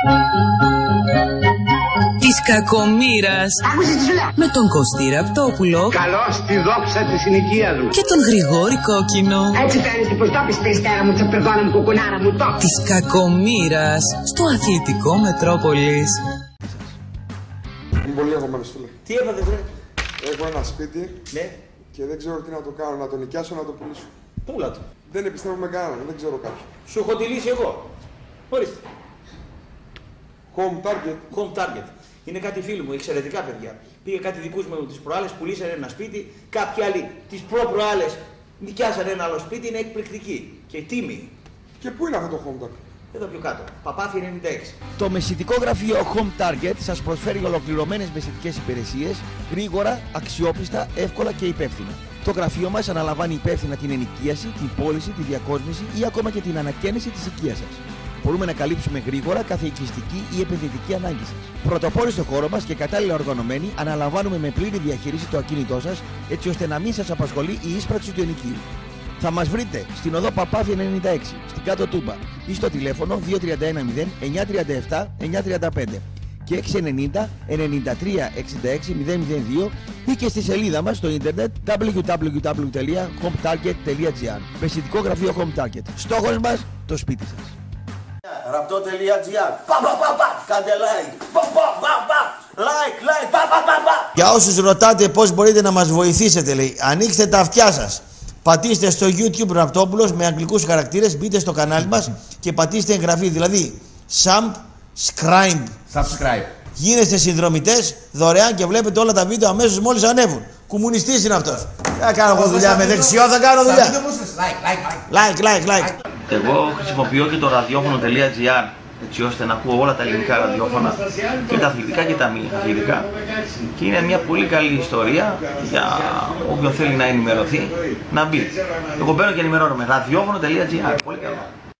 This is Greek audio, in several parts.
Της κακομοίρας. Άκουσες τι σου λέω. Με τον Κωστή Ραπτόπουλο. Καλώς τη δόξα της συνοικίας μου. Και τον Γρηγόρη Κόκκινο. Έτσι φαίνεται πως το πεις περιστέρα μου, τσαπερδόνα μου, κουκουνάρα μου, το. Της κακομοίρας. Στο αθλητικό Μετρόπολης. Είμαι πολύ αγωμένος, φίλε. Τι έπαθε, βρε? Έχω ένα σπίτι, Ναι. και δεν ξέρω τι να το κάνω, να το νοικιάσω, να το πουλήσω. Πούλα το. Δεν επιστρέφω με κανέναν, δεν ξέρω κάποιον. Σου έχω τη λύση εγώ. Ορίστε. Home Target. Home Target. Είναι κάτι φίλοι μου, εξαιρετικά παιδιά. Πήγε κάτι δικούς μου τις προάλλες, πουλήσανε ένα σπίτι. Κάποιοι άλλοι τις προ-προάλλες νοικιάσανε ένα άλλο σπίτι, είναι εκπληκτική. Και τίμη. Και πού είναι αυτό το Home Target? Εδώ πιο κάτω. Παπάθη 96. Το μεσητικό γραφείο Home Target σας προσφέρει ολοκληρωμένες μεσητικές υπηρεσίες, γρήγορα, αξιόπιστα, εύκολα και υπεύθυνα. Το γραφείο μας αναλαμβάνει υπεύθυνα την ενοικίαση, την πώληση, τη διακόσμηση ή ακόμα και την ανακαίνιση της οικίας σας. Μπορούμε να καλύψουμε γρήγορα κάθε οικιστική ή επενδυτική ανάγκη σας. Πρωτοπόροι στο χώρο μας και κατάλληλα οργανωμένοι, αναλαμβάνουμε με πλήρη διαχείριση το ακίνητό σας, έτσι ώστε να μην σας απασχολεί η ίσπραξη του ενοικίου. Θα μας βρείτε στην οδό Παπάθη 96, στην Κάτω Τούμπα ή στο τηλέφωνο 2310 937 935 και 690 93 66 002 ή και στη σελίδα μας στο ίντερνετ www.hometarget.gr. Μεσητικό γραφείο Home Target. Στόχος μας, το σπίτι σας. Ραπτό.gr. Κάντε like. Like. Για όσους ρωτάτε πώς μπορείτε να μας βοηθήσετε, λέει, ανοίξτε τα αυτιά σας. Πατήστε στο YouTube Ραπτόπουλος με αγγλικούς χαρακτήρες, μπείτε στο κανάλι μας και πατήστε εγγραφή, δηλαδή subscribe. Γίνεστε συνδρομητές δωρεάν και βλέπετε όλα τα βίντεο αμέσως μόλις ανέβουν. Κομμουνιστής είναι αυτός. Θα κάνω εγώ δουλειά με δεξιό, θα κάνω δουλειά. Like. Εγώ χρησιμοποιώ και το ραδιόφωνο.gr έτσι ώστε να ακούω όλα τα ελληνικά ραδιόφωνα και τα αθλητικά και τα μη αθλητικά, και είναι μια πολύ καλή ιστορία για όποιον θέλει να ενημερωθεί να μπει. Εγώ μπαίνω και ενημερώνομαι. ραδιόφωνο.gr. Πολύ καλό.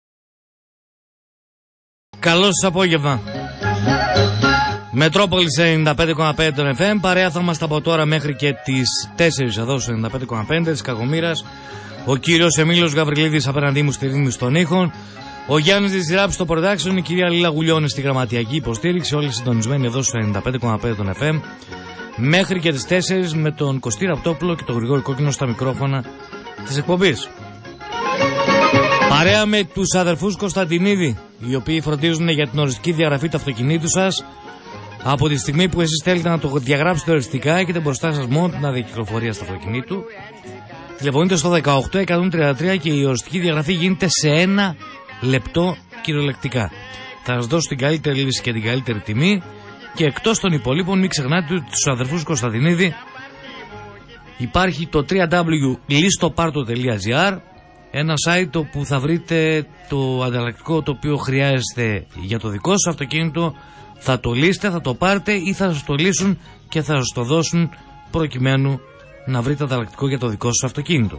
Καλό σας απόγευμα. Μετρόπολης 95,5 των FM. Παρέα θα είμαστε από τώρα μέχρι και τις 4 εδώ στο 95,5 της Κακομοίρας. Ο κύριος Εμίλιος Γαβριλίδης απέναντί μου στη ρύθμιση των ήχων. Ο Γιάννης Δυσράπης στο production. Η κυρία Λίλα Γουλιώνη στη γραμματιακή υποστήριξη. Όλοι συντονισμένοι εδώ στο 95,5 των FM. Μέχρι και τις 4 με τον Κωστή Ραπτόπουλο και τον Γρηγόρη Κόκκινο στα μικρόφωνα της εκπομπής. Παρέα με τους αδερφούς Κωνσταντινίδη, οι οποίοι φροντίζουν για την οριστική διαγραφή του αυτοκινήτου σας. Από τη στιγμή που εσείς θέλετε να το διαγράψετε οριστικά, έχετε μπροστά σας μόνο την άδεια κυκλοφορίας του αυτοκινήτου. Τηλεφωνείτε στο 18133 και η οριστική διαγραφή γίνεται σε 1 λεπτό κυριολεκτικά. Θα σας δώσω την καλύτερη λύση και την καλύτερη τιμή. Και εκτός των υπολείπων, μην ξεχνάτε ότι τους αδερφούς Κωνσταντινίδη υπάρχει το www.listoparto.gr, ένα site όπου θα βρείτε το ανταλλακτικό το οποίο χρειάζεστε για το δικό σας αυτοκίνητο. Θα το λύσετε, θα το πάρετε ή θα σας το λύσουν και θα σας το δώσουν προκειμένου να βρείτε ανταλλακτικό για το δικό σας αυτοκίνητο.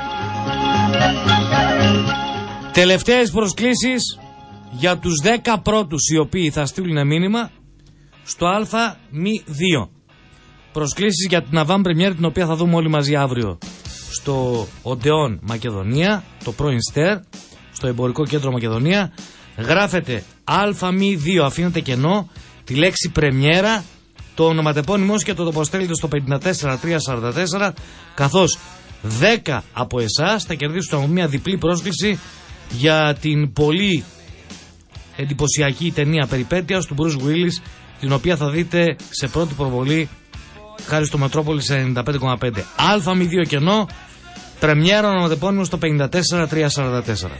Τελευταίες προσκλήσεις για τους 10 πρώτους οι οποίοι θα στείλουν μήνυμα στο ΑΜ2. Προσκλήσεις για την Avant Premiere, την οποία θα δούμε όλοι μαζί αύριο στο Οντεόν Μακεδονία, το πρώην Στέρ, στο εμπορικό κέντρο Μακεδονία. Γράφετε ΑΜ2, αφήνετε κενό, τη λέξη πρεμιέρα, το ονοματεπώνυμό και το αποστέλλετε στο 54344, καθώς 10 από εσάς θα κερδίσουν μια διπλή πρόσκληση για την πολύ εντυπωσιακή ταινία περιπέτειας του Bruce Willis, την οποία θα δείτε σε πρώτη προβολή χάρη στο Μετρόπολης 95,5. ΑΜ2 κενό, πρεμιέρα, ονοματεπώνυμο στο 54344.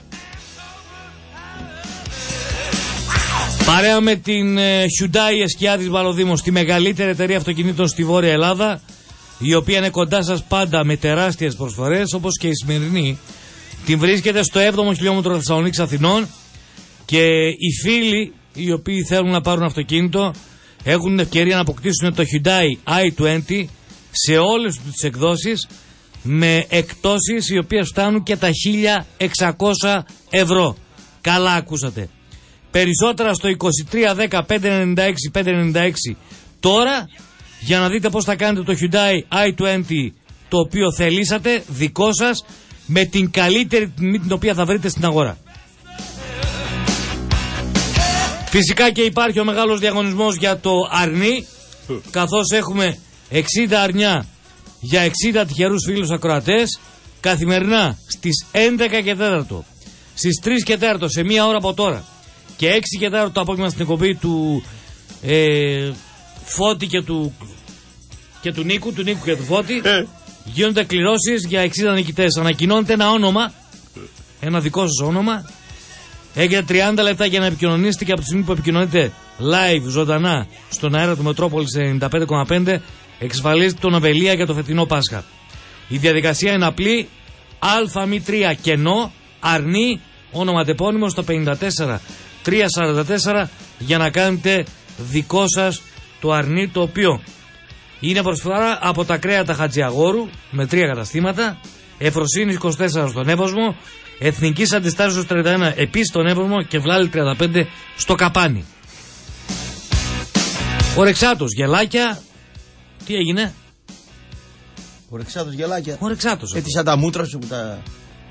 Παρέα με την Hyundai Εσκιάδης Βαλοδήμος, τη μεγαλύτερη εταιρεία αυτοκινήτων στη Βόρεια Ελλάδα, η οποία είναι κοντά σας πάντα με τεράστιες προσφορές, όπως και η σημερινή. Την βρίσκεται στο 7ο χιλιόμετρο Θεσσαλονίκης Αθηνών, και οι φίλοι οι οποίοι θέλουν να πάρουν αυτοκίνητο έχουν την ευκαιρία να αποκτήσουν το Hyundai i20 σε όλες τις εκδόσεις, με εκτόσεις οι οποίες φτάνουν και τα 1.600 ευρώ. Καλά ακούσατε. Περισσότερα στο 2310 596 596 τώρα, για να δείτε πώς θα κάνετε το Hyundai i20 το οποίο θελήσατε, δικό σας, με την καλύτερη τιμή την οποία θα βρείτε στην αγορά. Φυσικά και υπάρχει ο μεγάλος διαγωνισμός για το αρνί, καθώς έχουμε 60 αρνιά για 60 τυχερούς φίλους ακροατές, καθημερινά στις 11 και 4, στις 3 και 4, σε μία ώρα από τώρα, και 6 και 4 το απόγευμα στην εκπομπή του Φώτη και του Νίκου, και του Φώτη, γίνονται κληρώσεις για 60 νικητές. Ανακοινώνεται ένα όνομα, ένα δικό σας όνομα. Έχετε 30 λεπτά για να επικοινωνήσετε, και από τη στιγμή που επικοινωνείτε live, ζωντανά, στον αέρα του Μετρόπολης 95,5, εξασφαλίζετε τον Αβελία για το φετινό Πάσχα. Η διαδικασία είναι απλή. ΑΜ3 κενό, αρνί, όνομα τεπώνυμο στο 54344 για να κάνετε δικό σας το αρνί, το οποίο είναι προσφορά από τα κρέατα Χατζιαγόρου με 3 καταστήματα, Εφροσύνης 24 στον Εύωσμο, Εθνικής Αντιστάσεως 31 επίσης στον Εύωσμο και Βλάλη 35 στο Καπάνι. Ο Ρεξάτος γελάκια. Τι έγινε? Ο Ρεξάτος γελάκια. Ο Ρεξάτος. Έτσι σαν τα μούτρα σου που τα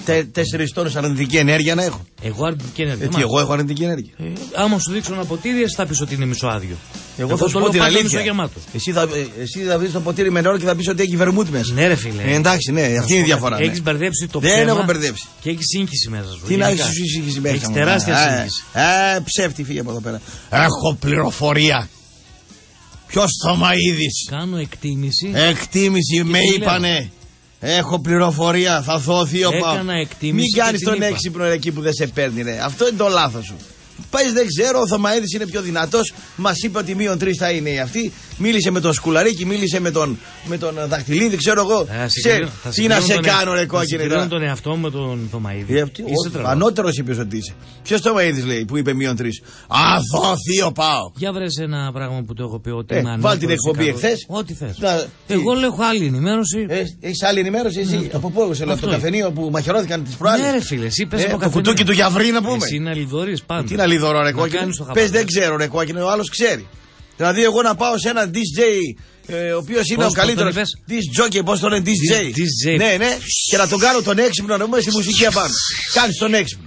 4 τόνους αρνητική ενέργεια να έχω. Εγώ αρνητική ενέργεια. Τι, εγώ έχω αρνητική ενέργεια. Άμα σου δείξω ένα ποτήρι, εσύ θα πεις ότι είναι μισοάδιο. Εγώ θα σου πω την αλήθεια. Εσύ θα βρεις το ποτήρι με νερό και θα πεις ότι έχει βερμούτ μέσα. Ναι, ρε φίλε. Εντάξει, ναι, αυτή είναι η διαφορά. Έχεις μπερδέψει το ψέμα. Δεν έχω μπερδέψει. Και έχεις σύγχυση μέσα σου. Τι να έχεις σύγχυση μέσα. Έχεις τεράστια σύγχυση. Ψεύτη, φύγε από εδώ πέρα. Έχω πληροφορία. Ποιος Θωμαΐδης? Κάνω εκτίμηση. Εκτίμηση, με είπανε. Έχω πληροφορία, θα θωθεί ο Πάο. Μην κάνεις τον έξυπνο εκεί που δεν σε παίρνει, ρε. Αυτό είναι το λάθος σου. Πες δεν ξέρω, ο Θωμαΐδης είναι πιο δυνατός. Μας είπε ότι -3 θα είναι αυτή. Μίλησε με τον Σκουλαρίκη, μίλησε με τον Δαχτυλίδη, ξέρω εγώ. Τι να σε κάνω, ρε κόκκινε. Θα συγκρίνω τον εαυτό μου με τον Θωμαΐδη. Ανώτερος είπες ότι είσαι. Ποιος Θωμαΐδης λέει που είπε -3? Α, θωθεί ο Πάο. Για βρες ένα πράγμα που το έχω πει ότι είναι. Βάλ την εκπομπή εχθές. Ό,τι θες. Εγώ λέω άλλη ενημέρωση. Έχεις άλλη ενημέρωση εσύ? Από πού? Σε το καφενείο που μαχαιρώθηκαν τις προάλλες. Ναι, ρε φίλε, εσύ πες από το κουτούκι του Γιαβρή να πούμε. Εσύ είναι αλιδωρής πάντα. Τι είναι αλιδωρό, ρε κόκκινε? Πες δεν ξέρω, ρε κόκκινε, ο άλλος ξέρει. Δηλαδή, εγώ να πάω σε ένα DJ, ο οποίος είναι ο καλύτερος DJ jockey, πώς το λένε, DJ. Ναι, και να τον κάνω τον έξυπνο, να πούμε στη μουσική απάνω. Κάνεις τον έξυπνο.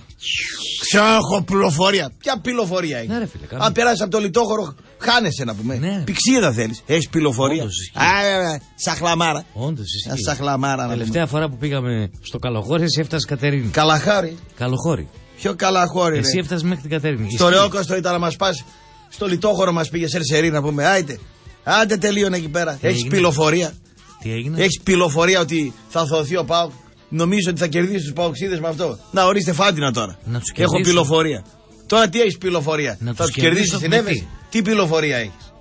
Έχω πληροφορία. Ποια πληροφορία είναι? Αν περάσεις από το λιτόχωρο, χάνεσαι να πούμε. Πηξίδα θέλεις. Έχεις πληροφορία. Σαχλαμάρα. Όντως ισχύει. Σαχλαμάρα. Τελευταία φορά που πήγαμε στο Καλοχώρι, εσύ έφτασες Κατερίνη. Καλαχάρι. Καλοχώρι. Πιο Καλαχώρι. Εσύ έφτασες μέχρι την Κατερίνη. Στο Ρεόκοστο ήταν να μας πας. Στο λιτόχωρο μας πήγε Σερσερή να πούμε. Άντε τελείωνε εκεί πέρα. Έχεις πληροφορία. Τι έγινε? Έχεις πληροφορία ότι θα θωθεί ο ΠΑΟΚ? Νομίζω ότι θα κερδίσει τους Παοξίδες με αυτό. Να ορίστε Φάντινα τώρα. Έχω πληροφορία. Τώρα τι έχεις πληροφορία? Θα τους κερδίσεις στην Εύβεση? Τι πληροφορία έχεις?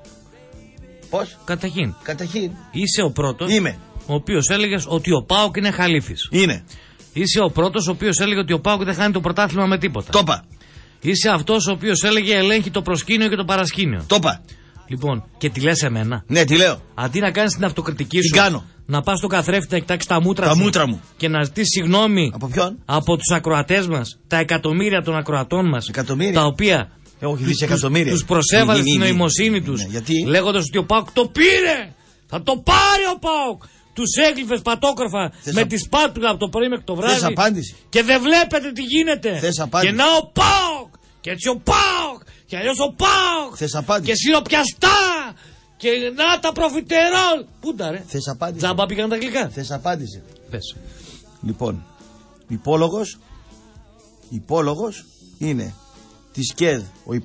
Πώς? Καταρχήν. Είσαι ο πρώτος. Είμαι. Ο οποίος έλεγες ότι ο ΠΑΟΚ είναι χαλίφης. Είναι. Είσαι ο πρώτος ο οποίος έλεγε ότι ο ΠΑΟΚ δεν χάνει το πρωτάθλημα με τίποτα. Το είπα. Είσαι αυτός ο οποίος έλεγε ελέγχει το προσκήνιο και το παρασκήνιο. Το είπα. Λοιπόν, και τι λες εμένα? Ναι, τι λέω? Αντί να κάνεις την αυτοκριτική σου, κάνω? Να πας στο καθρέφτη να κοιτάξεις τα μούτρα μου και να ζητήσεις συγγνώμη. Από ποιον? Από τους ακροατές μας, τα εκατομμύρια των ακροατών μας. Εκατομμύρια. Τα οποία τους προσέβαλε στην νοημοσύνη τους, λέγοντας ότι ο ΠΑΟΚ το πήρε. Θα το πάρει ο ΠΑΟΚ. Τους έγλυφες πατόκροφα με τη σπάτουλα από το πρωί μέχρι το βράδυ. Θες απάντηση? Και δεν βλέπετε τι γίνεται. Θες απάντηση? Και να ο ΠΑΟΚ. Και έτσι ο ΠΑΟΚ. Και αλλιώς ο ΠΑΟΚ. Θες απάντηση? Και σιροπιαστά. Και να τα προφιτερόλ. Πούντα ρε? Θες απάντηση? Τζάμπα πήγαν τα γλυκά. Θες απάντηση? Πες. Λοιπόν, υπόλογος είναι της ΚΕΔ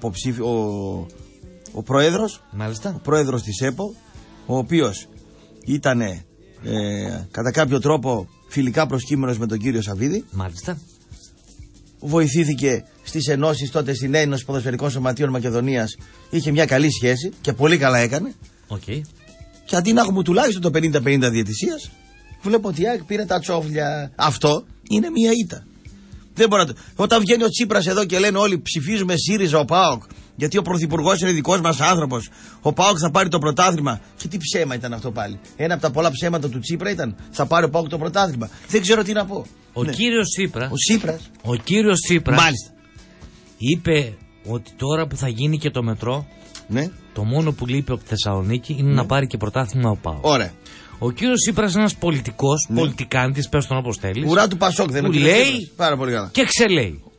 ο πρόεδρος. Μάλιστα. Ο πρόεδρος της ΕΠΟ, ο οποίος ήταν κατά κάποιο τρόπο φιλικά προσκύμενος με τον κύριο Σαββίδη. Μάλιστα. Βοηθήθηκε στις ενώσεις τότε στην Ένωση Ποδοσφαιρικών Σωματείων Μακεδονίας. Είχε μια καλή σχέση και πολύ καλά έκανε. Okay. Και αντί να έχουμε τουλάχιστον το 50-50 διαιτησίας, βλέπω ότι η ΑΕΚ πήρε τα τσόφλια. Αυτό είναι μια ήττα. Δεν μπορεί να το... Όταν βγαίνει ο Τσίπρας εδώ και λένε όλοι ψηφίζουμε ΣΥΡΙΖΑ ο ΠΑΟΚ, γιατί ο πρωθυπουργός είναι δικός μας άνθρωπος, ο ΠΑΟΚ θα πάρει το πρωτάθλημα. Και τι ψέμα ήταν αυτό πάλι? Ένα από τα πολλά ψέματα του Τσίπρα ήταν θα πάρει ο ΠΑΟΚ το πρωτάθλημα. Δεν ξέρω τι να πω. Ο κύριος Τσίπρας. Ο κύριος Τσίπρας. Μάλιστα. Είπε ότι τώρα που θα γίνει και το μετρό, ναι, το μόνο που λείπει από τη Θεσσαλονίκη είναι να πάρει και πρωτάθλημα ο ΠΑΟΚ. Ωραία. Ο κύριος Τσίπρας είναι ένας πολιτικός, πολιτικάντης, πες τον όπως θέλεις. Ουρά του Πασόκ, δεν είναι? Που λέει πάρα πολύ καλά. Και ξελέει.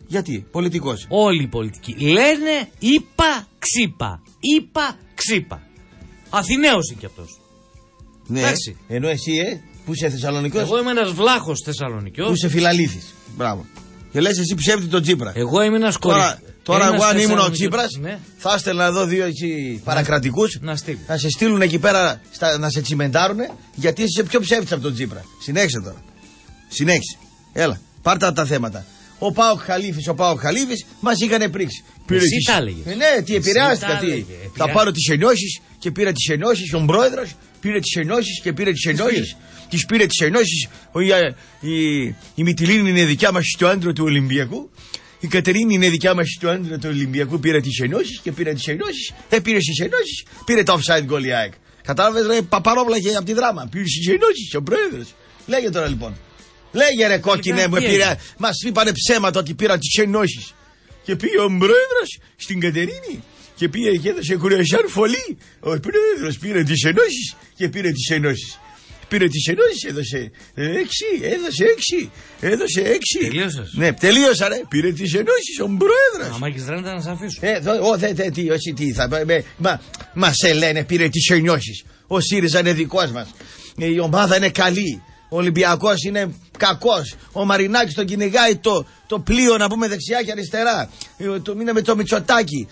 Γιατί, πολιτικός. Όλοι οι πολιτικοί. Λένε είπα ξύπα. Είπα ξύπα. Αθηναίος είναι κι αυτός. Ναι, εντάξει. Ενώ εσύ, που είσαι Θεσσαλονικός. Εγώ είμαι ένας βλάχος Θεσσαλονικός. Που είσαι Φιλαλήθης. Μπράβο. Και λες εσύ ψεύτη τον Τσίπρα. Εγώ είμαι ένας κορυφαίος. Τώρα εγώ αν ήμουν ο Τσίπρας, ναι, θα έστελνα εδώ δύο παρακρατικούς να σε στείλουν εκεί πέρα να σε τσιμεντάρουν, γιατί είσαι πιο ψεύτης από τον Τσίπρα. Συνέχισε τώρα. Συνέχισε. Έλα, πάρτα τα θέματα. Ο Πάοκ Χαλίφης μας είχαν πρίξει. Εσύ τα έλεγες. Ναι, τι επηρεάστηκα. Θα πάρω τις ενώσεις και πήρα τις ενώσεις. Ο πρόεδρος πήρε τις ενώσεις και πήρε τις ενώσεις. Τις πήρε τις ενώσεις. Η Μυτιλίνη είναι δικιά μας στο άντρο του Ολυμπιακού. Η Κατερίνη είναι δικιά μας στο άντρο του Ολυμπιακού. Πήρε τις ενώσεις και πήρε τις ενώσεις. Πήρε τις ενώσεις. Πήρε το offside goal η ΑΕΚ. Κατάλαβες ρε παπαρόβλαχε από τη δράμα. Πήρε τις ενώσεις ο πρόεδρος. Λέγε τώρα λοιπόν. Λέγε ρε κόκκινε μου, μας είπανε ψέματα ότι πήραν τις ενώσεις. Και πήγε ο πρόεδρος στην Κατερίνη και πήγε και έδωσε κουρασιάν φωλή. Ο πρόεδρος πήρε τις ενώσεις και πήρε τις ενώσεις. Πήρε τις ενώσεις, έδωσε 6. Έδωσε 6. Τελείωσες? Ναι, τελείωσα ρε. Πήρε τις ενώσεις ο πρόεδρος. Άμα έχεις ρέντα να σε αφήσω. Μα σε λένε πήρε τις ενώσεις. Ο ΣΥΡΙΖΑ είναι δικός μας. Η ομάδα είναι καλή. Ο Ολυμπιακός είναι κακός. Ο Μαρινάκης τον κυνηγάει το πλοίο να πούμε δεξιά και αριστερά. Είναι με το Μητσοτάκι.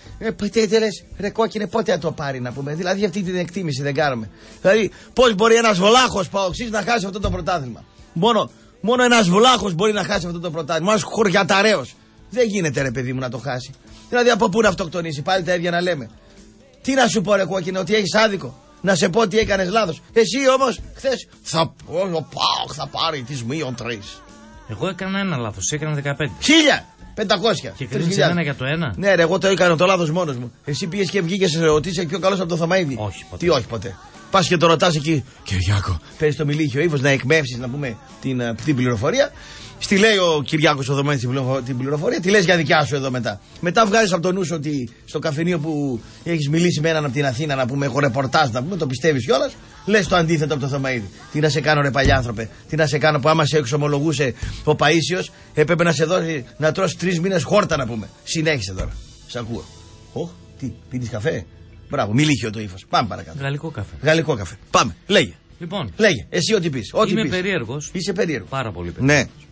Ρε κόκκινε πότε θα το πάρει να πούμε. Δηλαδή αυτή την εκτίμηση δεν κάνουμε. Δηλαδή πώς μπορεί ένας βλάχος παοξής να χάσει αυτό το πρωτάθλημα. Μόνο ένας βλάχος μπορεί να χάσει αυτό το πρωτάθλημα. Ένας χωριαταρέος. Δεν γίνεται ρε παιδί μου να το χάσει. Δηλαδή από πού να αυτοκτονήσει. Πάλι τα ίδια να λέμε. Τι να σου πω ρε κόκκινε, ότι έχεις άδικο. Να σε πω ότι έκανες λάθος. Εσύ όμως χθες ο Πάοκ θα πάρει τις -3. Εγώ έκανα ένα λάθος, έκανα 15. 1.500. Και κρίνεις εμένα για το ένα. Ναι ρε, εγώ το έκανα το λάθος μόνος μου. Εσύ πήγες και βγήκες ότι είσαι πιο καλός από το Θωμαΐδη. Όχι ποτέ. Τι όχι ποτέ. Πας και το ρωτάς εκεί, Κυριάκο, παίρνεις το μιλίχιο ύφος να εκμεύσεις να πούμε την πληροφορία. Στη λέει ο Κυριάκος ο Δωμένης την πληροφορία, τη λες για δικιά σου εδώ μετά. Μετά βγάζεις από το νου σου ότι στο καφενείο που έχεις μιλήσει με έναν από την Αθήνα να πούμε, έχω ρεπορτάζ να πούμε, το πιστεύεις κιόλας. Λες το αντίθετο από το Θωμαΐδη. Τι να σε κάνω ρε παλιάνθρωπε, τι να σε κάνω που άμα σε εξομολογούσε ο Παΐσιος έπρεπε να σε δώσει να τρως 3 μήνες χόρτα να πούμε. Συνέχισε τώρα. Σ' ακούω. Τι, πίνεις καφέ. Μπράβο, μιλίχιο το ύφος. Πάμε παρακάτω. Γαλλικό καφέ. Πάμε, λέγε. Λοιπόν, λέγε, εσύ ό,τι πεις. Είμαι περίεργος. Είσαι περίεργος. Πάρα πολύ περίεργος. Ναι.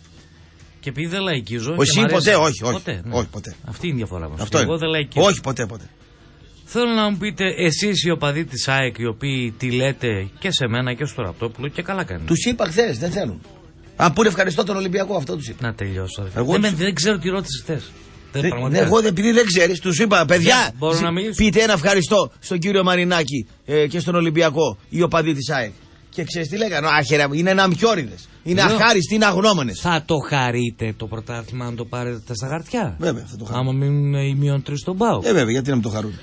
Και επειδή δεν λαϊκίζω. Όχι, ποτέ, όχι. Ποτέ, ναι. Όχι, ποτέ. Αυτή είναι η διαφορά μας. Αυτό εγώ δεν λαϊκίζω. Όχι, ποτέ. Θέλω να μου πείτε εσείς οι οπαδοί της ΑΕΚ, οι οποίοι τη λέτε και σε μένα και στο Ραπτόπουλο και καλά κάνετε. Τους είπα χθες, δεν θέλουν. Αν πούνε ευχαριστώ τον Ολυμπιακό, αυτό τους είπα. Να τελειώσω. Δεν ξέρω τι ρώτησες χθες. Εγώ επειδή δεν ξέρεις, τους είπα, παιδιά, πείτε ένα ευχαριστώ στον κύριο Μαρινάκη και στον Ολυμπιακό, οι οπαδοί της ΑΕΚ. Και ξέρεις τι λέγανε, είναι αναμπιόριδες, είναι αχάριστοι, είναι αγνώμονες. Θα το χαρείτε το πρωτάθλημα αν το πάρετε στα χαρτιά? Βέβαια, θα το χαρούν. Άμα μείνουν οι -3 στον ΠΑΟΚ. Βέβαια, γιατί να μην το χαρούν.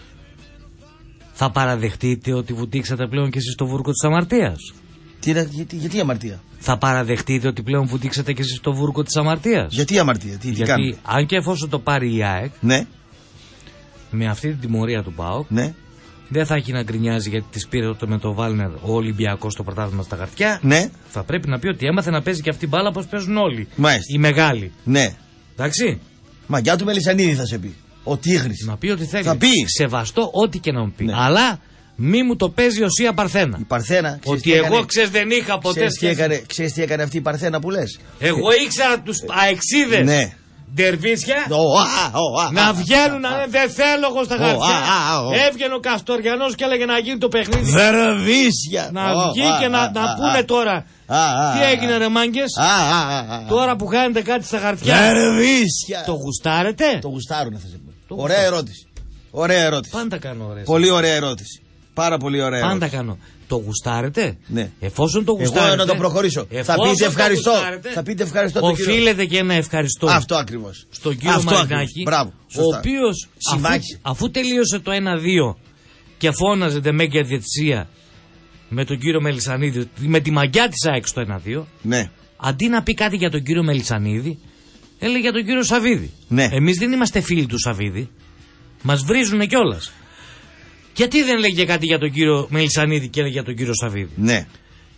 Θα παραδεχτείτε ότι βουτήξατε πλέον και εσείς στο βούρκο της αμαρτίας? Γιατί αμαρτία? Θα παραδεχτείτε ότι πλέον βουτήξατε και εσείς στο βούρκο της αμαρτίας? Γιατί αμαρτία, γιατί αν και εφόσον το πάρει η ΑΕΚ, ναι, με αυτή την τιμωρία του ΠΑΟΚ, ναι, δεν θα έχει να γκρινιάζει γιατί τη πήρε με το Βάλνερ ο Ολυμπιακός στο πρωτάθλημα στα χαρτιά. Ναι. Θα πρέπει να πει ότι έμαθε να παίζει και αυτή μπάλα όπως παίζουν όλοι. Μάλιστα. Οι μεγάλοι. Ναι. Εντάξει. Μαγκιά του Μελισσανίδη θα σε πει. Ο Τίγρης. Να πει ό,τι θέλει. Θα πει. Σεβαστό ό,τι και να μου πει. Ναι. Αλλά μη μου το παίζει ο Σία Παρθένα. Η Παρθένα. Ότι εγώ ξέρεις δεν είχα ποτέ. Ξέρεις τι έκανε αυτή η Παρθένα που λες? Εγώ ήξερα τους αεξίδες. Ναι. Ντερβίσια να βγαίνουν να λένε δεν θέλω εγώ στα χαρτιά. Έβγαινε ο Καστοριανός και έλεγε να γίνει το παιχνίδι. Δερβίσια. Να βγει και να πούνε τώρα. Τι έγινε ρε μάγκες? Τώρα που χάνετε κάτι στα χαρτιά. Δερβίσια. Το γουστάρετε? Το γουστάρουνε θα σε πω. Ωραία ερώτηση. Ωραία ερώτηση. Πάντα κάνω ωραία. Πολύ ωραία ερώτηση. Πάρα πολύ ωραία ερώτηση. Πάντα κάνω. Το γουστάρετε? Ναι. Εφόσον το γουστάρετε. Εγώ να το προχωρήσω. Θα πείτε ευχαριστώ. Θα πείτε ευχαριστώ. Οφείλετε και ένα ευχαριστώ. Αυτό ακριβώς. Στον κύριο Μαρινάκη. Μπράβο. Ο οποίος αφού τελείωσε το 1-2 και φώναζε δε μέγια διαιτησία με τον κύριο Μελισσανίδη, με τη μαγιά της ΑΕΚ στο 1-2. Ναι. Αντί να πει κάτι για τον κύριο Μελισσανίδη, έλεγε για τον κύριο Σαββίδη. Ναι. Εμείς δεν είμαστε φίλοι του Σαββίδη. Μας βρίζουνε κιόλας. Γιατί δεν λέγε κάτι για τον κύριο Μελισσανίδη και έλεγε για τον κύριο Σαββίδη? Ναι.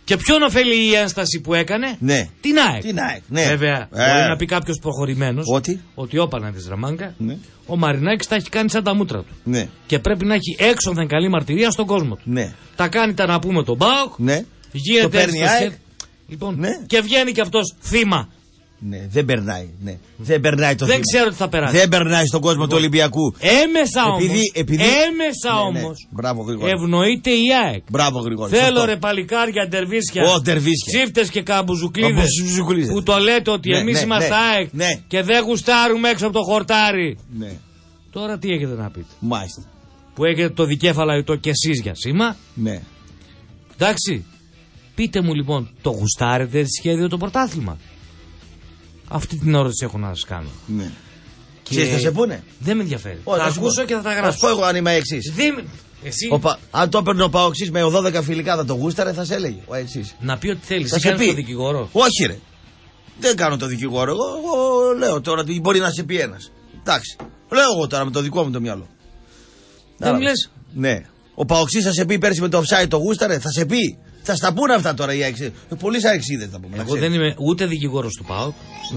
Και ποιον ωφελεί η ένσταση που έκανε? Ναι. Την ΑΕΚ. Την ΑΕΚ, ναι. Βέβαια, μπορεί να πει κάποιο προχωρημένος ότι όπανα τη Ραμάγκα, ναι. Ο Μαρινάκης τα έχει κάνει σαν τα μούτρα του. Ναι. Και πρέπει να έχει έξωθεν καλή μαρτυρία στον κόσμο του. Ναι. Τα κάνει τα να πούμε τον ΠΑΟΚ. Ναι. Γίνεται το παίρνει ΑΕΚ. Λοιπόν, ναι. Και βγαίνει και αυτός θύμα. Ναι, δεν περνάει. Ναι. Δεν περνάει το δεν θύμα. ξέρω τι θα περάσει. Δεν περνάει στον κόσμο του Ολυμπιακού. Έμεσα όμως. Έμεσα όμως. Ευνοείται η ΑΕΚ. Μπράβο, Γρηγόρη. Θέλω ρε παλικάρια ντερβίσια. Τσίφτες και καμπουζουκλίδες. Που το λέτε ότι εμείς είμαστε ΑΕΚ και δεν γουστάρουμε έξω από το χορτάρι. Ναι. Τώρα τι έχετε να πείτε? Μάλιστα. Που έχετε το δικέφαλα το κι εσείς για σήμα. Ναι. Εντάξει. Πείτε μου λοιπόν, το γουστάρετε σχέδιο το πρωτάθλημα? Αυτή την ερώτηση έχω να σας κάνω. Ναι. Και θα σε πούνε? Δεν με ενδιαφέρει. Θα ακούσω και θα τα γράψω. Θα σου πω εγώ αν είμαι εξής. Εσύ... Αν το έπαιρνε ο Παοξής με 12 φιλικά θα το γούσταρε, θα σε έλεγε ο εξής. Να πει ότι θέλει. Θα κάνεις το δικηγόρο? Όχι ρε. Δεν κάνω το δικηγόρο. Εγώ λέω τώρα ότι μπορεί να σε πει ένας. Εντάξει. Λέω εγώ τώρα με το δικό μου το μυαλό. Δεν μου λες? Ναι. Ο Παοξής θα σε πει πέρσι με το offside το γούσταρε, θα σε πει. Θα στα πούνε αυτά τώρα οι αεξίδες. Πολλοί αεξίδες θα πούμε. Εγώ δεν είμαι ούτε δικηγόρος του ΠΑΟΚ.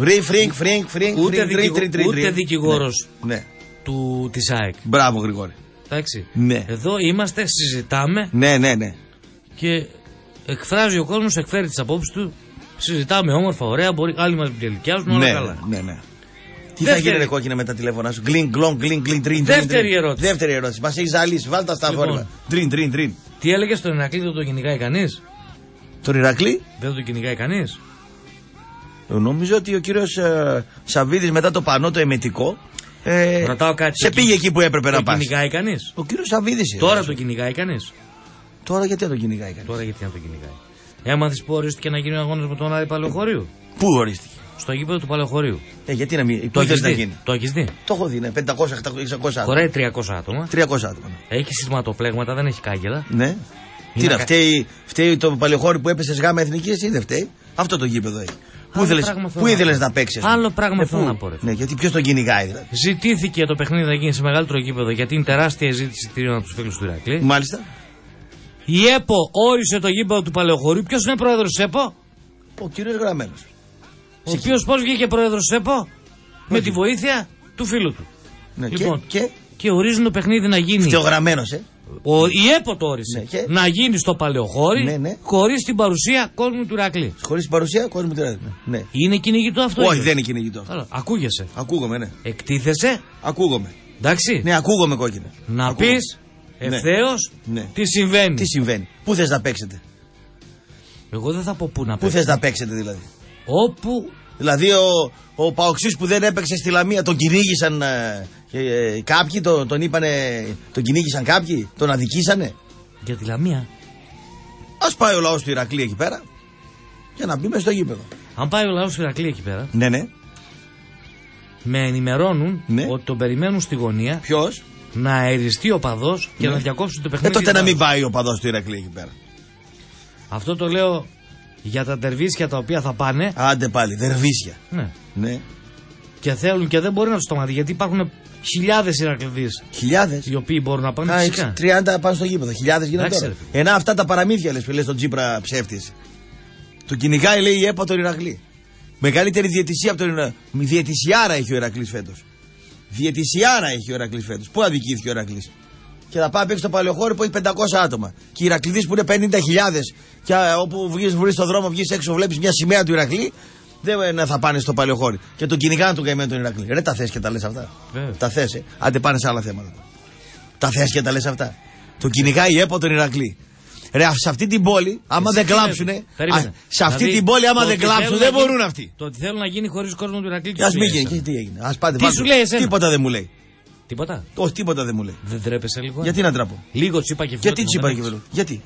Ούτε δικηγόρος της ΑΕΚ. Μπράβο, Γρηγόρη. Εντάξει. Ναι. Εδώ είμαστε, συζητάμε. Ναι. Και εκφράζει ο κόσμος, εκφέρει τις απόψεις του. Συζητάμε όμορφα, ωραία. Μπορεί άλλοι μας πληλικιάζουν, όλα καλά. Ναι. Τι θα γίνει, ρε κόκκινα, με τα τηλέφωνα σου? Γκλινγκ, γκλινγκ, Δεύτερη ερώτηση. Δεύτερη ερώτηση. Μας έχει ζαλίσει. Βάλτε τα στα φόρμα. Τρίν. Τι έλεγε στον Ηρακλή, δεν το κυνηγάει κανείς? Τον Ηρακλή? Δεν το κυνηγάει κανείς. Νομίζω ότι ο κύριος Σαββίδης μετά το πανό το εμετικό ρωτάω κάτι. Σε πήγε εκεί που έπρεπε να πας. Το κυνηγάει κανείς? Ο κύριος Σαββίδης. Τώρα το κυνηγάει κανείς? Τώρα γιατί να το κυνηγάει κανείς? Τώρα γιατί να το κυνηγάει? Έμαθες που ορίστηκε να γίνει ο αγώνας με τον Άρη Παλαιοχωρίου? Πού ορίστηκε? Στο γήπεδο του Παλαιοχωρίου. Γιατί να μην. Το έχεις δει? Το έχω δει, ναι. 500-600 άτομα. Χωράει 300 άτομα. 300 άτομα. Έχει σειρματοπλέγματα, δεν έχει κάγκελα. Ναι. Τι να φταίει το Παλαιοχώρι που έπεσε γάμα εθνικής ή δεν φταίει? Αυτό το γήπεδο έχει. Πού ήθελες να παίξεις? Άλλο πράγμα θέλω να πω. Ναι, γιατί ποιος τον κυνηγάει δηλαδή? Ζητήθηκε το παιχνίδι να γίνει σε μεγαλύτερο γήπεδο γιατί είναι τεράστια η ζήτηση εισιτηρίων από τους φίλους του Ηρακλή. Μάλιστα. Η ΕΠΟ όρισε το γήπεδο του Παλαιοχωρίου. Ποιος είναι πρόεδρος της ΕΠΟ? Ο κύριος Γραμμένος. Ο οποίος πώς βγήκε πρόεδρος της ΕΠΟ? Με τη βοήθεια του φίλου του. Ναι, λοιπόν, και ορίζουν το παιχνίδι να γίνει. Φτεογραμμένος, η ΕΠΟ το όρισε. Ναι, να γίνει στο Παλαιοχώρι χωρίς την παρουσία κόσμου του Ηρακλή. Χωρίς την παρουσία κόσμου του Ηρακλή. Ναι. Είναι κυνηγητό αυτό? Όχι, δεν είναι κυνηγητό αυτό. Ακούγεσαι? Ακούγομαι, ναι. Εκτίθεσαι? Ακούγομαι. Εντάξει. Ναι, ακούγομαι, κόκκινα. Να πεις ευθέως τι συμβαίνει. Τι συμβαίνει. Πού θες να παίξετε? Εγώ δεν θα πω πού να παίξετε. Πού θες να παίξετε δηλαδή? Όπου. Δηλαδή ο Παοξής που δεν έπαιξε στη Λαμία τον κυνήγησαν κάποιοι, τον είπανε, τον κυνήγησαν κάποιοι, τον αδικήσανε. Για τη Λαμία. Ας πάει ο λαός του Ηρακλή εκεί πέρα και να μπει μες στο γήπεδο. Αν πάει ο λαός του Ηρακλή εκεί πέρα. Ναι. Με ενημερώνουν ότι τον περιμένουν στη γωνία. Ποιος? Να αεριστεί ο παδός και να διακόψει το παιχνίδι. Τότε να μην πάει ο παδός του Ηρακλή εκεί πέρα. Αυτό το λέω για τα τερβίσια τα οποία θα πάνε. Άντε πάλι, δερβίσια. Ναι. Και θέλουν και δεν μπορεί να του σταματήσει γιατί υπάρχουν χιλιάδες Ηρακλήδες. Χιλιάδες. Οι οποίοι μπορούν να πάνε φυσικά. 30 πάνε στο γήπεδο, χιλιάδες γίνονται τώρα. Ενώ αυτά τα παραμύθια λες που λες τον Τσίπρα ψεύτης. Το κυνηγάει λέει η ΕΠΑ τον Ηρακλή. Μεγαλύτερη διαιτησία από τον Ηρακλή. Διαιτησιάρα έχει ο Ηρακλής φέτος. Διαιτησιάρα έχει ο Ηρακλής φέτος. Πού αδικήθηκε ο Ηρακλής? Και θα πάει παίξει στο Παλαιοχώρι που έχει 500 άτομα. Και οι Ηρακλήδες που είναι 50.000 και όπου βρεις στον δρόμο, βγεις έξω, βλέπεις μια σημαία του Ηρακλή, δεν θα πάνε στο Παλαιοχώρι. Και τον κυνηγάνε τον καημένο τον Ηρακλή. Ρε τα θες και τα λες αυτά? Τα θες, Άντε πάνε σε άλλα θέματα. Τα θες και τα λες αυτά? Τον κυνηγάει η ΕΠΟ τον Ηρακλή. Ρε, σε αυτή την πόλη, άμα δεν κλάψουνε. Σε αυτή την πόλη, άμα δεν κλάψουν, δεν μπορούν αυτοί. Το ότι θέλουν να γίνει χωρίς κόσμο του Ηρακλή. Ας μην γίνει. Και τι έγινε? Τι σου λέει εσένα? Τίποτα δεν μου λέει. Τίποτα? Όχι, τίποτα δεν μου λέει. Δεν τρέπεσαι λίγο? Γιατί να τραπώ? Λίγο Τσίπα και Γιατί Τσίπα και Φιλότιμο? Γιατί?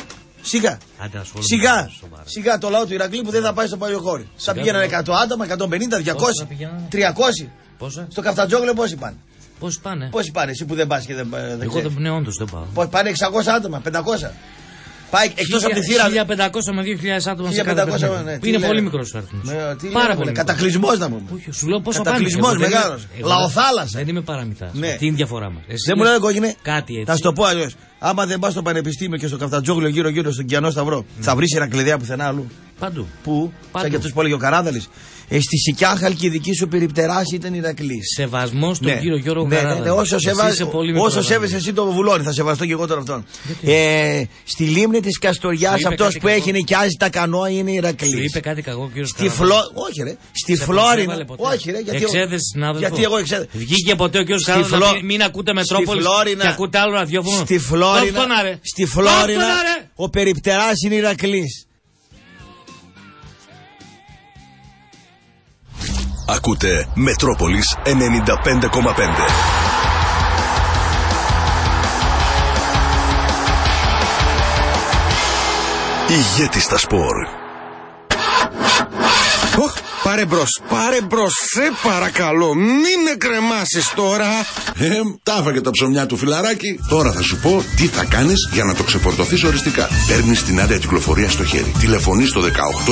Σιγά το λαό του Ηρακλή που δεν θα πάει στο Παλαιοχώρι. Θα πηγαίνανε 100 άτομα, 150, 200, 300. Πόσα? Στο Καφτατζόγλιο πόσοι πάνε? Πόσοι πάνε? Πόσοι πάνε, εσύ που δεν πας και δεν Εγώ δεν, όντως δεν πάω. Πάνε 600 άτομα, 500. Πάει εκτός από τη θύρα. 1500 με 2000 άτομα σε κάθε παιχνίδι. Ναι, είναι πολύ μικρός ο αριθμός. Πάρα πολύ. Κατακλυσμός να πούμε. Όχι, σου λέω πόσο κατακλυσμός μεγάλος. Λαοθάλασσα. Δεν είμαι παραμυθάς. Ναι. Τι είναι η διαφορά μας. Δεν μου λέει κόκκινε. Κάτι έτσι. Θα σου το πω αλλιώς. Άμα δεν πας στο πανεπιστήμιο και στο Καφτατζόγλιο γύρω-γύρω στον Κιανό Σταυρό, θα βρεις Ηρακλειδέα πουθενά αλλού. Παντού. Πού? Σαν και αυτούς που έλεγε ο Καράδαλης. Στη Σικιάχαλκη η δική σου περιπτεράς ήταν Ηρακλής. Σεβασμό στον κύριο Γιώργο Καράδαλη. Ναι, όσο σέβεσαι εσύ το βουλώνει, θα σεβαστώ και εγώ τώρα αυτόν. Στη λίμνη της Καστοριάς αυτός που έχει νοικιάζει τα κανόα είναι Ηρακλής. Σου είπε κάτι κακό κύριο Καράδαλη. Όχι ρε. Στη Φλόρινα. Όχι ρε. Γιατί εγώ εξέδεσαι. Βγήκε ποτέ ο κύριος Καράδαλη. Μην ακούτε Μετρόπολη και ακούτε άλλο ραδιόφωνο. Στη Φλόρινα ο περιπτεράς είναι Ηρακλής. Ακούτε Μετρόπολης 95,5. Ηγέτης στα σπορ. Πάρε μπρος, σε παρακαλώ, μην εκκρεμάσεις τώρα. Τα έφαγε τα ψωμιά του φιλαράκι. Τώρα θα σου πω τι θα κάνεις για να το ξεφορτωθείς οριστικά. Παίρνεις την άδεια κυκλοφορία στο χέρι. Τηλεφωνείς στο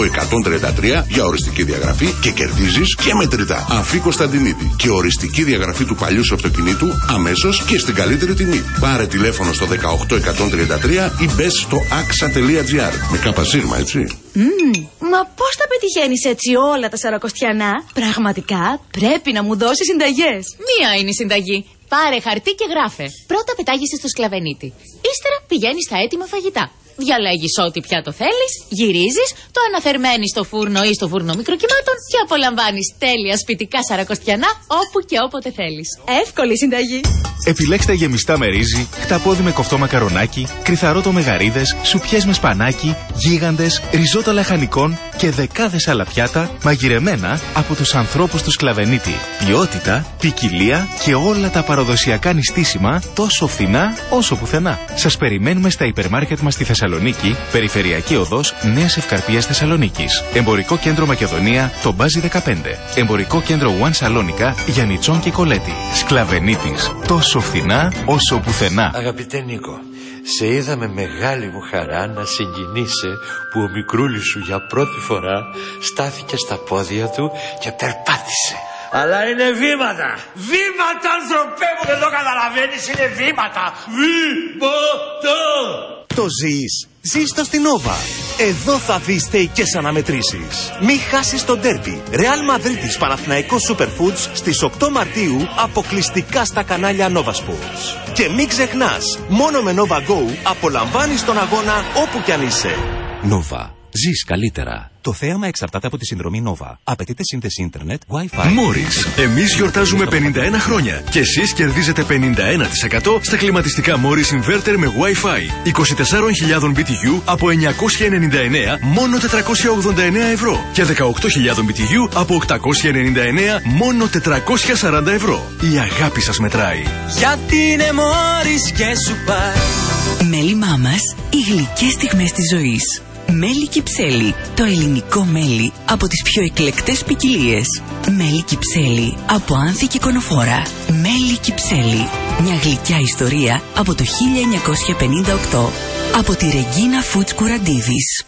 18133 για οριστική διαγραφή και κερδίζεις και μετρητά. Αφή Κωνσταντινίδη και οριστική διαγραφή του παλιού σου αυτοκινήτου αμέσως και στην καλύτερη τιμή. Πάρε τηλέφωνο στο 18133 ή μπες στο axa.gr. Με καπασίγμα, έτσι. Μα πώς τα πετυχαίνεις έτσι όλα τα σαρακοστιανά? Πραγματικά πρέπει να μου δώσεις συνταγές. Μία είναι η συνταγή. Πάρε χαρτί και γράφε. Πρώτα πετάγεσαι στο σκλαβενίτι. Ύστερα πηγαίνεις στα έτοιμα φαγητά. Διαλέγεις ό,τι πιάτο θέλεις, γυρίζεις, το αναθερμαίνεις στο φούρνο ή στο φούρνο μικροκυμάτων και απολαμβάνεις τέλεια σπιτικά σαρακοστιανά όπου και όποτε θέλεις. Εύκολη συνταγή. Επιλέξτε γεμιστά με ρύζι, χταπόδι με κοφτό μακαρονάκι, κρυθαρότο με γαρίδες, σουπιές με σπανάκι, γίγαντες, ριζότο λαχανικών και δεκάδες άλλα πιάτα μαγειρεμένα από τους ανθρώπους του Σκλαβενίτη. Ποιότητα, ποικιλία και όλα τα παραδοσιακά νηστίσιμα τόσο φθηνά όσο πουθενά. Σας περιμένουμε στα υπερμάρκετ μας στη Θεσσαλονίκη, Περιφερειακή Οδός Νέας Ευκαρπίας Θεσσαλονίκης. Εμπορικό κέντρο Μακεδονία, το Μπάζι 15. Εμπορικό κέντρο One Σαλόνικα, Γιαννιτσόν και Κολέτη. Σκλαβενίτης, τόσο φθηνά όσο πουθενά. Αγαπητέ Νίκο, σε είδα με μεγάλη μου χαρά να συγκινείσαι που ο μικρούλης σου για πρώτη φορά στάθηκε στα πόδια του και περπάτησε. Αλλά είναι βήματα! Βήματα, άνθρωπέ μου! Δεν το καταλαβαίνεις, είναι βήματα! Βήματα! Το ζεις. Ζεις στο στην Nova. Εδώ θα δεις θεϊκές αναμετρήσεις. Μη χάσεις το ντέρμπι. Ρεάλ Μαδρίτης Παναθηναϊκός Superfoods στις 8 Μαρτίου αποκλειστικά στα κανάλια Nova Sports. Και μην ξεχνάς, μόνο με Nova Go απολαμβάνεις τον αγώνα όπου κι αν είσαι. Nova. Ζεις καλύτερα. Το θέαμα εξαρτάται από τη συνδρομή Nova. Απαιτείται σύνθεση ίντερνετ, Wi-Fi. Morris. Εμείς γιορτάζουμε 51 χρόνια και εσείς κερδίζετε 51% στα κλιματιστικά Morris Inverter με Wi-Fi. 24.000 BTU από 999 μόνο 489 ευρώ και 18.000 BTU από 899 μόνο 440 ευρώ. Η αγάπη σας μετράει. Γιατί είναι Morris και σου πάει. Μέλημά μας, οι γλυκές στιγμές της ζωής. Μέλι Κυψέλη, το ελληνικό μέλι από τις πιο εκλεκτές ποικιλίες. Μέλι Κυψέλη από Άνθη και Κονοφόρα. Μέλι Κυψέλη, μια γλυκιά ιστορία από το 1958 από τη Ρεγκίνα Φουτς Κουραντίδης.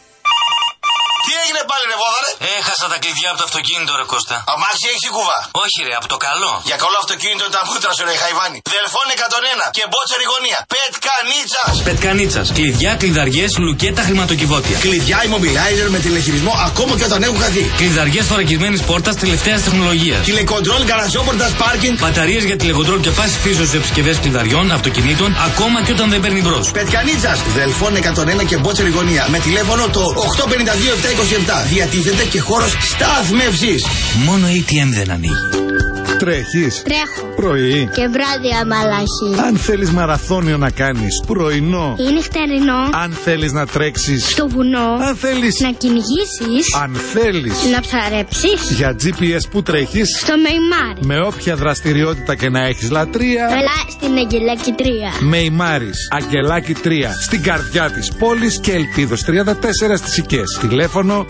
Τι έγινε πάλι ρε βόδαρε? Έχασα τα κλειδιά από το αυτοκίνητο ρε Κώστα. Αμάξι έχεις η κουβά? Όχι ρε, από το καλό. Για καλό αυτοκίνητο είναι τα μούτρα σου ρε Χαϊβάνι. Δελφών 101 και μπότσερη γωνία. Πετκανίτσας. Πετκανίτσας. Κλειδιά, κλειδαριές, λουκέτα, χρηματοκιβώτια. Κλειδιά immobilizer με τηλεχειρισμό ακόμα και όταν έχουν χαθεί. Κλειδαριές θωρακισμένης πόρτας τελευταίας τεχνολογίας. Τηλεκοντρόλ, γαραζόπορτας, πάρκινγκ. Μπαταρίες για τηλεκοντρόλ και πάση φύσεως επισκευές κλειδαριών, αυτοκινήτων, ακόμα και όταν δεν παίρνει μπρος. Πετκανίτσας. Δελφών 101 και μπότσερη γωνία. Με τηλέφωνο το 852-727. Διατίθεται και χώρος στάθμευσης. Μόνο ATM δεν ανοίγει. Τρέχεις? Τρέχω. Πρωί. Και βράδυ αμαλάχη. Αν θέλεις μαραθώνιο να κάνεις, πρωινό. Ή νυχτερινό. Αν θέλεις να τρέξεις. Στο βουνό. Αν θέλεις να κυνηγήσεις. Αν θέλεις να ψαρέψεις. Για GPS που τρέχεις. Στο Μεϊμάρι. Με όποια δραστηριότητα και να έχεις λατρεία. Έλα στην Αγγελάκη 3. Μεϊμάρις, Αγγελάκη 3. Στην καρδιά της πόλης και Ελπίδος 34 στις Σικές. Τηλέφωνο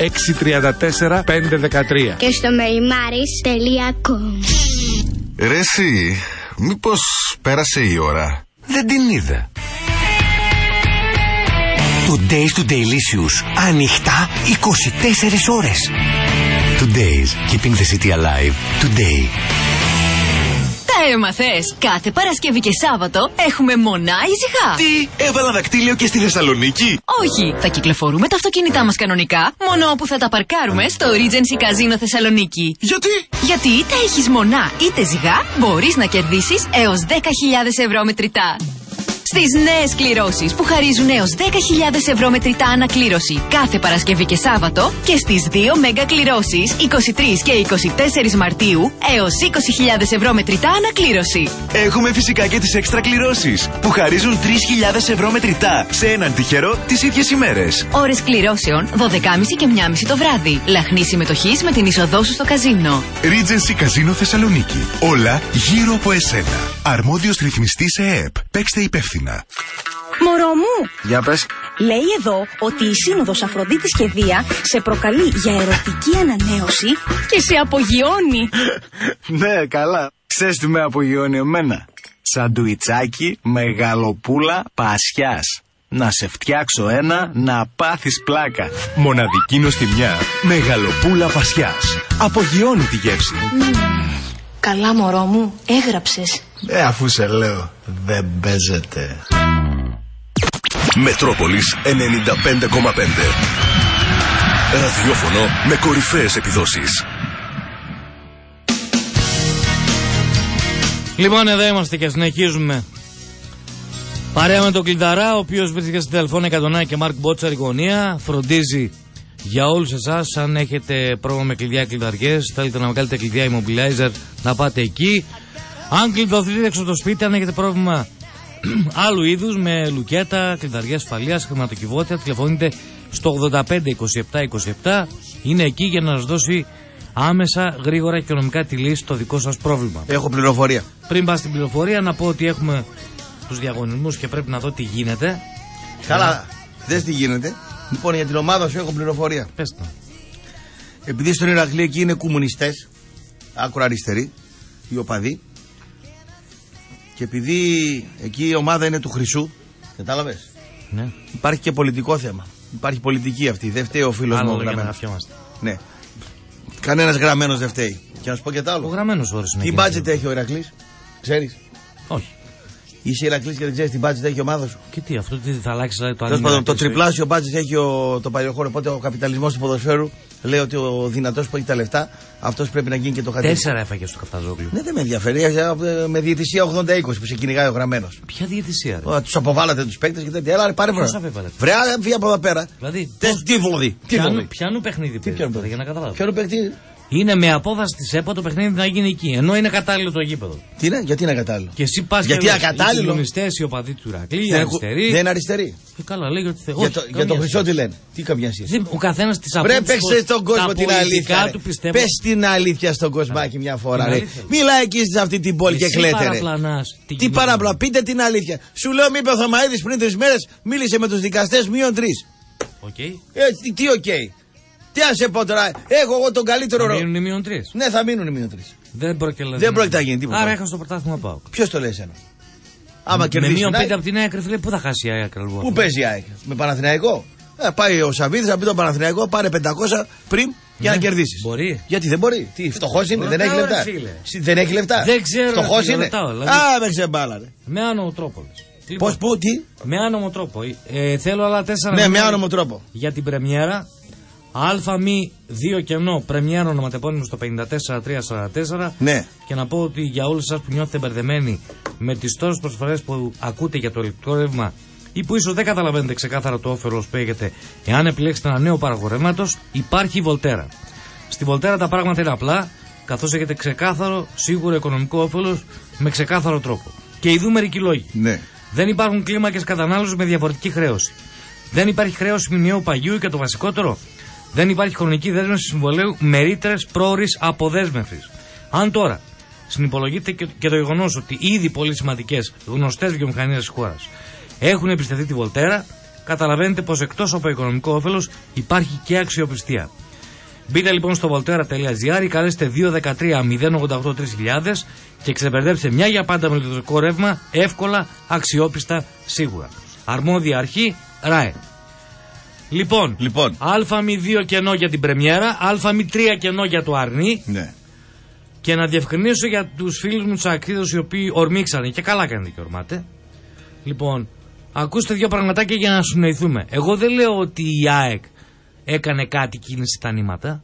634 513. Και στο meimaris.com. Ρε εσύ, μήπως πέρασε η ώρα? Δεν την είδα. Today's του Delicious. Ανοιχτά 24 ώρες. Today's. Keeping the city alive. Today. Τα έμαθες. Κάθε Παρασκευή και Σάββατο έχουμε μονά ησυχά. Τι, έβαλα δακτύλιο και στη Θεσσαλονίκη? Όχι, θα κυκλοφορούμε τα αυτοκίνητά μας κανονικά, μόνο όπου θα τα παρκάρουμε στο Regency Casino Θεσσαλονίκη. Γιατί είτε έχεις μονά είτε ζυγά, μπορείς να κερδίσεις έως 10.000 ευρώ μετρητά. Στις νέες κληρώσεις που χαρίζουν έως 10.000 ευρώ μετρητά ανακλήρωση κάθε Παρασκευή και Σάββατο και στις δύο μέγα κληρώσεις 23 και 24 Μαρτίου έως 20.000 ευρώ μετρητά ανακλήρωση. Έχουμε φυσικά και τις έξτρα κληρώσεις που χαρίζουν 3.000 ευρώ μετρητά σε έναν τυχερό τις ίδιες ημέρες. Ώρες κληρώσεων 12.30 και 1.30 το βράδυ. Λαχνή συμμετοχής με την είσοδό σου στο καζίνο. Regency Casino Θεσσαλονίκη. Όλα γύρω από εσένα. Αρμόδιος ρυθμιστής ΕΕΠ. Παίξτε υπεύθυνα. Μωρό μου! Για πες. Λέει εδώ ότι η Σύνοδος Αφροδίτης και Δία σε προκαλεί για ερωτική ανανέωση και σε απογειώνει. Ναι, καλά. Ξέρεις τι με απογειώνει εμένα? Σαντουιτσάκι με γαλοπούλα πασιάς. Να σε φτιάξω ένα να πάθεις πλάκα. Μοναδική νοστιμιά με γαλοπούλα πασιάς. Απογειώνει τη γεύση. Καλά μωρό μου, έγραψες. Αφού σε λέω, δεν παίζεται. Μετρόπολης 95,5. Ραδιόφωνο με κορυφαίες επιδόσεις. Λοιπόν, εδώ είμαστε και συνεχίζουμε. Παρέα με τον Κλειδαρά, ο οποίος βρίσκεται στην τηλεφώνη 101 και Μάρκ Μπότσαρη γωνία. Φροντίζει για όλους εσάς. Αν έχετε πρόβλημα με κλειδιά κλειδαριές, θέλετε να βγάλετε κλειδιά immobilizer, να πάτε εκεί. Αν κλειδωθείτε έξω το σπίτι, αν έχετε πρόβλημα άλλου είδους με λουκέτα, κλειδαριά ασφαλείας, χρηματοκιβώτια, τηλεφωνείτε στο 85-27-27. Είναι εκεί για να σας δώσει άμεσα, γρήγορα και οικονομικά τη λύση στο δικό σας πρόβλημα. Έχω πληροφορία. Πριν πάω στην πληροφορία, να πω ότι έχουμε τους διαγωνισμούς και πρέπει να δω τι γίνεται. Καλά, δες τι γίνεται. Λοιπόν, για την ομάδα σου έχω πληροφορία. Πες το. Επειδή στον Ηρακλή εκεί είναι κομμουνιστές, άκουρα αριστεροί, οι οπαδοί, και επειδή εκεί η ομάδα είναι του Χρυσού, κατάλαβες, ναι. Υπάρχει και πολιτικό θέμα. Υπάρχει πολιτική αυτή. Δεν φταίει ο φίλος μου ο γραμμένος. Ναι. Κανένας γραμμένος δεν φταίει. Και να σου πω και τ' άλλο. Ο γραμμένος όρος είναι. Τι budget έχει ο Ηρακλής, ξέρεις? Όχι. Είσαι Ηρακλής και δεν ξέρεις τι budget έχει η ομάδα σου? Και τι, αυτό τι θα αλλάξει το άλλο? Το τριπλάσιο budget έχει το παλιοχώρο. Οπότε ο καπιταλισμός του ποδοσφαίρου λέει ότι ο δυνατός που έχει τα λεφτά, αυτός πρέπει να γίνει και το χατήρι. 4 έφαγε στο Καφταζόγλιο. Ναι, δεν με ενδιαφέρει. Με διαιτησία 80-20 που σε κυνηγάει ο γραμμένος. Ποια διαιτησία? Τους αποβάλλατε τους παίκτες και τέτοια. Έλα, πάρε φορά. Βρέα, φύγει από εδώ πέρα. Δηλαδή, τι βολδί. Πιάνου παιχνίδι για να καταλάβω. Ποιανού παιχνίδι? Είναι με απόβαση τη ΕΠΟ το παιχνίδι να γίνει εκεί. Ενώ είναι κατάλληλο το γήπεδο. Τι είναι, γιατί είναι κατάλληλο? Και εσύ πας γιατί και είναι κατάλληλο? Οι συντονιστές, οι οπαδοί του Ηρακλή, οι αριστεροί. Δεν είναι αριστεροί. Καλά, λέει ότι για το Χρυσό τι λένε? Τι καμιά σχέση? Ο καθένας της απόψης. Βρε, παίξε στον κόσμο την αλήθεια. Πες την αλήθεια στον κοσμάκι μια φορά. Μιλάει εκεί σε αυτή την πόλη και κλαίτε. Τι παραπλανά, πείτε την αλήθεια. Σου λέω, μήπε ο Θωμαίδης πριν 3 μέρες μίλησε με τους δικαστές -3. Τι οκ. Τι αν σε πω τώρα, έχω εγώ τον καλύτερο ρόλο. Θα μείνουν -3. Ναι, θα μείνουν -3. Δεν πρόκειται να γίνει τίποτα. Άρα έχασε το πρωτάθλημα πάω. Ποιος το λέει εσένα? Άμα κερδίσει. Με -5 από την ΑΕΚ, φίλε, πού θα χάσει η ΑΕΚ? Πού παίζει η ΑΕΚ? Με Παναθηναϊκό? Πάει ο Σαββίδης να πει τον Παναθηναϊκό, πάρε 500 πριν για να κερδίσει. Μπορεί. Γιατί δεν μπορεί? Τι, φτωχός είναι, δεν έχει λεφτά. Δεν έχει λεφτά. Δεν ξέρω. Φτωχός είναι. Δεν ξέρω μπάλα. Με άνομο τρόπο. Πώς, πού, τι? Με άνομο τρόπο. Θέλω άλλα 4. Ναι, με άνομο τρόπο. Για την πρεμιέρα. ΑΜΗ 2 κενό, πρεμιέρα ονοματεπώνυμο στο 54344. Ναι. Και να πω ότι για όλους εσάς που νιώθετε μπερδεμένοι με τις τόσες προσφορές που ακούτε για το ηλεκτρικό ρεύμα ή που ίσως δεν καταλαβαίνετε ξεκάθαρα το όφελος που έχετε εάν επιλέξετε ένα νέο παραγωγό ρεύματος, υπάρχει η Volterra. Στη Volterra τα πράγματα είναι απλά, καθώς έχετε ξεκάθαρο, σίγουρο οικονομικό όφελος με ξεκάθαρο τρόπο. Και ειδού μερικοί λόγοι. Ναι. Δεν υπάρχουν κλίμακες κατανάλωσης με διαφορετική χρέωση. Δεν υπάρχει χρέωση μηνιαίου παγιού και το βασικότερο, δεν υπάρχει χρονική δέσμευση συμβολέου με ρήτρες πρόωρης αποδέσμευσης. Αν τώρα συνυπολογείτε και το γεγονός ότι ήδη πολύ σημαντικές γνωστές βιομηχανίες της χώρας έχουν εμπιστευτεί τη Volterra, καταλαβαίνετε πως εκτός από οικονομικό όφελος υπάρχει και αξιοπιστία. Μπείτε λοιπόν στο volterra.gr ή καλέστε 213 088 3000 και ξεπερδέψτε μια για πάντα με ηλεκτρικό ρεύμα εύκολα, αξιόπιστα, σίγουρα. Αρμόδια αρχή, ΡΑΕ. Λοιπόν, ΑΜ2 κενό για την πρεμιέρα, ΑΜ3 κενό για το Αρνί. Ναι. Και να διευκρινίσω για τους φίλους μου τους ακτίδους οι οποίοι ορμήξανε και καλά κάνετε και ορμάτε. Λοιπόν, ακούστε δύο πραγματάκια για να συνοηθούμε. Εγώ δεν λέω ότι η ΑΕΚ έκανε κάτι κίνηση τα νήματα.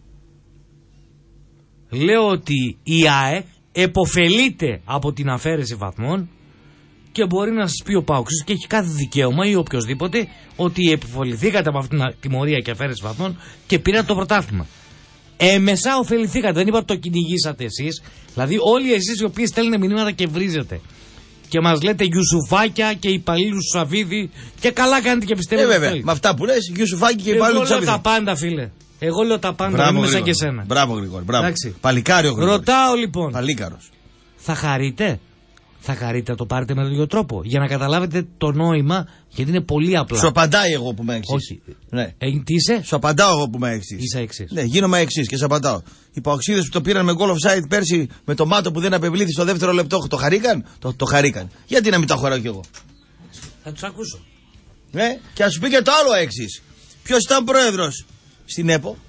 Λέω ότι η ΑΕΚ επωφελείται από την αφαίρεση βαθμών και μπορεί να σας πει ο Πάουξης και έχει κάθε δικαίωμα ή οποιοδήποτε ότι επωφεληθήκατε από αυτήν την τιμωρία και αφαίρεση βαθμών και πήρατε το πρωτάθλημα. Έμεσα ωφεληθήκατε, δεν είπα ότι το κυνηγήσατε εσείς. Δηλαδή όλοι εσείς οι οποίοι στέλνετε μηνύματα και βρίζετε και μας λέτε Γιουσουφάκια και υπαλλήλους του Σαββίδη και καλά κάνετε και πιστεύετε. Βέβαια, με αυτά που λες Γιουσουφάκη και υπαλλήλους του Σαββίδη. Εγώ λέω τα πάντα, φίλε. Εγώ λέω τα πάντα, δεν είμαι σαν και εσένα. Μπράβο Γρηγόρη, μπράβο. Παλικάριο Γρηγόρη. Ρωτάω λοιπόν. Παλίκαρος. Θα χαρείτε? Θα χαρείτε να το πάρετε με τον ίδιο τρόπο για να καταλάβετε το νόημα, γιατί είναι πολύ απλά. Σου απαντάει εγώ που με εξής. Όχι. Ναι. Τι είσαι? Σου απαντάω εγώ που με εξής. Είσαι εξής. Ναι, γίνομαι εξής και σου απαντάω. Οι παοξίδες που το πήραν με goal offside πέρσι με το μάτο που δεν απευλήθη στο δεύτερο λεπτό, το χαρήκαν? Το χαρήκαν. Γιατί να μην τα χωράω κι εγώ? Θα τους ακούσω. Ναι, και α σου πει και το άλλο εξής. Ποιος ήταν πρόεδρος στην ΕΠΟ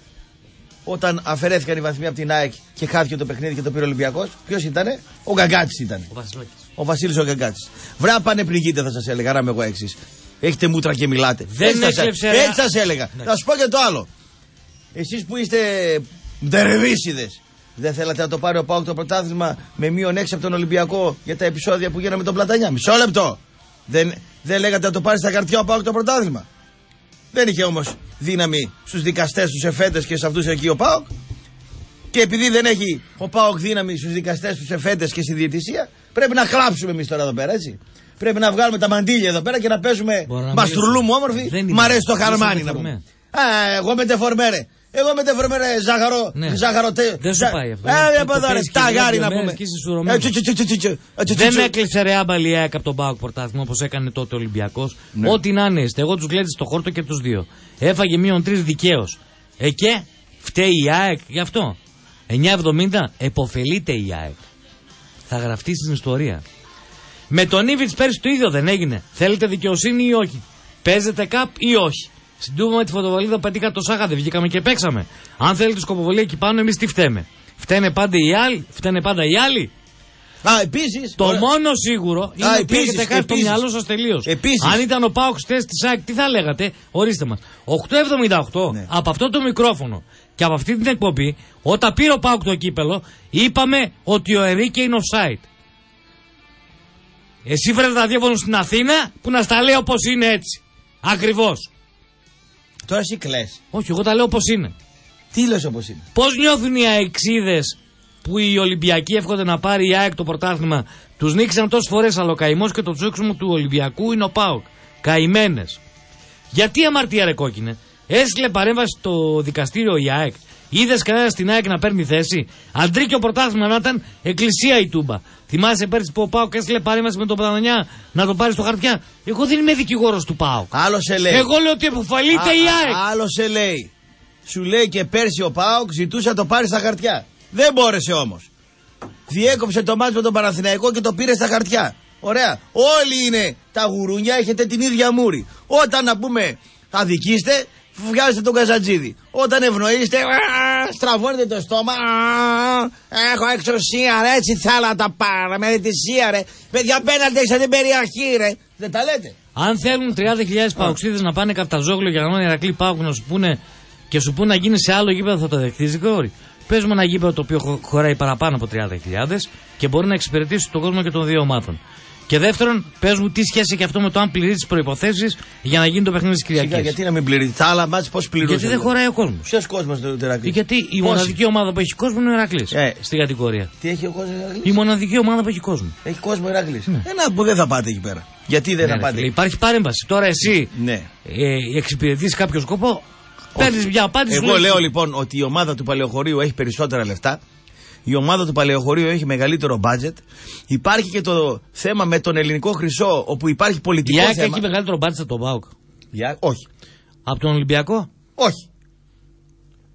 όταν αφαιρέθηκαν οι βαθμοί από την ΑΕΚ και χάθηκε το παιχνίδι και το πήρε ο Ολυμπιακός? Ποιος ήτανε? Ο Γκαγκάτσης ήταν. Ο Βασίλης ο Γκαγκάτσης. Βρά πάνε πληγείτε, θα σας έλεγα, να είμαι εγώ εξής. Έχετε μούτρα και μιλάτε. Έτσι σας έλεγα. Θα σου πω και το άλλο. Εσείς που είστε ντερεβίσιδες, δεν θέλατε να το πάρει ο ΠΑΟΚ το πρωτάθλημα με -6 από τον Ολυμπιακό για τα επεισόδια που γίνανε με τον Πλατανιά? Μισό λεπτό. Δεν λέγατε να το πάρει στα χαρτιά ο ΠΑΟΚ το πρωτάθλημα? Δεν είχε όμως δύναμη στους δικαστές, στους εφέτες και σε αυτούς εκεί ο ΠΑΟΚ. Και επειδή δεν έχει ο ΠΑΟΚ δύναμη στους δικαστές, στους εφέτες και στη διαιτησία, πρέπει να χλάψουμε εμείς τώρα εδώ πέρα, έτσι. Πρέπει να βγάλουμε τα μαντήλια εδώ πέρα και να παίζουμε μαστρουλού μου όμορφη. Μ' αρέσει το χαρμάνι να πούμε. Εγώ με τεφορμέρε. Εγώ με τεφορμέρε ζάχαρο. Δεν σου πάει αυτό. Ταγάρι να πούμε. Δεν έκλεισε ρε άμπαλη η ΑΕΚ από τον ΠΑΟΚ πρωτάθλημα όπως έκανε τότε ο Ολυμπιακός. Ό,τι να είναι. Εγώ τους γλέντισα στο χόρτο και τους δύο. Έφαγε -3 δικαίως. Και φταίει η ΑΕΚ γι' αυτό. 9,70 επωφελείται η ΑΕΚ. Θα γραφτεί στην ιστορία. Με τον Ήβιτς πέρσι το ίδιο δεν έγινε? Θέλετε δικαιοσύνη ή όχι? Παίζετε καπ ή όχι? Στην Τούμπα με τη φωτοβολίδα πετύχα το Σάγα, δεν βγήκαμε και παίξαμε. Αν θέλετε σκοποβολία εκεί πάνω, εμείς τι φταίμε? Φταίνε πάντα οι άλλοι? Φταίνε πάντα οι άλλοι? Επίσης. Το μόνο σίγουρο είναι ότι έχετε χάσει το μυαλό σας τελείως. Αν ήταν ο ΠΑΟΚ στη θέση της ΑΕΚ, τι θα λέγατε? Ορίστε μας. 8,78 ναι. Από αυτό το μικρόφωνο και από αυτή την εκπομπή, όταν πήρε ο ΠΑΟΚ το κύπελο, είπαμε ότι ο Ερίκε είναι offside. Εσύ βρέτε τα διάφορα στην Αθήνα που να στα λέω όπως είναι έτσι. Ακριβώς. Τώρα εσύ κλαις. Όχι, εγώ τα λέω όπως είναι. Τι λες όπως είναι? Πώς νιώθουν οι αεξίδες που οι Ολυμπιακοί εύχονται να πάρει η ΑΕΚ το πρωτάθλημα? Τους νίκησαν τόσες φορές, αλλά ο καημός και το ψόξιμο του Ολυμπιακού είναι ο ΠΑΟΚ. Καημένες. Γιατί αμαρτία ρε κόκκινε? Έστειλε παρέμβαση στο δικαστήριο η ΑΕΚ. Είδες κανένα στην ΑΕΚ να παίρνει θέση? Αντρίκιο πρωτάθλημα να ήταν εκκλησία η Τούμπα. Θυμάσαι πέρσι που ο ΠΑΟΚ έστειλε παρέμβαση με τον Πλατανιά να το πάρει στο χαρτιά? Εγώ δεν είμαι δικηγόρος του ΠΑΟΚ. Άλλο σε λέει. Εγώ λέω ότι επωφελείται η ΑΕΚ. Άλλο σε λέει. Σου λέει και πέρσι ο ΠΑΟΚ ζητούσε να το πάρει στα χαρτιά. Δεν μπόρεσε όμως. Διέκοψε το μάτι με τον Παναθηναϊκό και το πήρε στα χαρτιά. Ωραία. Όλοι είναι τα γουρούνια, έχετε την ίδια μούρη. Όταν να πούμε αδικήστε, βγάζετε τον Καζατζίδη. Όταν ευνοείστε, στραβώνετε το στόμα. Έχω εξουσία, ρε, έτσι θέλω να τα πάρω. Με διαιτησία, ρε. Παιδιά, πέναντι έξω την περιοχή, ρε. Δεν τα λέτε? Αν θέλουν 30.000 παοξίδες να πάνε Καφταζόγλιο για να πάνε Ηρακλή ΠΑΟΚ να σου πούνε και σου πούνε να γίνει σε άλλο γήπεδο, θα το δεχτείς, Γρηγόρη? Πες μου ένα γήπεδο το οποίο χωράει παραπάνω από 30.000 και μπορεί να εξυπηρετήσει τον κόσμο και των δύο ομάδων. Και δεύτερον, πες μου τι σχέση έχει αυτό με το αν πληρεί τις προϋποθέσεις για να γίνει το παιχνίδι της Κυριακής. Γιατί να μην πληρεί? Τα άλλα μάτς πώς πληρούσε? Γιατί δεν χωράει ο κόσμος. Ποιος κόσμος το Ηρακλή? Γιατί η μοναδική ομάδα που έχει κόσμο είναι ο Ηρακλής. Στην κατηγορία. Τι έχει ο κόσμος Ηρακλής? Η μοναδική ομάδα που έχει κόσμο. Έχει κόσμο Ηρακλής. Ένα που δεν θα πάτε εκεί πέρα. Γιατί δεν θα πάτε? Υπάρχει παρέμβαση. Τώρα εσύ εξυπηρετείς κάποιο σκοπό. Παίρνεις μια απάντηση. Εγώ λέω λοιπόν ότι η ομάδα του Παλαιοχωρίου έχει περισσότερα λεφτά. Η ομάδα του Παλαιοχωρίου έχει μεγαλύτερο budget. Υπάρχει και το θέμα με τον ελληνικό χρυσό, όπου υπάρχει πολιτικό θέμα. Η ΑΕΚ έχει μεγαλύτερο budget από τον ΠΑΟΚ? Όχι. Από τον Ολυμπιακό? Όχι.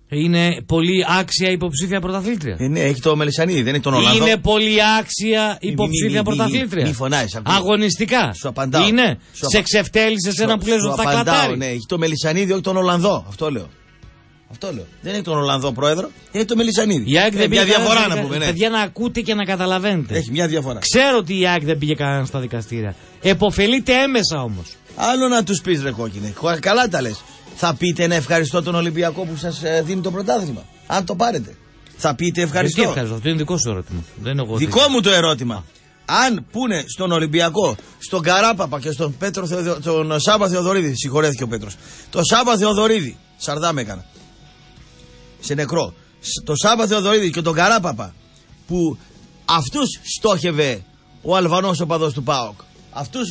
Είναι πολύ άξια υποψήφια πρωταθλήτρια. Ναι, έχει το Μελισσανίδη, δεν έχει τον Ολλανδό. Είναι πολύ άξια υποψήφια πρωταθλήτρια. Μη φωνάζεις. Αγωνιστικά. Σου απαντάω. Είναι. Σε ξεφτέλησε ένα που λες ότι θα κλατάρει. Ναι, έχει το Μελισσανίδη, όχι τον Ολλανδό. Αυτό λέω. Δεν έχει τον Ολλανδό πρόεδρο, έχει το Μελισσανίδη. Η ΑΕΚ δεν πήγε. Μια διαφορά να πούμε. Παιδιά, να ακούτε και να καταλαβαίνετε. Έχει μια διαφορά. Ξέρω ότι η ΑΕΚ δεν πήγε κανένα στα δικαστήρια. Εποφελείται έμεσα όμως. Άλλο να τους πεις, ρε κόκκινε. Καλά τα λες. Θα πείτε ένα ευχαριστώ τον Ολυμπιακό που σας δίνει το πρωτάθλημα. Αν το πάρετε. Θα πείτε ευχαριστώ. Τι ευχαριστώ, αυτό είναι δικό σου ερώτημα. Δεν εγώ δικό μου το ερώτημα. Αν πούνε στον Ολυμπιακό, στον Καράπαπα και στον τον Σάβα Θεοδωρίδη, συγχωρέθηκε ο Πέτρος. Το Σάβα Θεοδωρίδη, σαρδά με έκανα. Σε νεκρό. Το Σάβα Θεοδωρίδη και τον Καράπαπα που αυτούς στόχευε ο Αλβανός οπαδός του ΠΑΟΚ. Αυτούς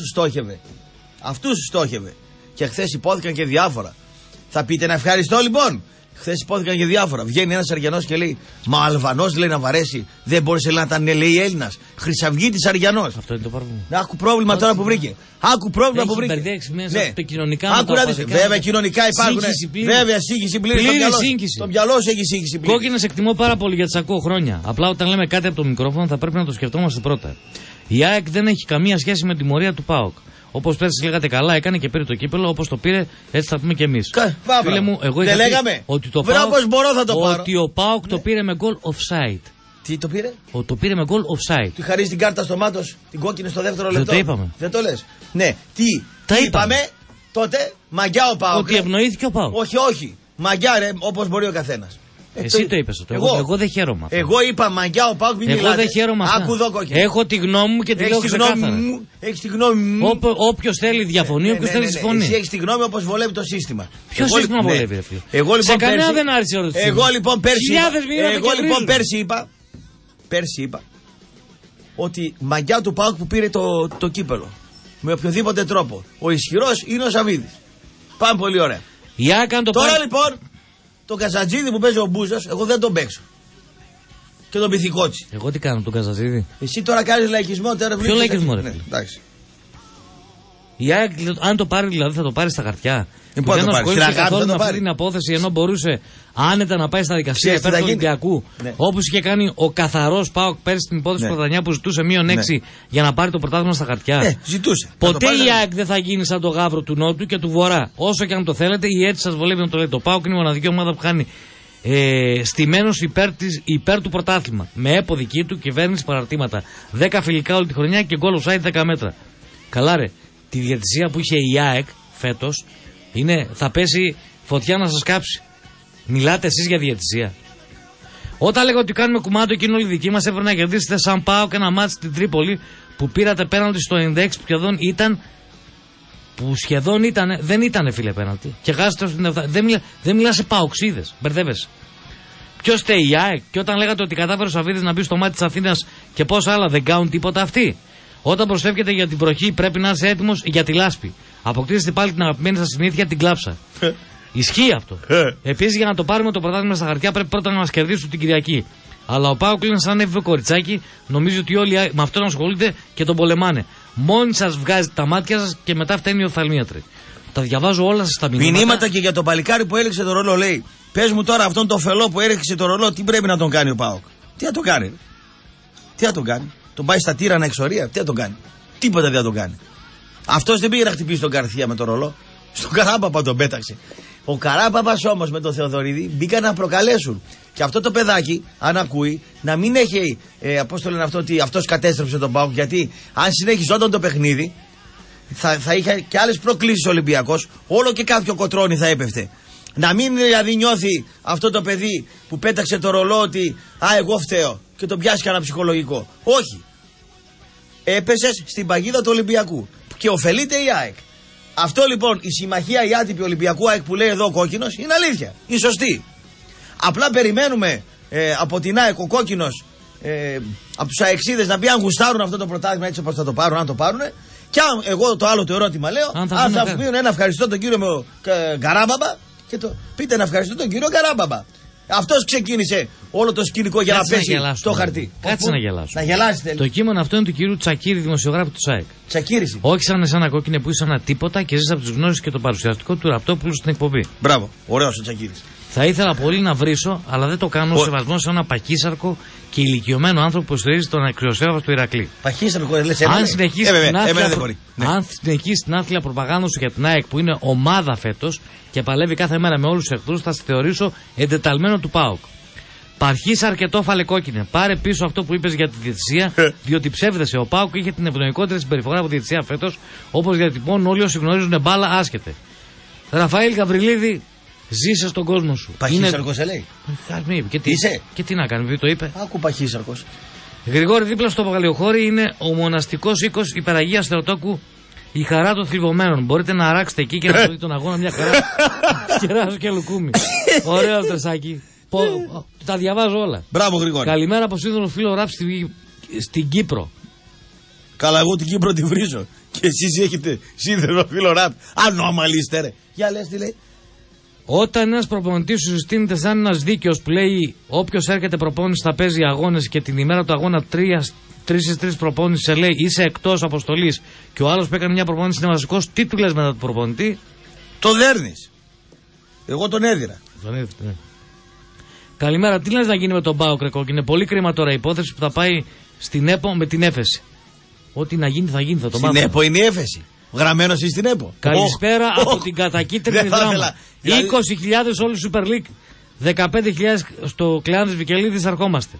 στόχευε. Και χθες υπόθηκαν και διάφορα. Θα πείτε να ευχαριστώ λοιπόν. Χθες υπόθηκαν και διάφορα. Βγαίνει ένας Αριανός και λέει: μα ο Αλβανός λέει να βαρέσει. Δεν μπόρεσε να ήταν λέει Έλληνας. Χρυσαυγίτης Αριανός. Αυτό είναι το πρόβλημα. Άκου πρόβλημα τώρα που βρήκε. Μέσα τα κοινωνικά άκου να δεις. Βέβαια κοινωνικά υπάρχουν. Βέβαια σύγχυση πλήρη. Το μυαλό σου έχει σύγχυση πλήρη. Κόκκινες εκτιμώ πάρα πολύ γιατί τις ακούω χρόνια. Απλά όταν λέμε κάτι από το μικρόφωνο θα πρέπει να το σκεφτόμαστε πρώτα. Η ΑΕΚ δεν έχει καμία σχέση με τη μορία του ΠΑΟΚ. Όπως πέρσι λέγατε καλά, έκανε και πήρε το κύπελο. Όπως το πήρε, έτσι θα πούμε και εμείς. Φίλε μου, εγώ δεν λέγαμε ότι ο ΠΑΟΚ το πήρε με goal offside. Τι το πήρε? Το πήρε με goal offside. Του χαρίζει την κάρτα στο μάτος, την κόκκινη στο δεύτερο λεπτό. Δεν το είπαμε. Δεν το λες. Ναι, τι είπαμε τότε, μαγιά ο ΠΑΟΚ. Ότι ευνοήθηκε ο ΠΑΟΚ. Όχι. Μαγιά ρε, όπως μπορεί ο καθένας. Εσύ το είπες. Εγώ δεν χαίρομαι. Εγώ είπα μαγιά ο ΠΑΟΚ, μην μιλάτε. Εγώ δεν χαίρομαι. Έχω τη γνώμη μου και τη λέω ξεκάθαρα. Έχεις τη γνώμη μου. Όποιος θέλει διαφωνεί, όποιος θέλει συμφωνεί. Εσύ έχεις τη γνώμη όπως βολεύει το σύστημα. Ποιο σύστημα βολεύει, ρε φίλε? Σε κανένα δεν άρεσε όλο το σύστημα. Εγώ λοιπόν πέρσι είπα ότι μαγιά του ΠΑΟΚ που πήρε το κύπελο. Με οποιοδήποτε τρόπο. Ο ισχυρός είναι ο Σαββίδης. Πάμε πολύ ωραία. Τώρα λοιπόν. Το Καζατζίδη που παίζει ο Μπούζος, εγώ δεν τον παίξω. Και τον Πυθικότσι. Εγώ τι κάνω τον Καζατζίδη? Εσύ τώρα κάνεις λαϊκισμό. Ποιο λαϊκισμό ρε? Εντάξει. Η ΑΕΚ, αν το πάρει δηλαδή θα το πάρει στα χαρτιά. Δεν ασχολείται καθόλου με αυτή την απόθεση ενώ μπορούσε άνετα να πάει στα δικαστήρια υπέρ του Ολυμπιακού. Ναι. Όπως είχε κάνει ο καθαρός ΠΑΟΚ πέρσι στην υπόθεση Πρωτανιά που ζητούσε μείον 6 για να πάρει το πρωτάθλημα στα χαρτιά. Ζητούσε. Ποτέ η ΑΕΚ δεν θα γίνει σαν το Γαύρο του Νότου και του Βορρά. Όσο και αν το θέλετε, η έτσι σας βολεύει να το λέτε. Το ΠΑΟΚ είναι η μοναδική ομάδα που κάνει στημένος υπέρ του πρωτάθλημα. Με έπο δική του, κυβέρνηση, παραρτήματα. 10 φιλικά όλη τη χρονιά και goal offside 10 μέτρα. Καλά ρε, τη διαιτησία που είχε η ΑΕΚ φέτος θα πέσει φωτιά να σας κάψει. Μιλάτε εσείς για διαιτησία? Όταν λέγω ότι κάνουμε κουμάντο εκείνο όλοι δικοί μας, έπρεπε να κερδίσετε σαν ΠΑΟΚ και ένα μάτς στην Τρίπολη που πήρατε πέναλτι στο 96 σχεδόν ήταν, δεν ήταν φίλε πέναλτι. Και χάσετε στην 7. Δεν μιλάς σε ΠΑΟΚσίδες, μπερδεύεσαι. Ποιος φταίει η ΑΕΚ? Και όταν λέγατε ότι κατάφερε ο Σαββίδης να μπει στο μάτι της Αθήνας και πόσα άλλα, δεν κάνουν τίποτα αυτοί? Όταν προσφεύγετε για την βροχή, πρέπει να είσαι έτοιμος για τη λάσπη. Αποκτήσετε πάλι την αγαπημένη σας συνήθεια, την κλάψα. Ισχύει αυτό. Επίσης, για να το πάρουμε το πρωτάθλημα στα χαρτιά, πρέπει πρώτα να μας κερδίσουν την Κυριακή. Αλλά ο ΠΑΟΚ είναι σαν έφηβο κοριτσάκι, νομίζει ότι όλοι με αυτόν ασχολούνται και τον πολεμάνε. Μόνοι σας βγάζετε τα μάτια σας και μετά φταίνει οι οφθαλμίατροι. Τα διαβάζω όλα σας τα μηνύματα. Μηνύματα και για το παλικάρι που έριξε το ρολό, λέει. Πες μου τώρα αυτόν το φελό που έριξε το ρολό, τι πρέπει να τον κάνει ο ΠΑΟΚ? Τι θα τον κάνει? Τι θα τον κάνει? Τον πάει στα τύρανα εξορία? Τι θα τον κάνει? Τίποτα δεν θα τον κάνει. Αυτός δεν πήγε να χτυπήσει τον Καρθία με το ρολό. Στον Καράπαπα τον πέταξε. Ο Καράπαπας όμως με τον Θεοδωρίδη μπήκαν να προκαλέσουν. Και αυτό το παιδάκι, αν ακούει, να μην έχει, πώς το λένε αυτό, ότι αυτός κατέστρεψε τον ΠΑΟΚ. Γιατί αν συνεχιζόταν το παιχνίδι, θα είχε και άλλες προκλήσεις ο Ολυμπιακός. Όλο και κάποιο κοτρόνι θα έπεφτε. Να μην δηλαδή νιώθει αυτό το παιδί που πέταξε το ρολό ότι εγώ φταίω και τον πιάσει κανένα ψυχολογικό. Όχι. Έπεσες στην παγίδα του Ολυμπιακού και ωφελείται η ΑΕΚ. Αυτό λοιπόν η συμμαχία η άτυπη Ολυμπιακού ΑΕΚ που λέει εδώ ο κόκκινος είναι αλήθεια. Είναι σωστή. Απλά περιμένουμε από την ΑΕΚ ο κόκκινος από τους αεξίδες να πει αν γουστάρουν αυτό το πρωτάθλημα έτσι όπως θα το πάρουν, αν το πάρουν. Και εγώ το άλλο το ερώτημα λέω, αν θα πούν ένα ευχαριστώ τον κύριο Καράμπαμπα και πείτε να ευχαριστώ τον κύριο Καράμπαμπα. Αυτός ξεκίνησε όλο το σκηνικό για Κάτσε να πέσει γελάσουμε, στο χαρτί. Κάτσε να γελάσω. Να γελάσετε. Το κείμενο αυτό είναι του κυρίου Τσακίρη, δημοσιογράφου του ΣΑΕΚ. Τσακίρη. Όχι σαν εσένα κόκκινε που ήσαν τίποτα και ζεις από τις γνώσεις και το παρουσιαστικό του Ραπτόπουλου στην εκπομπή. Μπράβο, ωραίος ο Τσακίρης. Θα ήθελα πολύ να βρίσω, αλλά δεν το κάνω σεβασμό σε ένα παχύσαρκο και ηλικιωμένο άνθρωπο που στηρίζει τον αξιοσέβαστο του Ηρακλή. Παχύσαρκο, λες αν συνεχίσει την άθλια προπαγάνδα σου για την ΑΕΚ που είναι ομάδα φέτος και παλεύει κάθε μέρα με όλους τους εχθρούς, θα σε θεωρήσω εντεταλμένο του ΠΑΟΚ. Παρχίσα αρκετό φαλεκόκκινε. Πάρε πίσω αυτό που είπες για τη διαιτησία, διότι ψεύδεσαι. Ο ΠΑΟΚ είχε την ευνοϊκότερη συμπεριφορά από τη διαιτησία φέτος, όπως διατυπώνουν όλοι όσοι γνωρίζουν μπάλα άσχετε. Ραφαήλ Γαβριλίδη, ζήσε στον κόσμο σου. Παχύσαρκος λέει. Και τι να κάνει, το είπε. Άκου Παχύσαρκος. Γρηγόρη, δίπλα στο Παγαλιοχώρι είναι ο μοναστικός οίκος Υπεραγίας Θεοτόκου, η χαρά των θλιβωμένων. Μπορείτε να αράξετε εκεί και να δείτε τον αγώνα μια χαρά. Κεράσο και λουκούμι. Ωραίο τρεσάκι. Τα διαβάζω όλα. Μπράβο, Γρηγόρη. Καλημέρα από σύντομο φίλο Ραπ στην Κύπρο. Καλά, εγώ την Κύπρο τη βρίζω. Και εσείς έχετε σύνδεσμο φίλο Ραπ. Ανώμαλοι είστε, ρε. Για λες τι λέει. Όταν ένας προπονητής σου συστήνεται σαν ένας δίκαιος που λέει όποιος έρχεται προπόνηση θα παίζει αγώνες και την ημέρα του αγώνα 3 προπόνηση σε λέει είσαι εκτός αποστολής και ο άλλος που έκανε μια προπόνηση είναι βασικός, τι του λες μετά του προπονητή? Το δέρνεις. Εγώ τον έδιρα. Ναι. Καλημέρα, τι λες να γίνει με τον ΠΑΟΚ, ρε κόκκινε? Είναι πολύ κρίμα τώρα η υπόθεση που θα πάει στην ΕΠΟ με την έφεση. Ό,τι να γίνει θα γίνει, θα το μάθουμε. Στην ΕΠΟ είναι η έφεση. Γραμμένος ή στην ΕΠΟ. Καλησπέρα από την κατακίτρινη δράμα. 20.000 όλη Super League. 15.000 στο Κλεάνδης Βικελίδης αρχόμαστε.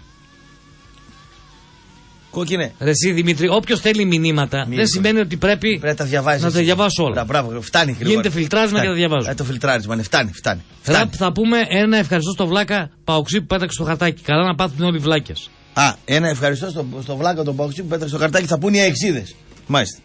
Κόκκινε. Ρε εσύ Δημήτρη, όποιος θέλει μηνύματα δεν σημαίνει ότι πρέπει να τα διαβάζεις. Να τα διαβάσω όλα. Μπράβο, φτάνει γρήγορα. Γίνεται φιλτράρισμα και τα διαβάζω. Το φιλτράρισμα, φτάνει. Θα πούμε ένα ευχαριστώ στο Βλάκα Παοξή που πέταξε στο χαρτάκι. Καλά να πάθουν όλοι οι βλάκες. Ένα ευχαριστώ στο Βλάκα τον Παοξή που πέταξε στο χαρτάκι, θα πούνε οι αεξίδες. Μάλιστα.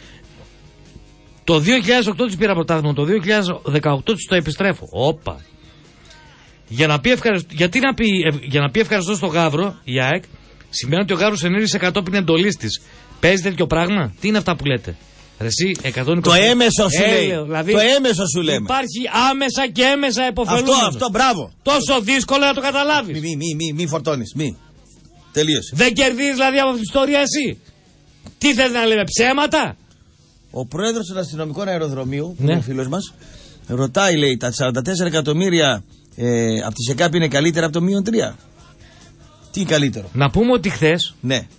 Το 2008 της πήρα πρωτάθλημα, το 2018 της το επιστρέφω. Όπα. Για να πει ευχαριστώ στο Γαύρο, η ΑΕΚ, σημαίνει ότι ο Γαύρος ενήργησε κατόπιν εντολής της. Παίζει τέτοιο πράγμα? Τι είναι αυτά που λέτε? Εσύ, 120. Το έμεσο σου λέει. Δηλαδή, το έμεσο σου λέμε. Υπάρχει άμεσα και έμεσα επωφελούμενος. Αυτό, μπράβο. Τόσο δύσκολο να το καταλάβεις. Μη φορτώνεις, Τελείωσε. Δεν κερδίζεις δηλαδή από την ιστορία εσύ. Τι θες να λέμε, ψέματα? Ο πρόεδρος του αστυνομικού αεροδρομίου, που είναι ο φίλος μας, ρωτάει, λέει, τα 44 εκατομμύρια από τη ΣΕΚΑΠ είναι καλύτερα από το -3. Τι καλύτερο? Να πούμε ότι χθες,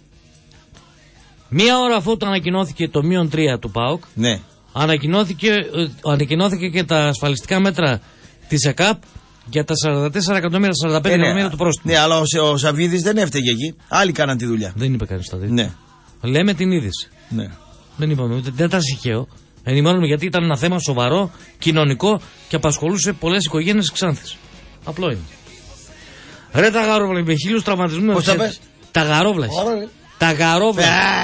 μία ώρα αφού το ανακοινώθηκε το -3 του ΠΑΟΚ, ανακοινώθηκε και τα ασφαλιστικά μέτρα της ΕΚΑΠ για τα 44 εκατομμύρια, 45 εκατομμύρια του πρόστιμου. Ναι, αλλά ο Σαββίδης δεν έφταιγε εκεί. Άλλοι κάναν τη δουλειά. Δεν είπε κανείς τα ναι. Λέμε την είδηση. Ναι. Δεν είπαμε, δεν ήταν συγχαίο. Ενημερώνουμε γιατί ήταν ένα θέμα σοβαρό, κοινωνικό και απασχολούσε πολλές οικογένειες της Ξάνθης. Απλό είναι. Ρε τα γαρόβλα, με 1000 τραυματισμούς. Πώς τα πες? Τα γαρόβλα. Τα γαρόβλα.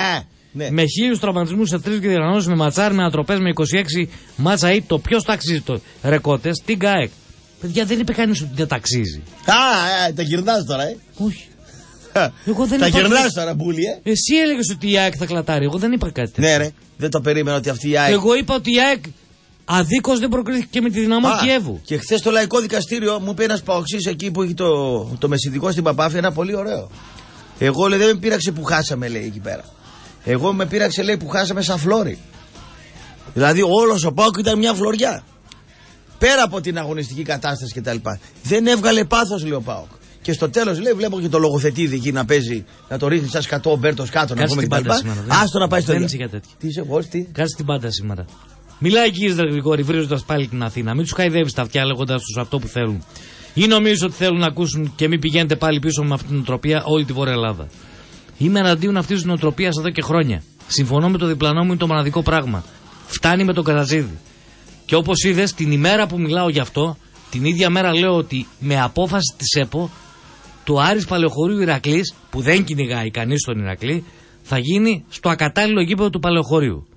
Με 1000 τραυματισμούς σε 3 διοργανώσεις, με ματσάρι, με ανατροπές, με 26 μάτσα ή το ποιος ταξίζει το ρεκότες, την ΚΑΕΚ. Παιδιά, δεν είπε κανείς ότι δεν ταξίζει. Τα γυρνάς τώρα, Όχι. Εγώ δεν τα γυρνάς τώρα, μπούλι, Εσύ έλεγες ότι η ΑΕΚ θα κλατάρει. Εγώ δεν είπα κάτι τέτοιο. Ναι, ρε. Δεν το περίμενα ότι αυτή η ΑΕΚ. Εγώ είπα ότι η ΑΕΚ αδίκως δεν προκρίθηκε με τη Δυναμό Κιέβου. Και χθες στο Λαϊκό Δικαστήριο μου είπε ένας παοξής εκεί που έχει το μεσητικό στην Παπάφη, ένα πολύ ωραίο. Εγώ λέει δεν με πείραξε που χάσαμε, λέει εκεί πέρα. Εγώ με πείραξε, λέει, που χάσαμε σαν φλόρι. Δηλαδή όλος ο ΠΑΟΚ ήταν μια φλωριά. Πέρα από την αγωνιστική κατάσταση κτλ. Δεν έβγαλε πάθος, λέει ο ΠΑΟΚ. Και στο τέλος, λέει, βλέπω και το λογοθετήδη εκεί να παίζει, να το ρίχνει σαν σκατό ο Μπέρτος κάτω. Κάτσε την πάντα σήμερα. Άστο να πάει στο δεν είσαι για τέτοιο. Τι είσαι, πώς, τι. Κάτσε την πάντα σήμερα. Μιλάει κύριε Γρηγόρη, βρίζοντας πάλι την Αθήνα. Μην τους χαϊδεύεις τα αυτιά λέγοντας τους αυτό που θέλουν. Ή νομίζεις ότι θέλουν να ακούσουν και μην πηγαίνετε πάλι πίσω με αυτήν την νοοτροπία όλη τη Βόρεια Ελλάδα. Είμαι εναντίον αυτής της νοοτροπίας εδώ και χρόνια. Συμφωνώ με το διπλανό μου, είναι το μοναδικό πράγμα. Φτάνει με τον Καρατζίδη. Και όπως είδες, την ημέρα που μιλάω γι' αυτό, την ίδια μέρα λέω ότι με απόφαση της ΕΠΟ, το Άρης Παλαιοχωρίου Ηρακλής, που δεν κυνηγάει κανείς τον Ηρακλή, θα γίνει στο ακατάλληλο γήπεδο του Παλαιοχωρίου.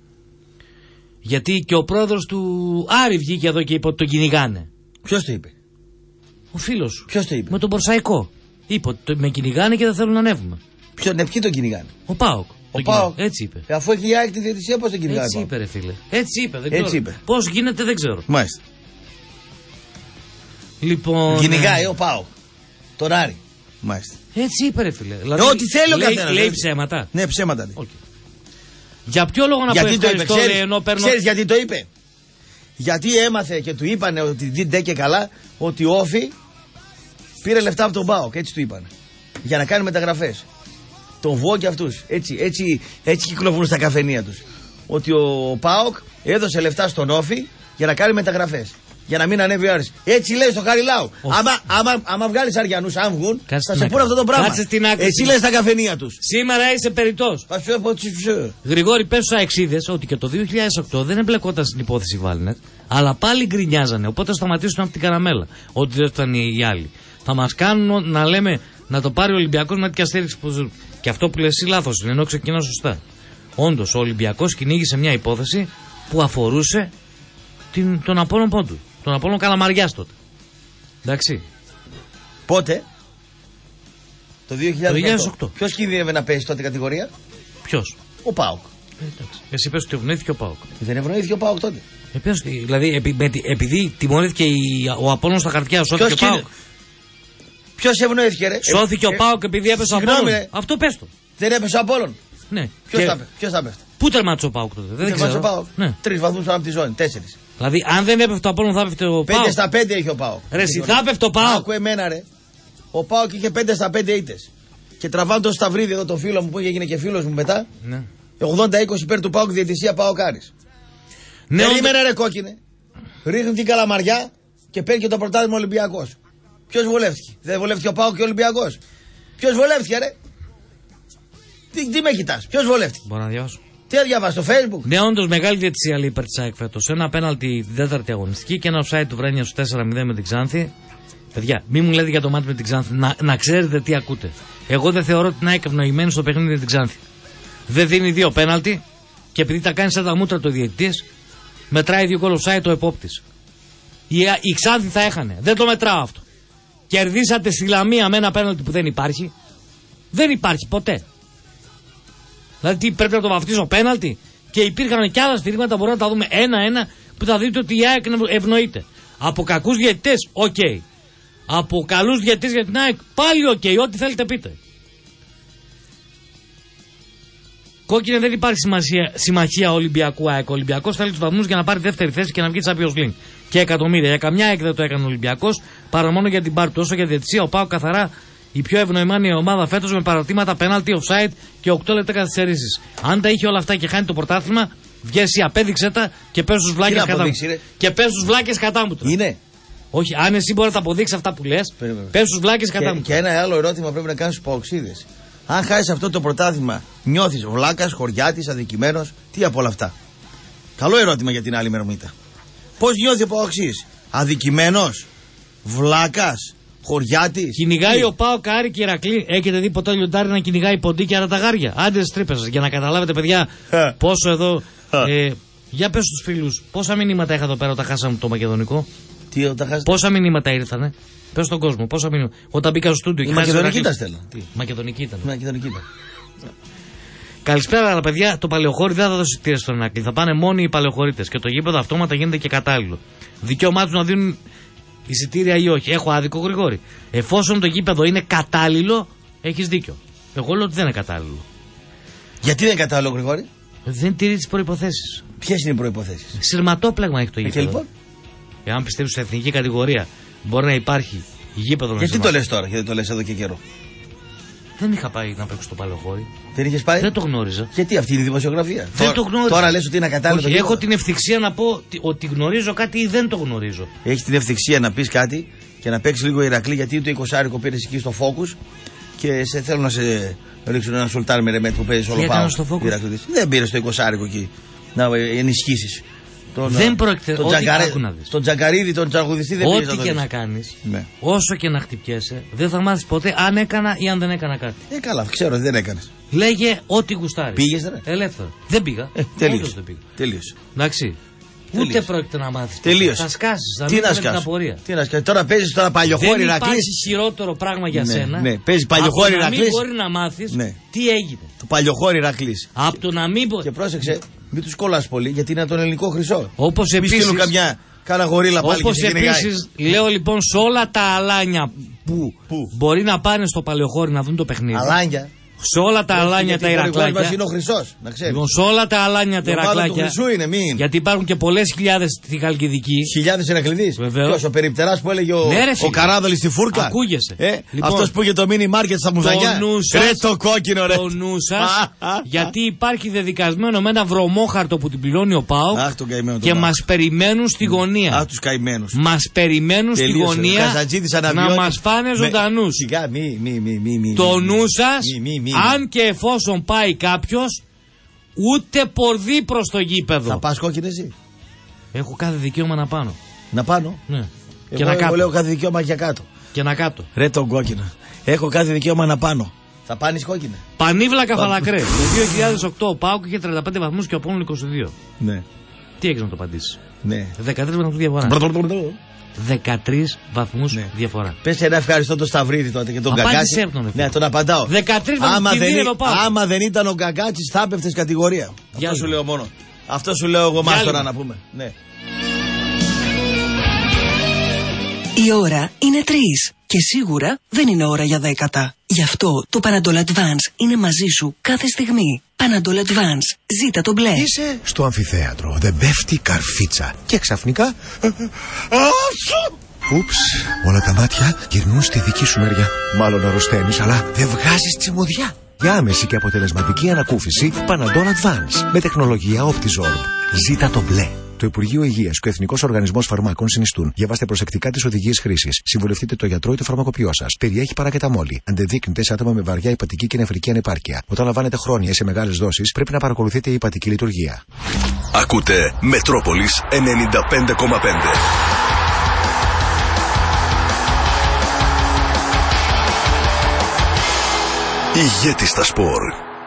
Γιατί και ο πρόεδρος του Άρη βγήκε εδώ και είπε ότι τον κυνηγάνε. Ποιος το είπε? Ο φίλος σου. Ποιος το είπε? Με τον Πορσαϊκό. Είπε ότι με κυνηγάνε και δεν θέλουν να ανέβουμε. Ποιοι τον κυνηγάνε? Ο ΠΑΟΚ. Ο ΠΑΟΚ. Έτσι είπε. Αφού έχει η ΑΕΚ τη διαιτησία, πώς τον κυνηγάνε? Έτσι είπε, ρε φίλε. Έτσι είπε. Δεν έτσι ξέρω. είπε. Πώς γίνεται, δεν ξέρω. Μάλιστα. Λοιπόν. Κυνηγάει ο ΠΑΟΚ τον Άρη. Μάλιστα. Έτσι είπε, ρε φίλε. Δηλαδή, ό,τι θέλει ο καθένας. Λέει ψέματα. Ναι, ψέματα. Ναι. Okay. Για ποιο λόγο να πω ευχαριστώ, ενώ παίρνω. Ξέρεις γιατί το είπε? Γιατί έμαθε και του είπανε ότι δίντε και καλά ότι ο Όφη πήρε λεφτά από τον ΠΑΟΚ. Έτσι του είπανε. Για να κάνει μεταγραφές. Τον Βό και αυτούς. Έτσι κυκλοφορούν στα καφενεία τους. Ότι ο ΠΑΟΚ έδωσε λεφτά στον Όφη για να κάνει μεταγραφές. Για να μην ανέβει ο Άρης. Έτσι λέει στο Χαριλάου. Άμα βγάλεις Αριανούς, αν βγουν, θα σε πούνε αυτό το πράγμα. Έτσι λέει στα καφενεία τους. Σήμερα είσαι περιττός. Γρηγόρη, πες στους αεξίδες ότι και το 2008 δεν εμπλεκόταν στην υπόθεση Βάλνετ, αλλά πάλι γκρινιάζανε. Οπότε σταματήσουν από την καραμέλα. Ότι δεν ήταν οι άλλοι. Θα μας κάνουν να λέμε να το πάρει ο Ολυμπιακός με την αστήριξη που. Και αυτό που λες εσύ λάθος είναι, ενώ ξεκινά σωστά. Όντως, ο Ολυμπιακός κυνήγησε μια υπόθεση που αφορούσε τον Απόλλων Πόντου. Τον Απόλλων Καλαμαριάς τότε. Εντάξει. Πότε? Το 2008. Ποιος κινδύνευε να πέσει τότε κατηγορία? Ποιος? Ο ΠΑΟΚ. Εσύ πες ότι ευνοήθηκε ο ΠΑΟΚ. Δεν ευνοήθηκε ο ΠΑΟΚ τότε. Δηλαδή επειδή τιμωρήθηκε ο Απόλλων στα χαρτιά, σώθηκε ο ΠΑΟΚ. Ποιος ευνοήθηκε, ρε? Σώθηκε ο ΠΑΟΚ επειδή έπεσε ο Απόλλων. Αυτό πες το. Δεν έπεσε ο Απόλλων. Ναι. Ποιος θα πέφτει? Πού τερμάτισε ο ΠΑΟΚ τότε? Δεν ξέρω. 3 βαθμούς από τη ζώνη, 4. Δηλαδή, αν δεν έπεφτε ο Απόλλων, θα έπεφτε ο ΠΑΟΚ. 5 στα 5 είχε ο ΠΑΟΚ. Ρε, εσύ θα έπεφτε ο ΠΑΟΚ. Άκου εμένα, ρε. Ο ΠΑΟΚ είχε 5 στα 5 ήττες. Και τραβάω το Σταυρίδι εδώ, το φίλο μου που έγινε και φίλος μου μετά. Ναι. 80-20 υπέρ του ΠΑΟΚ, διαιτησία ΠΑΟΚ Άρης. Ναι, περίμενε, ρε κόκκινε. Ρίχνει την Καλαμαριά και παίρνει και το πρωτάθλημα Ολυμπιακός. Ποιος βολεύτηκε? Δεν βολεύτηκε ο ΠΑΟΚ και ο Ολυμπιακός? Ποιος βολεύτηκε, ρε? Τι με κοιτάς? Ποιος βολεύτηκε? Μπορώ να διαβάσω. Τι θα διαβάσει στο Facebook? Ναι, όντως μεγάλη διαιτησία λέει υπέρ της ΑΕΚ φέτος. Ένα πέναλτι την τέταρτη αγωνιστική και ένα offside του Βρένια στο 4-0 με την Ξάνθη. Παιδιά, μην μου λέτε για το μάτι με την Ξάνθη. Να ξέρετε τι ακούτε. Εγώ δεν θεωρώ την ΑΕΚ ευνοημένη στο παιχνίδι με την Ξάνθη. Δεν δίνει 2 πέναλτι και επειδή τα κάνει σαν τα μούτρα το διαιτητής, μετράει 2 γκολ offside το επόπτης. Η Ξάνθη θα έχανε. Δεν το μετράω αυτό. Κερδίσατε στη Λαμία με ένα πέναλτι που δεν υπάρχει. Δεν υπάρχει ποτέ. Δηλαδή πρέπει να το βαφτίσω πέναλτι. Και υπήρχαν και άλλα στηρίγματα, μπορούμε να τα δούμε ένα-ένα, που θα δείτε ότι η ΑΕΚ ευνοείται. Από κακούς διαιτητές, οκ. Από καλούς διαιτητές για την ΑΕΚ, πάλι οκ. Ό,τι θέλετε πείτε. Κόκκινε, δεν υπάρχει συμμαχία Ολυμπιακού ΑΕΚ. Ο Ολυμπιακός θέλει τους βαθμούς για να πάρει δεύτερη θέση και να βγει Champions League. Και εκατομμύρια. Για καμιά ΑΕΚ δεν το έκανε ο Ολυμπιακός, παρά μόνο για την πάρτη. Όσο για διαιτησία, ο ΠΑΟΚ καθαρά η πιο ευνοημένη ομάδα φέτος με παρατήματα, πέναλτι, offside και 8 λεπτά καθυστερήσεις. Αν τα είχε όλα αυτά και χάνει το πρωτάθλημα, βγες, απέδειξε τα και πες στους βλάκες κατάμουτρα. Και πες στους βλάκες κατάμουτρα. Είναι. Όχι, αν εσύ μπορεί να τα αποδείξει αυτά που λες, πες στους βλάκες κατάμουτρα. Και ένα άλλο ερώτημα πρέπει να κάνεις στους παοξίδες. Αν χάσεις αυτό το πρωτάθλημα, νιώθεις βλάκας, χωριάτης, αδικημένος, τι από όλα αυτά? Καλό ερώτημα για την άλλη μερμήτα. Πώς νιώθει ο παοξής? Αδικημένος, βλάκας, χωριάτης. Κυνηγάει ο ΠΑΟΚ Άρη και Ηρακλή. Έχετε δει ποτέ λιοντάρι να κυνηγάει ποντίκι αραταγάρια? Άντε στις τρύπες σας για να καταλάβετε, παιδιά, πόσο εδώ. Για πες στους φίλους, πόσα μηνύματα είχα εδώ πέρα όταν χάσαμε το μακεδονικό? Τι όταν χάσαμε? Πόσα μηνύματα ήρθανε? Πες στον κόσμο, πόσα μηνύματα. Όταν μπήκα στο στούντιο. Η μακεδονική ήταν, στέλνω. Μακεδονική ήταν. Μακεδονική ήταν. Καλησπέρα, αλλά παιδιά, το Παλαιοχώρι δεν θα δώσει εισιτήρια στον Ηρακλή. Θα πάνε μόνοι οι παλαιοχωρίτες και το γήπεδο αυτόματα γίνεται και κατάλληλο. Δικαίωμά τους να δίνουν εισιτήρια ή όχι. Έχω άδικο, Γρηγόρη? Εφόσον το γήπεδο είναι κατάλληλο, έχεις δίκιο. Εγώ λέω ότι δεν είναι κατάλληλο. Γιατί δεν είναι κατάλληλο, Γρηγόρη? Δεν τηρεί τις προϋποθέσεις. Ποιες είναι οι προϋποθέσεις? Σειρματόπλεγμα έχει το γήπεδο. Λοιπόν? Εάν πιστεύεις σε εθνική κατηγορία μπορεί να υπάρχει γήπεδο με Γιατί το λες τώρα, γιατί το λες εδώ και καιρό? Δεν είχα πάει να παίξω στο Παλαιοχώρι. Δεν είχες πάει? Δεν το γνώριζα. Γιατί αυτή είναι η δημοσιογραφία? Δεν το γνώριζα. Τώρα λες ότι είναι ακατάλληλο. Όχι, έχω την ευθυξία να πω ότι γνωρίζω κάτι ή δεν το γνωρίζω. Έχεις την ευθυξία να πεις κάτι και να παίξεις λίγο Ηρακλή, γιατί το 20άρικο πήρες εκεί στο Focus και σε θέλω να σε ρίξουν ένα σουλτάρ με ρεμέτ που παίζεις όλο πάω. Δεν πήρες το 20άρικο εκεί να ενισχύσεις. Δεν πρόκειται. Τον Τζαγκαρίδη, τον Τζαγουδιστή δεν πήρες. Ό,τι και να κάνεις, όσο και να χτυπιέσαι, δεν θα μάθεις ποτέ αν έκανα ή αν δεν έκανα κάτι. Καλά, ξέρω ότι δεν έκανες. Λέγε ό,τι γουστάρεις. Πήγες, ρε? Ελεύθερα. Δεν πήγα. Τελείωσε. Εντάξει. Ούτε πρόκειται να μάθεις. Τελείωσε. Θα σκάσεις. Τι να σκάσεις? Τι να σκάσεις? Τώρα παίζεις τώρα Παλαιοχώρι Ηρακλής. Δεν υπάρχει χειρότερο πράγμα για σένα. Ναι, παίζει Παλαιοχώρι Ηρακλής. Από να μην μπορεί να μάθεις τι έγινε. Το Παλαιοχώρι Ηρακλής. Από το να μην μπορεί. Και πρόσεξε, μην τους κολλάς πολύ γιατί είναι τον ελληνικό χρυσό. Όπως επίσης. Στείλουν καμιά Κάνα γορίλα πάλι. Όπως επίσης λέω λοιπόν σε όλα τα αλάνια που μπορεί να πάνε στο Παλαιοχώρι να δουν το παιχνίδι. Αλάνια. Σε όλα τα αλάνια τα Ηρακλάκια. Είναι ο Χρυσός, να ξέρεις. Λοιπόν, σε όλα τα αλάνια τα Ηρακλάκια. Γιατί υπάρχουν και πολλές χιλιάδες στη Χαλκιδική. Χιλιάδες Ηρακλήδης. Βεβαίως. Ο περιπτεράς που έλεγε ο Καράδολης στη Φούρκα. Ακούγεσαι. Λοιπόν, αυτός που είχε το μίνι μάρκετ στα Μουζαγιά. Ρε το κόκκινο, ρε. Το νου σας, γιατί υπάρχει δεδικασμένο με ένα βρωμόχαρτο που την πληρώνει ο ΠΑΟΚ και μας περιμένουν στη γωνία. Α, τους καημένους. Μας περιμένουν στη γωνία να μας φάνε ζωντανούς. Το νου σας. Αν και εφόσον πάει κάποιος, ούτε πορδί προς το γήπεδο. Θα πας κόκκινη εσύ? Έχω κάθε δικαίωμα να πάνω. Να πάνω? Ναι. Και να κάτω. Εγώ λέω κάθε δικαίωμα για κάτω. Και να κάτω. Ρε τον κόκκινο. Έχω κάθε δικαίωμα να πάνω. Θα πάνεις κόκκινα? Πανίβλα Καφαλακρέ. Το 2008 ο ΠΑΟΚ είχε 35 βαθμούς και ο Απόλλων 22. Ναι. Τι έχεις να το απαντήσεις? Ναι. 13 βαθμούς διαφορά. 13 βαθμούς διαφορά. Πες ένα ευχαριστώ τον Σταυρίδη τότε και τον Γκαγκάτση. Ναι, τον απαντάω. 13 βαθμούς. Άμα δεν ήταν ο Γκαγκάτσης θα έπεφτες κατηγορία. Αυτό σου λέω μόνο. Αυτό σου λέω εγώ μάστορα να πούμε. Ναι. Η ώρα είναι 3 και σίγουρα δεν είναι ώρα για 10. Γι' αυτό το Panadol Advance είναι μαζί σου κάθε στιγμή. Panadol Advance. Ζήτα το μπλε. Είσαι στο αμφιθέατρο, δεν πέφτει καρφίτσα. Και ξαφνικά... Ούψ, όλα τα μάτια γυρνούν στη δική σου μεριά. Μάλλον αρρωσταίνεις, αλλά δεν βγάζεις τσιμουδιά. Για άμεση και αποτελεσματική ανακούφιση, Panadol Advance. Με τεχνολογία Optizorb. Ζήτα το μπλε. Το Υπουργείο Υγείας και ο Εθνικός Οργανισμός Φαρμάκων συνιστούν. Διαβάστε προσεκτικά τις οδηγίες χρήσης. Συμβουλευτείτε το γιατρό ή το φαρμακοποιό σας. Περιέχει παρακεταμόλη. Αντεδείκνυται σε άτομα με βαριά υπατική και νεφρική ανεπάρκεια. Όταν λαμβάνετε χρόνια σε μεγάλες δόσεις, πρέπει να παρακολουθείτε η υπατική λειτουργία. Ακούτε Μετρόπολης 95,5. Ηγέτη στα σπορ.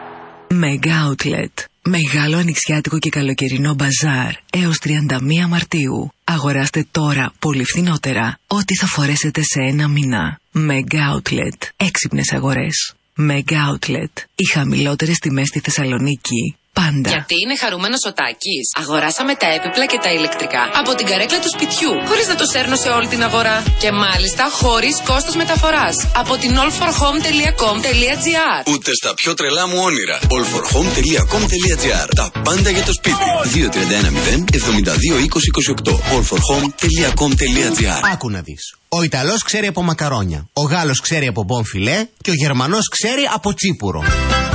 Mega Outlet. Μεγάλο ανοιξιάτικο και καλοκαιρινό μπαζάρ έως 31 Μαρτίου. Αγοράστε τώρα πολύ φθηνότερα ό,τι θα φορέσετε σε ένα μήνα. Mega Outlet. Έξυπνες αγορές. Mega Outlet. Οι χαμηλότερες τιμές στη Θεσσαλονίκη. Πάντα. Γιατί είναι χαρούμενος ο Τάκης. Αγοράσαμε τα έπιπλα και τα ηλεκτρικά από την καρέκλα του σπιτιού, χωρίς να το σέρνω σε όλη την αγορά. Και μάλιστα χωρίς κόστος μεταφοράς. Από την allforhome.com.gr. Ούτε στα πιο τρελά μου όνειρα. allforhome.com.gr. Τα πάντα για το σπίτι. 2310 72 20 28. allforhome.com.gr. Άκου να δεις. Ο Ιταλός ξέρει από μακαρόνια. Ο Γάλλος ξέρει από μπονφιλέ. Και ο Γερμανός ξέρει από τσίπουρο.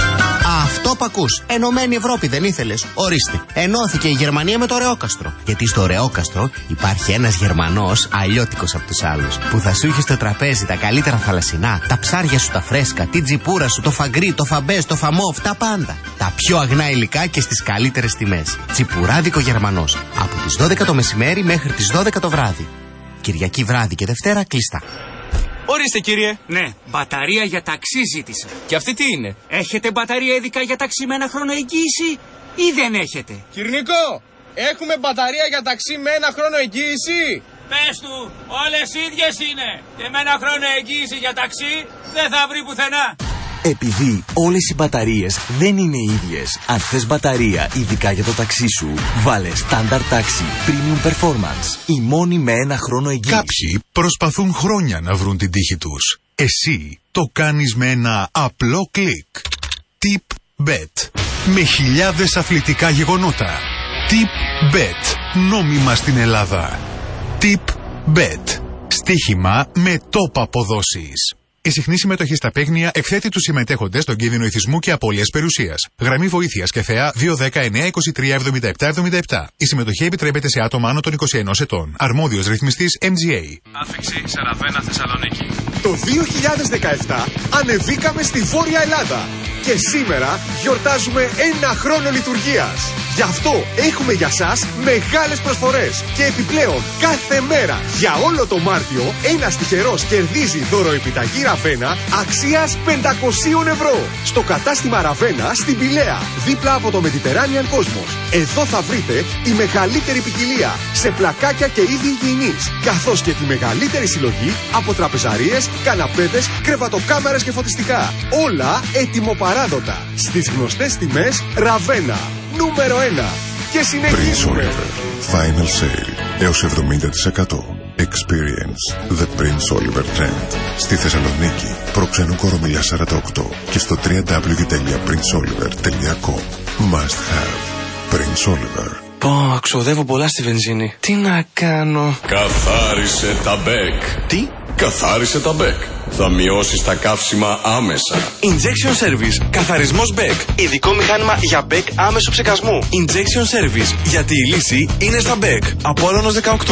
Αυτό που ακούς. Ενωμένη Ευρώπη δεν ήθελες? Ορίστε. Ενώθηκε η Γερμανία με το Ρεόκαστρο. Γιατί στο Ρεόκαστρο υπάρχει ένας Γερμανός αλλιώτικος από τους άλλους. Που θα σου είχε στο τραπέζι τα καλύτερα θαλασσινά, τα ψάρια σου τα φρέσκα, την τσιπούρα σου, το φαγκρί, το φαμπές, το φαμόφ, τα πάντα. Τα πιο αγνά υλικά και στις καλύτερες τιμές. Τσιπουράδικο Γερμανός. Από τις 12 το μεσημέρι μέχρι τις 12 το βράδυ. Κυριακή βράδυ και Δευτέρα κλειστά. Ορίστε κύριε. Ναι, μπαταρία για ταξί ζήτησα. Και αυτή τι είναι? Έχετε μπαταρία ειδικά για ταξί με ένα χρόνο εγγύηση ή δεν έχετε? Κυρνικό, έχουμε μπαταρία για ταξί με ένα χρόνο εγγύηση? Πες του, όλες ίδιες είναι. Και με ένα χρόνο εγγύηση για ταξί δεν θα βρει πουθενά. Επειδή όλες οι μπαταρίες δεν είναι ίδιες, αν θες μπαταρία ειδικά για το ταξί σου, βάλε Standard Taxi Premium Performance, η μόνη με ένα χρόνο εγγύηση. Κάποιοι προσπαθούν χρόνια να βρουν την τύχη τους. Εσύ το κάνεις με ένα απλό κλικ. Tip Bet. Με χιλιάδες αθλητικά γεγονότα. Tip Bet. Νόμιμα στην Ελλάδα. Tip Bet. Στοίχημα με top αποδόσεις. Η συχνή συμμετοχή στα παίγνια εκθέτει τους συμμετέχοντες στον κίνδυνο ηθισμού και απώλειας περιουσίας. Γραμμή βοήθειας και ΘΕΑ 210-923-77-77. Η συμμετοχή επιτρέπεται σε άτομα άνω των 21 ετών. Αρμόδιος ρυθμιστής MGA. Άφηξη Σαραβένα Θεσσαλονίκη. Το 2017 ανεβήκαμε στη Βόρεια Ελλάδα. Και σήμερα γιορτάζουμε ένα χρόνο λειτουργίας. Γι' αυτό έχουμε για σας μεγάλες προσφορές. Και επιπλέον κάθε μέρα για όλο το Μάρτιο ένας τυχερός κερδίζει δωροεπιταγή Ραβένα αξίας 500 ευρώ. Στο κατάστημα Ραβένα στην Πηλαία, δίπλα από το Mediterranean Cosmos. Εδώ θα βρείτε τη μεγαλύτερη ποικιλία σε πλακάκια και είδη υγιεινής. Καθώς και τη μεγαλύτερη συλλογή από τραπεζαρίες, καναπέδες, κρεβατοκάμαρες και φωτιστικά. Όλα ετοιμοπαράδοτα. Στις γνωστές τιμές Ραβένα. Νούμερο 1. Και συνεχίζουμε. Final Sale. έως 70%. Experience the Prince Oliver Trend. Στη Θεσσαλονίκη, προξενού Κορομιλιά 48 και στο www.princeoliver.com. Must have. Prince Oliver. Πω, ξοδεύω πολλά στη βενζίνη. Τι να κάνω? Καθάρισε τα μπέκ. Τι? Καθάρισε τα μπέκ. Θα μειώσεις τα καύσιμα άμεσα. Injection Service. Καθαρισμός μπέκ. Ειδικό μηχάνημα για μπέκ άμεσου ψεκασμού. Injection Service. Γιατί η λύση είναι στα μπέκ. Απόλλωνος 18. 2310 933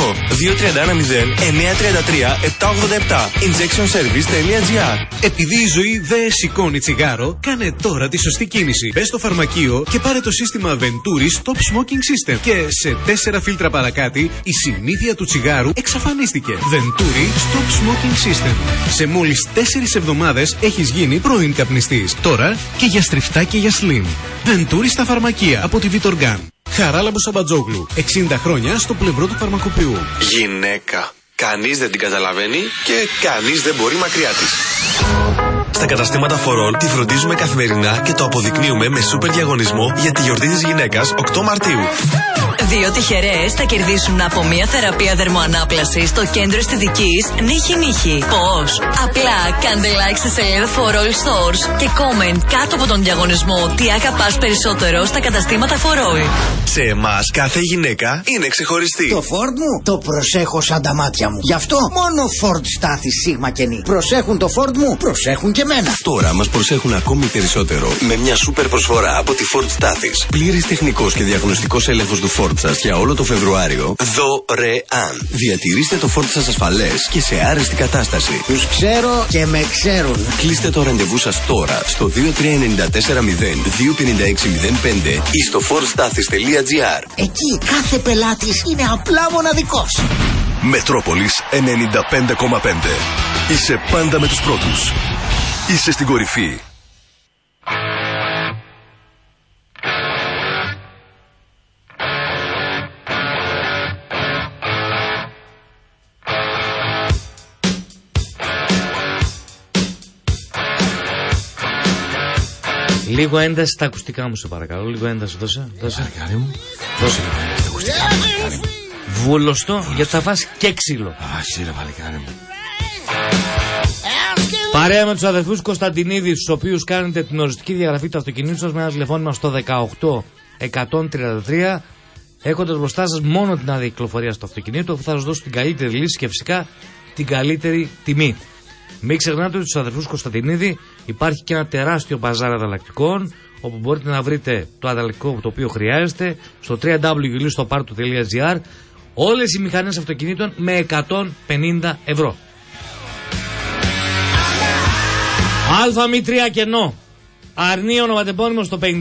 787. Injectionservice.gr. Επειδή η ζωή δεν σηκώνει τσιγάρο, κάνε τώρα τη σωστή κίνηση. Μπες στο φαρμακείο και πάρε το σύστημα Venturi Stop Smoking System. Και σε 4 φίλτρα παρακάτι, η συνήθεια του τσιγάρου εξαφανίστηκε. Venturi Stop Smoking System. Σε μόλις 4 εβδομάδες έχεις γίνει πρώην καπνιστής. Τώρα και για στριφτά και για slim. Venturi στα φαρμακεία από τη Vitorgan. Χαράλαμπος Σαμπατζόγλου. 60 χρόνια στο πλευρό του φαρμακοποιού. Γυναίκα. Κανείς δεν την καταλαβαίνει και κανείς δεν μπορεί μακριά της. Στα καταστήματα For All τη φροντίζουμε καθημερινά και το αποδεικνύουμε με σούπερ διαγωνισμό για τη γιορτή της γυναίκας 8 Μαρτίου. 2 τυχερές θα κερδίσουν από μια θεραπεία δερμοανάπλασης στο κέντρο αισθητικής νύχη-νύχη. Πώς? Απλά κάντε like στη σελίδα For All Stores και comment κάτω από τον διαγωνισμό τι αγαπάς περισσότερο στα καταστήματα For All. Σε εμάς κάθε γυναίκα είναι ξεχωριστή. Το Ford μου το προσέχω σαν τα μάτια μου. Γι' αυτό μόνο Ford Στάθη Σίγμα και Νι. Προσέχουν το Ford μου, προσέχουν και μένα. Τώρα μας προσέχουν ακόμη περισσότερο με μια σούπερ προσφορά από τη Ford Στάθης. Πλήρης τεχνικός και διαγνωστικός έλεγχος του Ford σας για όλο το Φεβρουάριο δωρεάν. Διατηρήστε το Ford σας ασφαλές και σε άρεστη κατάσταση. Τους ξέρω και με ξέρουν. Κλείστε το ραντεβού σας τώρα στο 2394 0 256 05 ή στο fordstathis.gr. Εκεί κάθε πελάτης είναι απλά μοναδικός. Μετρόπολης 95,5. Είσαι πάντα με τους πρώτους. Είσαι στην κορυφή. Λίγο ένταση στα ακουστικά μου, σε παρακαλώ. Λίγο ένταση, δώσε. Δώσε λίγο ένταση στα ακουστικά. Βούλωστο, γιατί θα φας και ξύλο. Σύλλα, παλικάρι μου. Παρέα με τους αδερφούς Κωνσταντινίδη, στους οποίους κάνετε την οριστική διαγραφή του αυτοκινήτου σας με ένα τηλεφώνημα στο 18133, έχοντας μπροστά σας μόνο την άδεια κυκλοφορία στο αυτοκινήτο, που θα σας δώσω την καλύτερη λύση και φυσικά την καλύτερη τιμή. Μην ξεχνάτε ότι στους αδερφούς Κωνσταντινίδη υπάρχει και ένα τεράστιο μπαζάρ ανταλλακτικών, όπου μπορείτε να βρείτε το ανταλλακτικό το οποίο χρειάζεστε στο www.stopartu.gr. Όλες οι μηχανές αυτοκινήτων με 150 ευρώ. ΑΜ3 κενό. Αρνί ονοματεπώνυμο στο 54344 1, 2,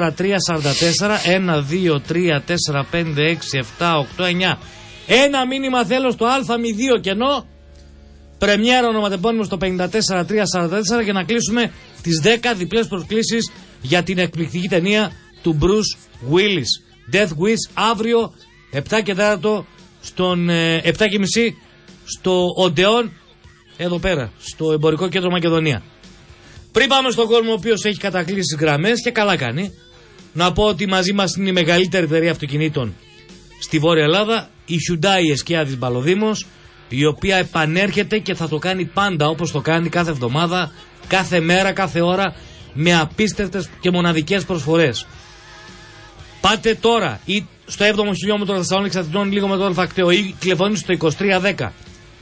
3, 4, 5, 6, 7, 8, 9. Ένα μήνυμα θέλω στο ΑΜ2 κενό. Πρεμιέρα ονοματεπώνυμο στο 54344 για να κλείσουμε τις 10 διπλές προσκλήσεις για την εκπληκτική ταινία του Bruce Willis. Death Wish αύριο 7 και 4 στον 7.30 στο Οντεόν, εδώ πέρα, στο Εμπορικό Κέντρο Μακεδονία. Πριν πάμε στον κόσμο ο οποίος έχει κατακλείσει τις γραμμές και καλά κάνει, να πω ότι μαζί μας είναι η μεγαλύτερη εταιρεία αυτοκινήτων στη Βόρεια Ελλάδα, η Hyundai Εσκιάδης Μπαλοδήμος, η οποία επανέρχεται και θα το κάνει πάντα όπως το κάνει κάθε εβδομάδα, κάθε μέρα, κάθε ώρα, με απίστευτες και μοναδικές προσφορές. Πάτε τώρα ή στο 7ο χιλιόμετρο Θεσσαλονίκης Αθηνών λίγο με το αλφακτέο ή τηλεφωνήστε στο 2310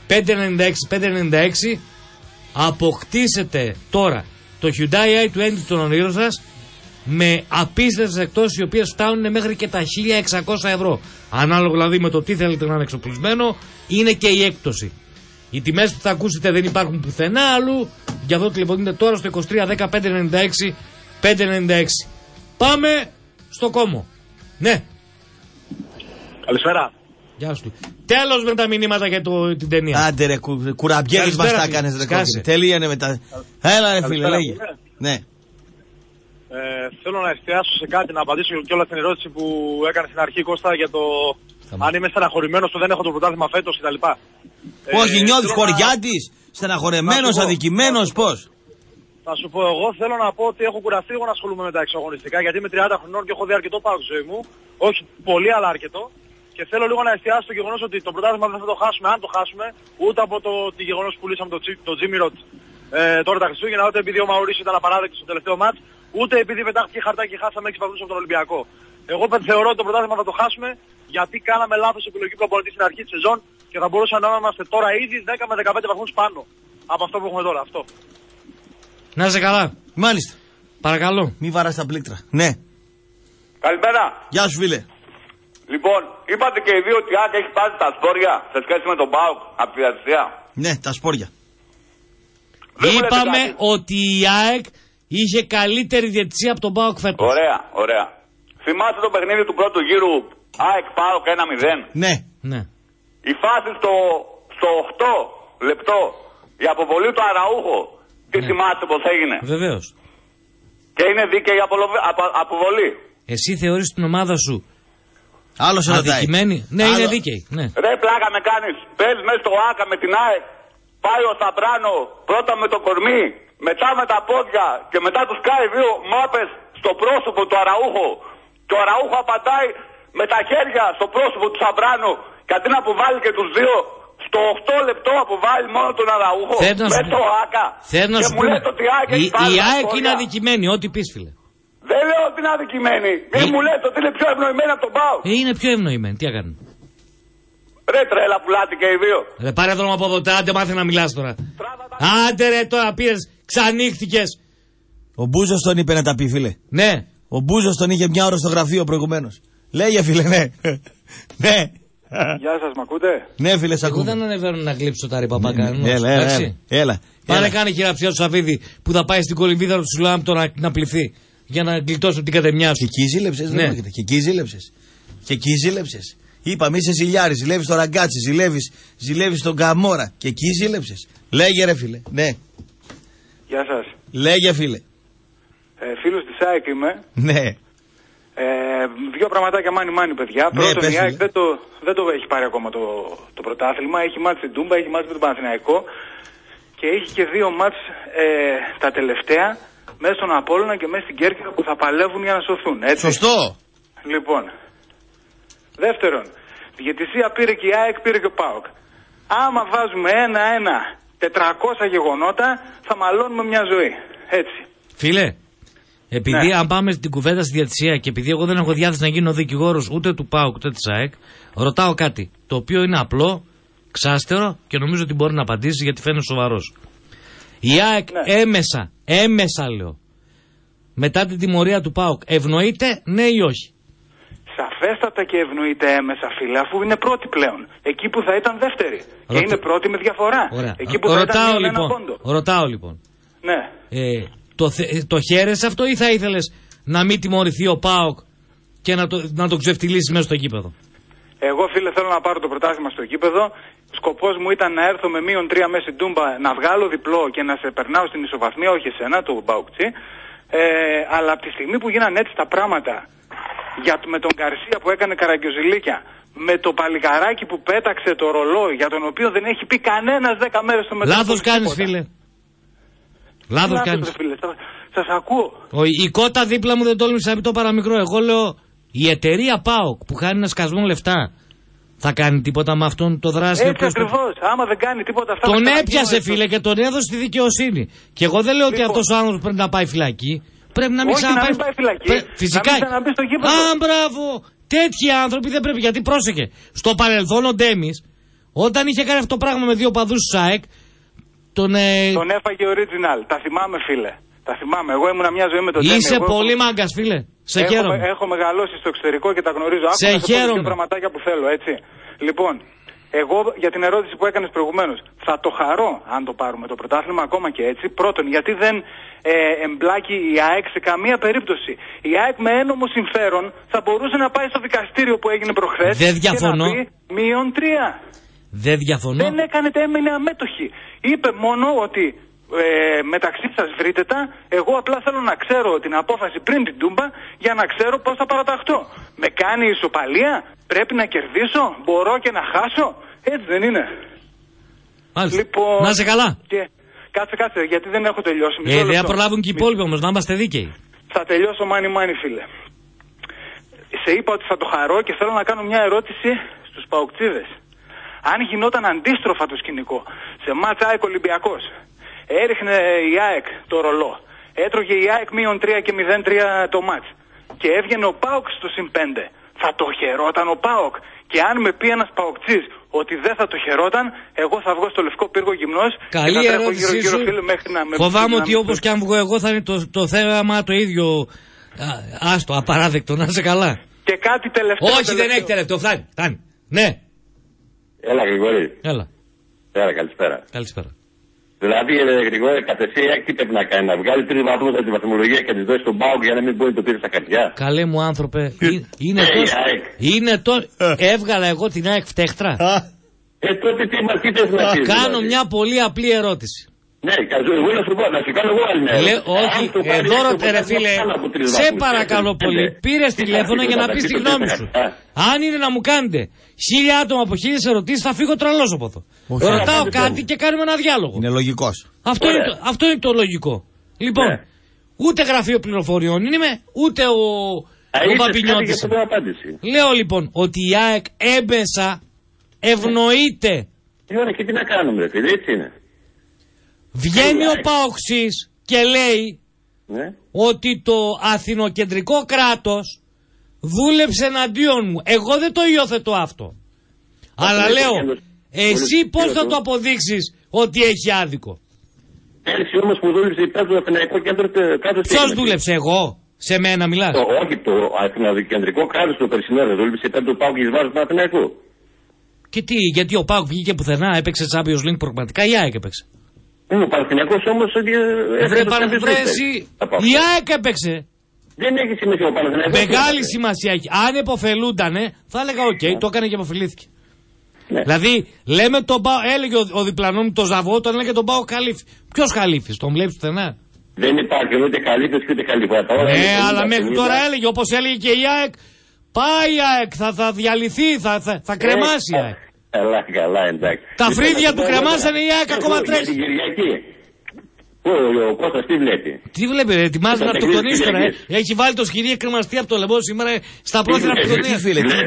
596 αποκτήσετε τώρα το Hyundai i20 των ονείρων σας με απίστευτες εκτόσεις οι οποίες φτάνουν μέχρι και τα 1.600 ευρώ. Ανάλογα δηλαδή με το τι θέλετε να είναι εξοπλισμένο, είναι και η έκπτωση. Οι τιμές που θα ακούσετε δεν υπάρχουν πουθενά αλλού, γι' αυτό τηλεφωνείτε τώρα στο 2310 596. Πάμε στο κόμμο. Ναι. Καλησπέρα. Γεια σου. Τέλος με τα μηνύματα για την ταινία. Άντε ρε, κουραμπιέρες μας τα έκανες ρε κόκκινη. Τελείωνε με τα... Έλα ρε φίλε, λέγε. Ναι. Θέλω να εστιάσω σε κάτι, να απαντήσω και όλα την ερώτηση που έκανε στην αρχή, Κώστα, για το αν είμαι στεναχωρημένος που δεν έχω το πρωτάθλημα φέτος κτλ. Όχι, νιώθεις χωριάτης, στεναχωρεμένος, αδικημένος, πώς? Θα σου πω, εγώ θέλω να πω ότι έχω κουραστεί εγώ να ασχολούμαι με τα εξωαγωνιστικά, γιατί είμαι 30 χρονών και έχω δει αρκετό πάγκο στη ζωή μου. Όχι πολύ, αλλά αρκετό. Και θέλω λίγο να εστιάσω στο γεγονός ότι το πρωτάθλημα δεν θα το χάσουμε, αν το χάσουμε, ούτε από το γεγονός που πουλήσαμε το Jimmy Roth τώρα τα Χριστούγεννα, ούτε επειδή ο Μαουρίσιο ήταν απαράδεκτος στο τελευταίο μάτς, ούτε επειδή πετάχτηκε χαρτάκι και χάσαμε 6 βαθμούς από τον Ολυμπιακό. Εγώ θεωρώ ότι το πρωτάθλημα θα το χάσουμε γιατί κάναμε λάθος επιλογή προπονητή στην αρχή της σεζόν και θα μπορούσαμε να είμαστε τώρα ήδη 10 με 15 βαθμούς πάνω από αυτό που έχουμε τώρα. Αυτό. Να είσαι καλά. Μάλιστα. Παρακαλώ. Μη βαράς τα πλήκτρα. Ναι. Καλημέρα. Γεια σου, φίλε. Λοιπόν, είπατε και οι δύο ότι η ΑΕΚ έχει πάρει τα σπόρια σε σχέση με τον ΠΑΟΚ από τη διαιτησία. Ναι, τα σπόρια. Είπαμε ότι η ΑΕΚ είχε καλύτερη διαιτησία από τον ΠΑΟΚ φέτος. Ωραία, ωραία. Θυμάστε το παιχνίδι του πρώτου γύρου ΑΕΚ ΠΑΟΚ 1-0. Ναι. Ναι. Η φάση στο 8 λεπτό, η αποβολή του Αραούχο, τι θυμάστε πως έγινε? Βεβαίως. Και είναι δίκαιη η αποβολή. Εσύ θεωρείς την ομάδα σου άλλος αδικημένη? Ναι, είναι δίκαιη. Ναι. Ρε πλάκα με κάνεις. Παίζεις μέσα στο ΆΚΑ με την ΑΕΚ. Πάει ο Σταμπράνο πρώτα με το κορμί, μετά με τα πόδια και μετά τους κάει δύο μάπες στο πρόσωπο του Αραούχο. Και ο Αραούχο απαντάει με τα χέρια στο πρόσωπο του Σταμπράνο και αντί να αποβάλει και τους δύο, στο 8 λεπτό αποβάλει μόνο τον Αραούχο με το ΆΚΑ. Και μου λέτε ότι η ΑΕΚ είναι αδικημένη, ό,τι πεις, φίλε. Δεν λέω ότι είναι αδικημένη. Μην μου λέτε ότι είναι πιο ευνοημένη από τον ΠΑΟΚ. Είναι πιο ευνοημένη, τι έκανε. Ρε τρέλα πουλάτε και οι δύο. Ρε πάρε δρόμο από εδώ, άντε μάθε να μιλάς τώρα. Άντε ρε τώρα πήρες, ξανύχτηκες. Ο Μπούζος τον είπε να τα πει, φίλε. Ναι. Ο Μπούζος τον είχε μια ώρα στο γραφείο προηγουμένως. Λέγε, φίλε, ναι. Ναι. Γεια σας, μ' ακούτε? Ναι, φίλε, σ' ακούμε. Εγώ δεν ανεβαίνω να κλείψω τα ρήπα πακάνου. Έλα. Πάνε κάνει χειραψιά του Σαββίδη που θα πάει στην κολυμβίδα του Σουλάμπτο να πληθεί. Για να γλιτώσουν την κατεμιά σου. Και εκεί ζήλεψες, ναι. Και εκεί ζήλεψες. Είπαμε είσαι ζηλιάρης, ζηλεύεις το ραγκάτσι, ζηλεύεις τον Καμόρα. Και εκεί ζήλεψες. Λέγε ρε φίλε, ναι. Γεια σας. Λέγε φίλε. Φίλος της ΑΕΚ είμαι. Ναι. Δύο πραγματάκια μάνι παιδιά. Ναι, πρώτον, η ΑΕΚ δεν το έχει πάρει ακόμα το πρωτάθλημα. Έχει μάτς στην Τούμπα, έχει μάτς με τον Παναθηναϊκό. Και έχει και δύο μάτς τα τελευταία μέσα στον Απόλλωνα και μέσα στην Κέρκυρα που θα παλεύουν για να σωθούν. Έτσι. Σωστό. Λοιπόν, δεύτερον, τη διαιτησία πήρε και η ΑΕΚ, πήρε και ο ΠΑΟΚ. Άμα βάζουμε 1-1, 400 γεγονότα, θα μαλώνουμε μια ζωή. Έτσι. Φίλε, επειδή αν πάμε στην κουβέντα στη διαιτησία και επειδή εγώ δεν έχω διάθεση να γίνω δικηγόρος ούτε του ΠΑΟΚ ούτε της ΑΕΚ, ρωτάω κάτι το οποίο είναι απλό, ξάστερο και νομίζω ότι μπορεί να απαντήσει γιατί φαίνεται σοβαρός. Η ΑΕΚ έμεσα λέω, μετά την τιμωρία του ΠΑΟΚ, ευνοείται ναι ή όχι? Σαφέστατα και ευνοείται έμεσα, φίλε, αφού είναι πρώτη πλέον. Εκεί που θα ήταν δεύτερη. Και είναι πρώτη με διαφορά. Ωραία. Εκεί που θα ήταν ένα πόντο. Ρωτάω λοιπόν. Ναι. Το χαίρεσαι αυτό ή θα ήθελες να μην τιμωρηθεί ο ΠΑΟΚ και να το ξεφτυλίσεις μέσα στο γήπεδο? Εγώ, φίλε, θέλω να πάρω το πρωτάθλημα στο γήπεδο. Σκοπός μου ήταν να έρθω με -3 μέσα στην Τούμπα, να βγάλω διπλό και να σε περνάω στην ισοβαθμία, όχι εσένα, το Μπαουκτσί. Αλλά από τη στιγμή που γίνανε έτσι τα πράγματα, με τον Γκαρσία που έκανε καραγκιοζηλίκια, με το παλικαράκι που πέταξε το ρολόι, για τον οποίο δεν έχει πει κανένας 10 μέρες στο μεταξύ. Λάθος κάνεις, φίλε. Λάθος κάνεις. Σας ακούω. Η κότα δίπλα μου δεν τόλμησε να πει το παραμικρό. Εγώ λέω η εταιρεία ΠΑΟΚ που χάνει ένα σκασμό λεφτά θα κάνει τίποτα με αυτόν το δράση? Έτσι ακριβώς. Άμα δεν κάνει τίποτα αυτά. Τον έπιασε, φίλε, και τον έδωσε στη δικαιοσύνη. Και εγώ δεν λέω ότι αυτός ο άνθρωπος πρέπει να πάει φυλακή. Πρέπει να μην ξαναπάει. Να πάει φυλακή. Φυσικά. Να μπει στο γήπεδο. Α, μπράβο. Τέτοιοι άνθρωποι δεν πρέπει. Γιατί πρόσεχε. Στο παρελθόν ο Ντέμις, όταν είχε κάνει αυτό το πράγμα με δύο παδούς του ΣΑΕΚ, τον έφαγε original. Τα θυμάμαι, φίλε. Τα θυμάμαι. Εγώ ήμουν μια ζωή με τον Ντέμις. Είσαι πολύ μάγκας, φίλε. Σε χαίρομαι. Έχω μεγαλώσει στο εξωτερικό και τα γνωρίζω. Σε χαίρομαι. Δύο πραγματάκια που θέλω, έτσι. Λοιπόν, εγώ για την ερώτηση που έκανες προηγουμένως, θα το χαρώ αν το πάρουμε το πρωτάθλημα ακόμα και έτσι. Πρώτον, γιατί δεν εμπλάκει η ΑΕΚ σε καμία περίπτωση. Η ΑΕΚ με ένομο συμφέρον θα μπορούσε να πάει στο δικαστήριο που έγινε προχθές. Δεν διαφωνώ. Και να πει -3. Δεν διαφωνώ. Δεν έκανε, έμεινε αμέτωχη. Είπε μόνο ότι μεταξύ σας βρείτε τα, εγώ απλά θέλω να ξέρω την απόφαση πριν την Τούμπα για να ξέρω πώς θα παραταχτώ. Με κάνει ισοπαλία, πρέπει να κερδίσω, μπορώ και να χάσω. Έτσι δεν είναι? Μάλιστα. Λοιπόν, να είσαι καλά. Και, κάτσε, γιατί δεν έχω τελειώσει. Δεν προλάβουν και οι υπόλοιποι όμως, να είμαστε δίκαιοι. Θα τελειώσω μάνι, φίλε. σε είπα ότι θα το χαρώ και θέλω να κάνω μια ερώτηση στους παοκτσίδες. Αν γινόταν αντίστροφα το σκηνικό, σε μάτς ΑΕΚ Ολυμπιακός, έριχνε η ΑΕΚ το ρολό, έτρωγε η ΑΕΚ -3 και 0-3 το μάτς και έβγαινε ο ΠΑΟΚ στο +5, θα το χαιρόταν ο ΠΑΟΚ? Και αν με πει ένας παοκτσής ότι δεν θα το χαιρόταν, εγώ θα βγω στο Λευκό Πύργο γυμνός. Καλή ερώτησή σου. Φοβάμαι ότι όπως και αν βγω εγώ θα είναι το θέμα το ίδιο. Άστο, απαράδεκτο, να είσαι καλά. Και κάτι τελευταίο. Όχι, δεν έχει τελευταίο, φτάνει. Ναι. Έλα, Γρηγόρη. Έλα, καλησπέρα. Καλησπέρα. Δηλαδή, Γρηγόρη, κατ' εσύ τι πρέπει να κάνει? Να βγάλει 3 βαθμούς από τη βαθμολογία και να τη δώσει στον ΠΑΟΚ για να μην μπορεί να το πήρε στα καρδιά. Καλέ μου άνθρωπε, είναι τόσο. Έβγαλα εγώ την ΑΕΚ φτέχτρα. Τότε τι θες να πεις? Κάνω μια πολύ απλή ερώτηση. Ναι, εγώ να σου πω, να σου κάνω εγώ άλλη μια ερώτηση. Όχι, εδώ ρε φίλε, σε παρακαλώ πολύ, πήρες τηλέφωνο για να πεις τη γνώμη σου. Αν είναι να μου κάνετε 1000 άτομα από 1000 ερωτήσεις, θα φύγω τρελός από εδώ. Ρωτάω κάτι και κάνουμε ένα διάλογο. Είναι λογικός. Αυτό είναι το λογικό. Λοιπόν, ούτε γραφείο πληροφοριών είμαι, ούτε ο Παπινιώτης. Λέω λοιπόν ότι η ΑΕΚ έμπεσα ευνοείται. Και τι να κάνουμε, ρε φίλε, έτσι είναι. Βγαίνει ο Παοξής και λέει ότι το αθηνοκεντρικό κράτος δούλεψε εναντίον μου. Εγώ δεν το υιοθετώ αυτό. Αλλά λέω, εσύ πώς θα το αποδείξεις ότι έχει άδικο? Πέρσι όμως που δούλεψε υπέρ του Αθηναϊκό Κέντρο κράτος. Ποιος δούλεψε, εγώ? Σε μένα μιλάς? Όχι, το Αθηνοκεντρικό κράτος το περσινό δεν δούλεψε υπέρ του ΠΑΟΚ εις βάρος του Αθηναϊκού. Και τι, γιατί ο ΠΑΟΚ βγήκε πουθενά, έπαιξε Champions League πραγματικά, η ΑΕΚ έπαιξε. Ο Παναθηναϊκός όμως η ΑΕΚ έπαιξε. Δεν έχει σημασία ο Παναθηναϊκός. Μεγάλη σημασία έχει. Αν επωφελούντανε, θα έλεγα οκ, το έκανε και επωφελήθηκε. Ναι. Δηλαδή, λέμε έλεγε ο διπλανό μου το Ζαβό, τον έλεγε τον Πάο Καλύφη. Ποιος Καλύφης, τον βλέπεις πουθενά? Δεν υπάρχει ούτε Καλύφης ούτε Καλύφα. Ναι, αλλά μέχρι τώρα έλεγε, όπως έλεγε και η ΑΕΚ, πάει η ΑΕΚ, θα διαλυθεί, θα κρεμάσει η ΑΕΚ. Καλά, εντάξει. Τα φρύδια του κρεμάσανε, η ΑΕΚ ακόμα τρέχει. Την Κυριακή. Ο Κώστας τι βλέπει? Τι βλέπει, ετοιμάζει να αυτοκτονήσει τώρα. Έχει βάλει το σκηνή εκκρεμαστεί από το λαιμό σήμερα στα πρόθυρα αυτοκτονίας.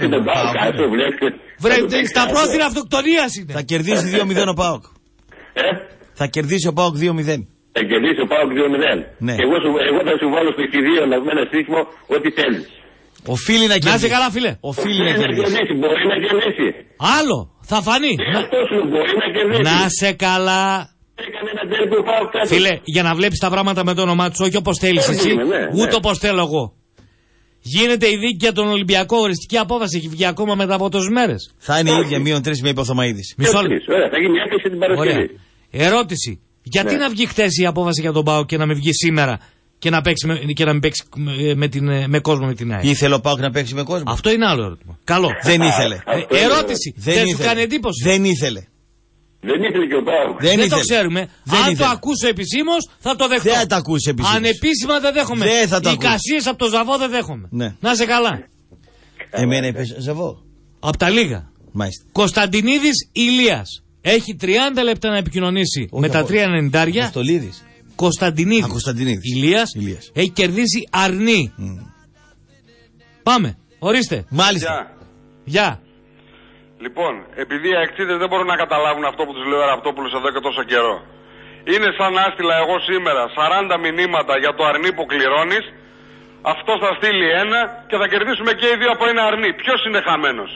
Στα πρόθυρα αυτοκτονίας είναι. Θα κερδίσει 2-0 ο ΠΑΟΚ. Θα κερδίσει ο ΠΑΟΚ 2-0. Θα κερδίσει ο ΠΑΟΚ 2-0. Ναι. Εγώ θα σου βάλω στο χειρίο να βγει ένα στίχημα ό,τι θέλεις. Οφείλει να κερδίσει. Να είσαι καλά, φίλε. Οφείλει να κερδίσει. Μπορεί να κερδίσει. Άλλο, θα φανεί. Αυτό σου μπορεί να κερδίσει. Να σε καλά. Φίλε, για να βλέπεις τα πράγματα με το όνομά τους, όχι όπως θέλεις εσύ, ούτε όπως θέλω εγώ. Γίνεται η δίκη για τον Ολυμπιακό, οριστική απόφαση, έχει βγει ακόμα μετά από τόσες μέρες. Θα είναι η ίδια -3 με υποθωμαίδης. Ωραία, θα γίνει έκθεση την Παρασκευή. Ερώτηση. Γιατί να βγει χτες η απόφαση για τον ΠΑΟΚ και να μην βγει σήμερα και να μην παίξει με κόσμο με την ΑΕΚ? Ήθελε ο ΠΑΟΚ να παίξει με κόσμο? Αυτό είναι άλλο ερώτημα. Καλό. Δεν ήθελε. Ερώτηση. Δεν σου κάνει εντύπωση? Δεν ήθελε. Δεν ήθελε και ο ΠΑΟΚ. Δεν το ξέρουμε. Αν το ακούσω επισήμως θα το δεχτώ. Δεν θα το ακούσει επισήμως. Ανεπίσημα δεν δέχομαι. Οι κασίες από το Ζαβό δεν δέχομαι. Ναι. Να είσαι καλά. Εμένα είπες Ζαβό. Απ' τα λίγα. Μάλιστα. Κωνσταντινίδης Ηλίας. Έχει 30 λεπτά να επικοινωνήσει με τα 3,90. Αποστολίδης. Κωνσταντινίδης. Ηλίας. Έχει κερδίσει αρνή. Πάμε. Ορίστε. Μάλιστα. Γεια. Λοιπόν, επειδή οι αεξίδες δεν μπορούν να καταλάβουν αυτό που τους λέει ο Ραπτόπουλος εδώ και τόσο καιρό. Είναι σαν να έστειλα εγώ σήμερα 40 μηνύματα για το αρνί που κληρώνεις. Αυτό θα στείλει ένα και θα κερδίσουμε και οι δύο από ένα αρνί. Ποιος είναι χαμένος?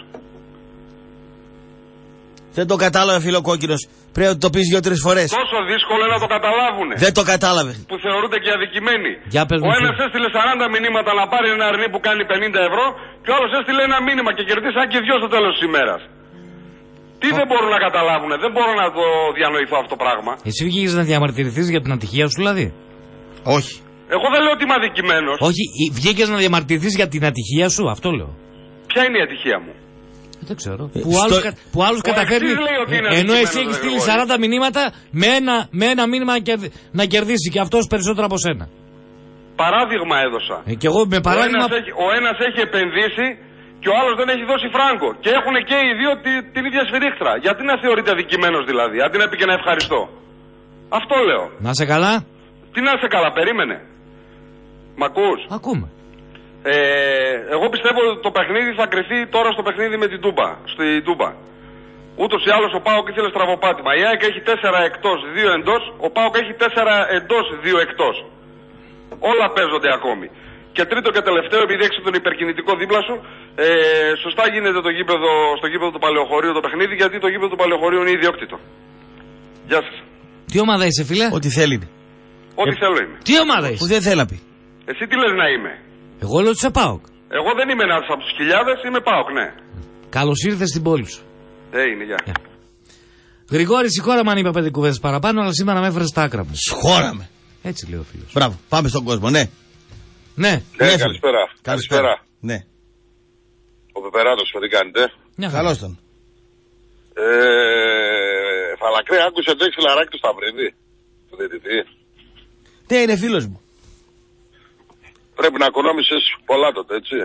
Δεν το κατάλαβε, φίλο κόκκινος. Πρέπει να το πεις 2-3 φορές. Τόσο δύσκολο είναι να το καταλάβουνε. Δεν το κατάλαβε. Που θεωρούνται και αδικημένοι. Ο ένας έστειλε 40 μηνύματα να πάρει ένα αρνί που κάνει 50 ευρώ και ο άλλος έστειλε ένα μήνυμα και κερδίσαν και δυο στο τέλος της ημέρας. Τι δεν μπορούν να καταλάβουνε, δεν μπορώ να το διανοηθώ αυτό το πράγμα. Εσύ βγήκες να διαμαρτυρηθείς για την ατυχία σου, δηλαδή? Όχι. Εγώ δεν λέω ότι είμαι αδικημένος. Όχι, βγήκες να διαμαρτυρηθείς για την ατυχία σου, αυτό λέω. Ποια είναι η ατυχία μου? Δεν ξέρω. Που άλλους καταφέρνει. Ενώ εσύ έχεις στείλει 40 μηνύματα με ένα μήνυμα να κερδίσει και αυτός περισσότερο από σένα. Παράδειγμα έδωσα. Και εγώ με παράδειγμα. Ο ένας έχει επενδύσει και ο άλλος δεν έχει δώσει φράγκο. Και έχουν και οι δύο την ίδια σφυρίχτρα. Γιατί να θεωρείται αδικημένος δηλαδή, αντί να πει και να ευχαριστώ? Αυτό λέω. Να σε καλά. Τι να σε καλά, περίμενε. Μ' ακούς? Ακούμε. Εγώ πιστεύω ότι το παιχνίδι θα κρυθεί τώρα στο παιχνίδι με την Τούμπα. Στη Τούμπα. Ούτως ή άλλως ο ΠΑΟΚ ήθελε στραβοπάτημα. Η ΑΕΚ έχει 4 εκτός, 2 εντός. Ο ΠΑΟΚ έχει 4 εντός, 2 εκτός. Όλα παίζονται ακόμη. Και τρίτο και τελευταίο, επειδή έχεις τον υπερκινητικό δίπλα σου, σωστά γίνεται στο γήπεδο του Παλαιοχωρίου το παιχνίδι, γιατί το γήπεδο του Παλαιοχωρίου είναι ιδιόκτητο. Γεια σας. Τι ομάδα είσαι, φίλε? Ό,τι θέλει. Ό,τι θέλω είμαι. Τι ομάδα είσαι? Που δεν θέλει να πει. Εσύ τι λες να είμαι? Εγώ λέω ότι είσαι ΠΑΟΚ. Εγώ δεν είμαι ένας από τους χιλιάδες, είμαι ΠΑΟΚ, ναι. Καλώς ήρθες στην πόλη σου. Είναι, γεια. Γρηγόρη, συγχώραμε αν είπα 5 κουβέντες παραπάνω, αλλά σήμερα με έφερε στα άκρα μου. Συγχώραμε. Έτσι λέει ο φίλος. Μπράβο, πάμε στον κόσμο, ναι. Ναι. Καλησπέρα. Καλησπέρα. Ναι. Ο Πεπεράτος, τι κάνετε? Καλώς τον. Φαλακρέ, άκουσε το εξελαράκι του Σταυρίδη, του διαιτητή. Ναι, είναι φίλος μου. Πρέπει να οικονόμησες πολλά τότε, έτσι.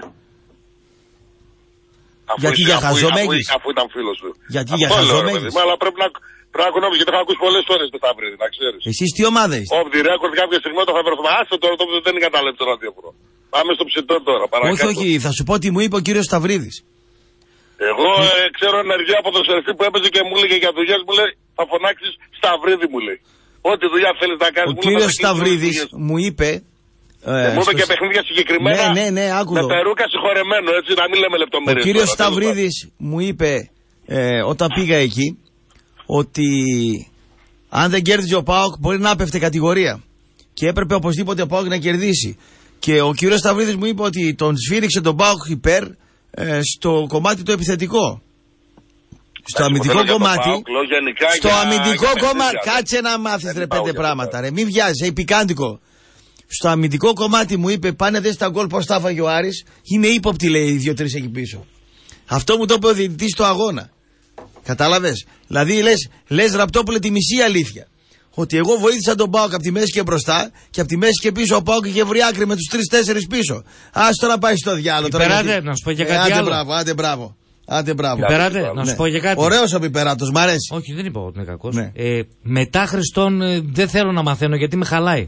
Γιατί για χαζομέγεις? Αφού ήταν φίλος του. Γιατί για χαζομέγεις? Αλλά πρέπει να οικονόμησες, γιατί έχω ακούσει πολλές φορές το Σταυρίδη, να ξέρεις. Εσείς τι ομάδα είστε? Off the record κάποια στιγμή το θα βρεθούμε. Άστε τώρα, το δεν είναι καταλέψει το ραδιόφωνο. Πάμε στο ψητό τώρα, παρακάτω. Όχι, θα σου πω τι μου είπε ο κύριος Σταυρίδης. Εγώ ξέρω ενεργεία από το σερφί που έπαιζε και μου έλεγε για δουλειές, μου λέει θα φωνάξεις Σταυρίδη, μου λέει. Ό,τι δουλειά θέλεις να κάνεις. Ο κύριος Σταυρίδης μου είπε. Μου είπε και παιχνίδια συγκεκριμένα. Ναι, άκουδο. Με περούκα συγχωρεμένο, έτσι, να μην λέμε λεπτομέρειες. Ο κύριος Σταυρίδης μου είπε όταν πήγα εκεί ότι αν δεν κέρδιζε ο ΠΑΟΚ μπορεί να έπεφτε κατηγορία. Και έπρεπε οπωσδήποτε ο ΠΑΟΚ να κερδίσει. Και ο κύριος Σταυρίδης μου είπε ότι τον σφύριξε τον ΠΑΟΚ υπέρ στο κομμάτι το επιθετικό. Στο αμυντικό κομμάτι. Στο αμυντικό κομμάτι. Κάτσε να μάθεις ρε 5 πράγματα. Ρε. Μην βιάζεις, επικάντικο. Στο αμυντικό κομμάτι μου είπε πάνε δες τα γκολ πως τα έφαγε ο Άρης. Είναι ύποπτη λέει οι 2-3 εκεί πίσω. Αυτό μου το είπε ο διαιτητής στο αγώνα. Κατάλαβες. Δηλαδή λες Ραπτόπουλε τη μισή αλήθεια. Ότι εγώ βοήθησα τον ΠΑΟΚ από τη μέση και μπροστά και από τη μέση και πίσω ο ΠΑΟΚ είχε βρει άκρη με τους 3-4 πίσω. Άστο να πάει στο διάλογο. Πιπεράτε, να σου πω και κάτι άλλο. Άντε μπράβο. Πιπεράτε, να σου πω και κάτι. Ωραίος ο Πιπεράτος, μ' αρέσει. Όχι, δεν είπα ότι είναι κακός. Ναι. Μετά Χριστόν δεν θέλω να μαθαίνω γιατί με χαλάει.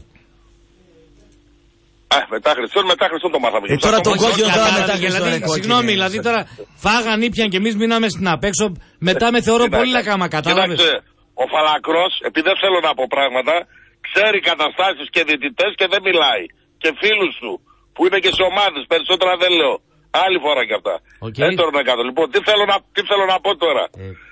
Μετά Χριστόν το μάθαμε. Τώρα το κόκκινο τώρα μετά Χριστόν. Συγγνώμη, δηλαδή τώρα φάγαν ήπιαν και εμείς μείναμε στην απέξω. Μετά με θεωρώ πολύ λακάμα, κατάλαβες. Ο Φαλακρός, επειδή δεν θέλω να πω πράγματα, ξέρει καταστάσεις και διαιτητές και δεν μιλάει. Και φίλους του, που είναι και σε ομάδες, περισσότερα δεν λέω. Άλλη φορά κι αυτά. Έντορο να κάτω. Λοιπόν, τι θέλω να πω τώρα.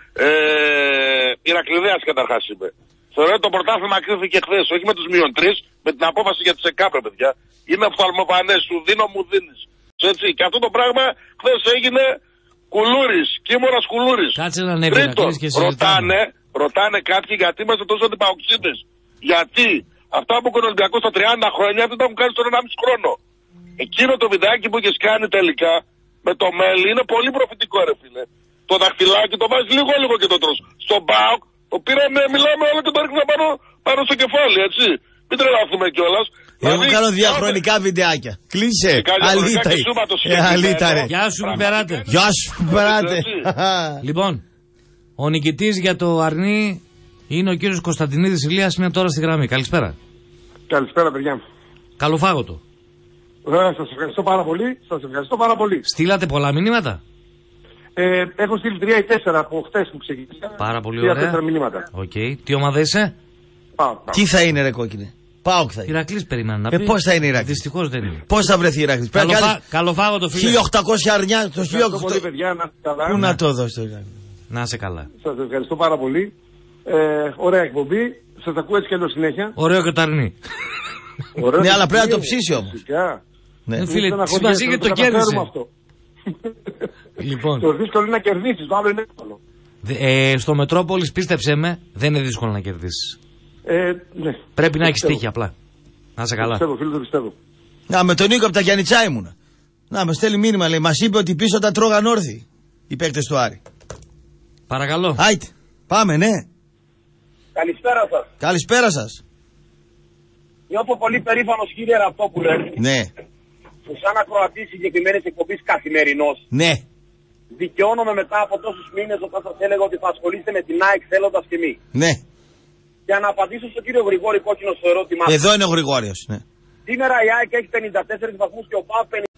Ηρακλειδέας καταρχάς είπε. Θεωρώ ότι το πρωτάθλημα κρίθηκε χθες, όχι με τους -3, με την απόφαση για τις ΕΚΑΠ, παιδιά. Είμαι οφθαλμοφανές, σου δίνω, μου δίνεις. Έτσι. Και αυτό το πράγμα χθες έγινε κουλούρης, κίμωρας κουλούρης. Κάτσε να ανέβει να κλείσει και ρωτάνε κάποιοι γιατί είμαστε τόσο αντιπαοξίδες. Γιατί αυτά που έκανε ο Ολυμπιακός στα 30 χρόνια δεν τα έχουν κάνει στον 1,5 χρόνο. Εκείνο το βιντεάκι που έχεις κάνει τελικά με το μέλι είναι πολύ προφητικό, ρε φίλε. Το δαχτυλάκι το βάζεις λίγο και το τρως. Στον ΠΑΟΚ το πήραμε, μιλάμε όλο και το ρίχνουμε πάνω στο κεφάλι, έτσι. Μην τρελαθούμε κιόλας. Εγώ κάνω διαχρονικά βιντεάκια. Κλείσε. Αλήταρε. Γεια σου Πιπεράτε. Γεια σου Πιπεράτε. Λοιπόν, ο νικητής για το αρνί είναι ο κύριος Κωνσταντινίδης Ηλίας, είναι τώρα στη γραμμή. Καλησπέρα. Καλησπέρα παιδιά. Καλοφάγωτο. Σας ευχαριστώ πάρα πολύ. Στείλατε πολλά μηνύματα. Έχω στείλει 3 ή 4 από χτες που ξεκίνησα. Πάρα πολύ ωραία. 3-4 μηνύματα. Τι ομάδα είσαι? Τι θα είναι ρε κόκκινε? ΠΑΟΚ θα είναι. Ηρακλής περιμένω να πει. Πώς θα είναι Ηρακλής? Δυστυχώς δεν είναι. Πώς θα βρεθεί Ηρακλής? Καλοφάγωτο φίλε. 1800 αρνιά το 1800. Πού να το δώσω? Να είσαι καλά. Σας ευχαριστώ πάρα πολύ. Ωραία εκπομπή. Σας ακούω έτσι και άλλο συνέχεια. Ωραίο και το αρνί. Ναι, αλλά πρέπει να το ψήσει όμως. Ναι, φίλε, σημασία γιατί το κέρδισε. Λοιπόν. Το δύσκολο είναι να κερδίσεις, το άλλο είναι εύκολο. Στο Μετρόπολης, πίστεψέ με, δεν είναι δύσκολο να κερδίσεις. Ναι. Πρέπει να έχεις τύχη απλά. Να είσαι καλά. Το πιστεύω. Να, με τον Νίκο από τα Γιαννιτσά ήμουνα. Να, με στέλνει μήνυμα, λέει, μας είπε ότι πίσω τα τρώγαν όρθιοι οι παίκτες του Άρη. Παρακαλώ. Άιτε, πάμε, ναι. Καλησπέρα σας. Καλησπέρα σας. Νιώθω πολύ περήφανος κύριε Ραπτόπουλε. Ναι. Που σαν ακροατής συγκεκριμένης εκπομπής καθημερινός. Ναι. Δικαιώνομαι μετά από τόσους μήνες όταν σας έλεγα ότι θα ασχολείστε με την ΑΕΚ θέλοντας και μη. Ναι. Για να απαντήσω στον κύριο Γρηγόρη Κόκκινο στο ερώτημά. Εδώ είναι ο Γρηγόριος, ναι. Σήμερα η ΑΕΚ έχει 54 βαθμούς και ο ΠΑΟΚ 50.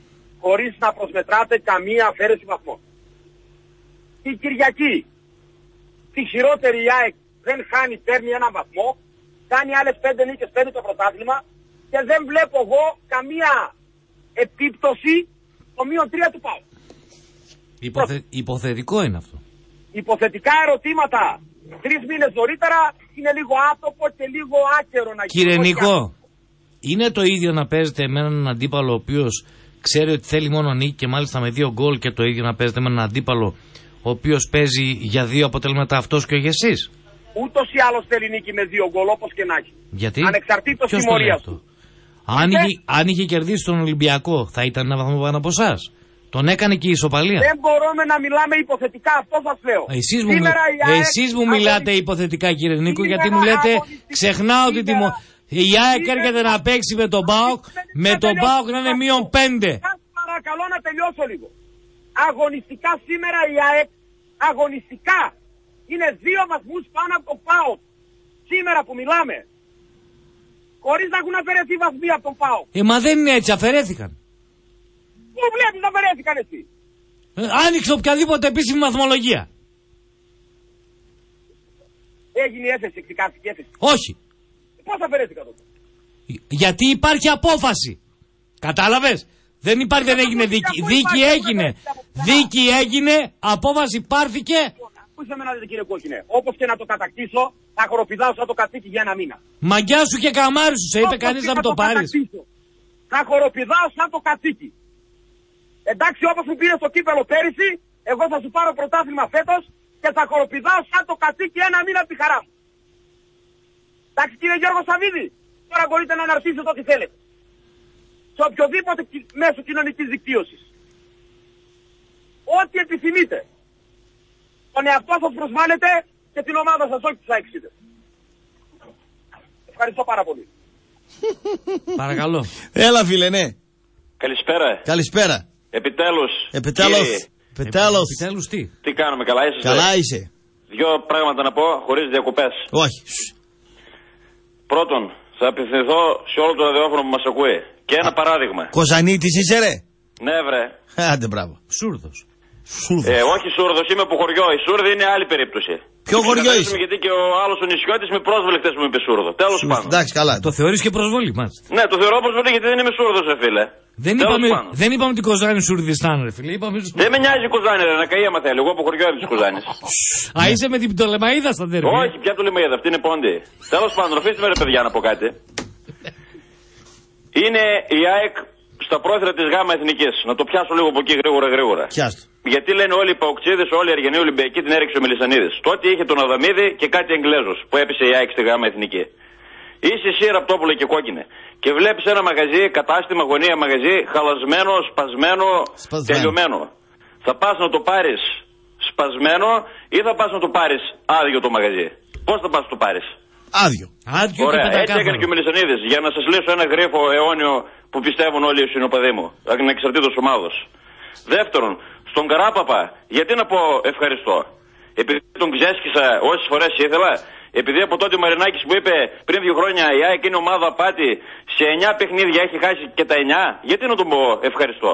χωρίς να προσμετράτε καμία αφαίρεση βαθμών. Η Κυριακή, τη χειρότερη η ΑΕΚ δεν χάνει, παίρνει έναν βαθμό, κάνει άλλες 5 νίκες, παίρνει το πρωτάθλημα και δεν βλέπω εγώ καμία επίπτωση στο -3 του ΠΑΟΚ. Υποθετικό είναι αυτό. Υποθετικά ερωτήματα 3 μήνες νωρίτερα είναι λίγο άτοπο και λίγο άκερο να γίνει. Κύριε Νίκο, είναι το ίδιο να παίζετε με έναν αντίπαλο ο οποίος ξέρει ότι θέλει μόνο νίκη και μάλιστα με 2 γκολ, και το ίδιο να παίζετε με έναν αντίπαλο ο οποίος παίζει για 2 αποτελέσματα αυτός και όχι εσείς? Ούτως ή άλλως θέλει νίκη με 2 γκολ, όπως και να έχει. Γιατί? Ανεξαρτήτως τιμωρίας του. Αν είχε κερδίσει τον Ολυμπιακό, θα ήταν ένα βαθμό πάνω από εσάς. Τον έκανε και η ισοπαλία. Δεν μπορούμε να μιλάμε υποθετικά, αυτό σας λέω. Εσείς μου μιλάτε υποθετικά, κύριε Νίκο, γιατί μου λέτε ξεχνάω ότι η ΑΕΚ έρχεται να παίξει με τον ΠΑΟΚ, με τον ΠΑΟΚ να είναι -5. Παρακαλώ να τελειώσω λίγο. Αγωνιστικά σήμερα η ΑΕΚ, αγωνιστικά, είναι 2 βαθμούς πάνω από τον ΠΑΟΚ. Σήμερα που μιλάμε. Χωρίς να έχουν αφαιρεθεί βαθμοί από τον ΠΑΟΚ. Μα δεν είναι έτσι, αφαιρέθηκαν. Πού βλέπεις να αφαιρέθηκαν εσύ? Άνοιξε οποιαδήποτε επίσημη βαθμολογία. Έγινε η έφεση, εξηκάστηκε η έφεση. Όχι. Πώς αφαιρέθηκαν τότε? Γιατί υπάρχει απόφαση. Κατάλαβες? Δεν υπάρχει, δεν έγινε δίκη. Δίκη έγινε. Δίκη έγινε, απόφαση πάρθηκε. Ακούστε με να δείτε, κύριε Κόκκινε. Όπως και να το κατακτήσω, θα χοροπηδάω σαν το κατσίκι για 1 μήνα. Μαγκιά σου και καμάρι σου, σε είπε κανείς να μην το πάρεις. Θα χοροπηδάω σαν το κατσίκι. Εντάξει, όπως μου πήρε στο κύπελο πέρυσι, εγώ θα σου πάρω πρωτάθλημα φέτος και θα χοροπηδάω σαν το κατσίκι 1 μήνα από τη χαρά μου. Εντάξει, κύριε Γιώργο Σαββίδη, τώρα μπορείτε να αναρτήσετε ό,τι θέλετε. Σε οποιοδήποτε μέσο κοινωνικής δικτύωσης. Ό,τι επιθυμείτε. Τον εαυτό σας προσβάλλετε και την ομάδα σας, όχι τους αεξίδες. Ευχαριστώ πάρα πολύ. Παρακαλώ. Έλα φίλε, ναι. Καλησπέρα. Καλησπέρα. Επιτέλους. Επιτέλους τι? Τι κάνουμε, καλά είσαι? Καλά είσαι. 2 πράγματα να πω χωρίς διακοπές. Όχι. Πρώτον, θα απευθυνθώ σε όλο το ραδιόφωνο που μας ακούει. Και ένα παράδειγμα. Κοζανίτης είσαι ρε? Ναι βρε. Άντε μπράβο. Σούρδος. Όχι σούρδος, είμαι από χωριό. Η Σούρδη είναι άλλη περίπτωση. Ποιο χωριό είσαι? Γιατί και ο άλλος ο νησιώτης με πρόσβολε χτες που με είπε Σούρδο. Τέλος πάντων. Εντάξει, καλά. Το θεωρείς και προσβολή, μάλιστα. Ναι, το θεωρώ προσβολή γιατί δεν είμαι Σούρδος, φίλε. Δεν είπαμε ότι Κοζάνη Σουρδιστάν, ρε φίλε. Δεν με νοιάζει η Κοζάνη, ρε, να καεί άμα θέλει. Εγώ από χωριό είμαι τη Κοζάνη. Α, είσαι με την Πτολεμαΐδα στα τέρμη. Όχι, πια Πτολεμαΐδα, αυτή είναι πόντι. Τέλος πάντων, αφήστε με ρε παιδιά να πω κάτι. Είναι η ΑΕΚ στα πρόθυρα της ΓΑΜΑ Εθνικής. Να το πιάσω λίγο από εκεί γρήγορα. Πιάστο. Γιατί λένε όλοι οι Παοκτσίδες, όλοι οι Αργενοί Ολυμπιακοί την έριξε ο Μελισσανίδης. Τότε είχε τον Αδαμίδη και κάτι Εγγλέζος που έπεισε η ΑΕΚ στη ΓΑΜΑ Εθνική. Είσαι εσύ Ραπτόπουλε και Κόκκινε. Και βλέπεις ένα μαγαζί, κατάστημα, γωνία, μαγαζί, χαλασμένο, σπασμένο, τελειωμένο. Θα πας να το πάρεις σπασμένο ή θα πας να το πάρεις άδειο το μαγαζί? Πώς θα πας να το πάρεις? Άδειο. Ωραία, έτσι έκανε και ο Μελισσανίδης. Για να σας λύσω ένα γρίφο αιώνιο που πιστεύουν όλοι οι συνοπαδοί μου, ανεξαρτήτως ομάδος. Δεύτερον, στον Καράπαπα, γιατί να πω ευχαριστώ? Επειδή τον ξέσκησα όσες φορές ήθελα. Επειδή από τότε ο Μαρινάκης που είπε πριν 2 χρόνια η ΑΕΚ είναι ομάδα απάτη, σε 9 παιχνίδια έχει χάσει και τα 9, γιατί να τον πω ευχαριστώ?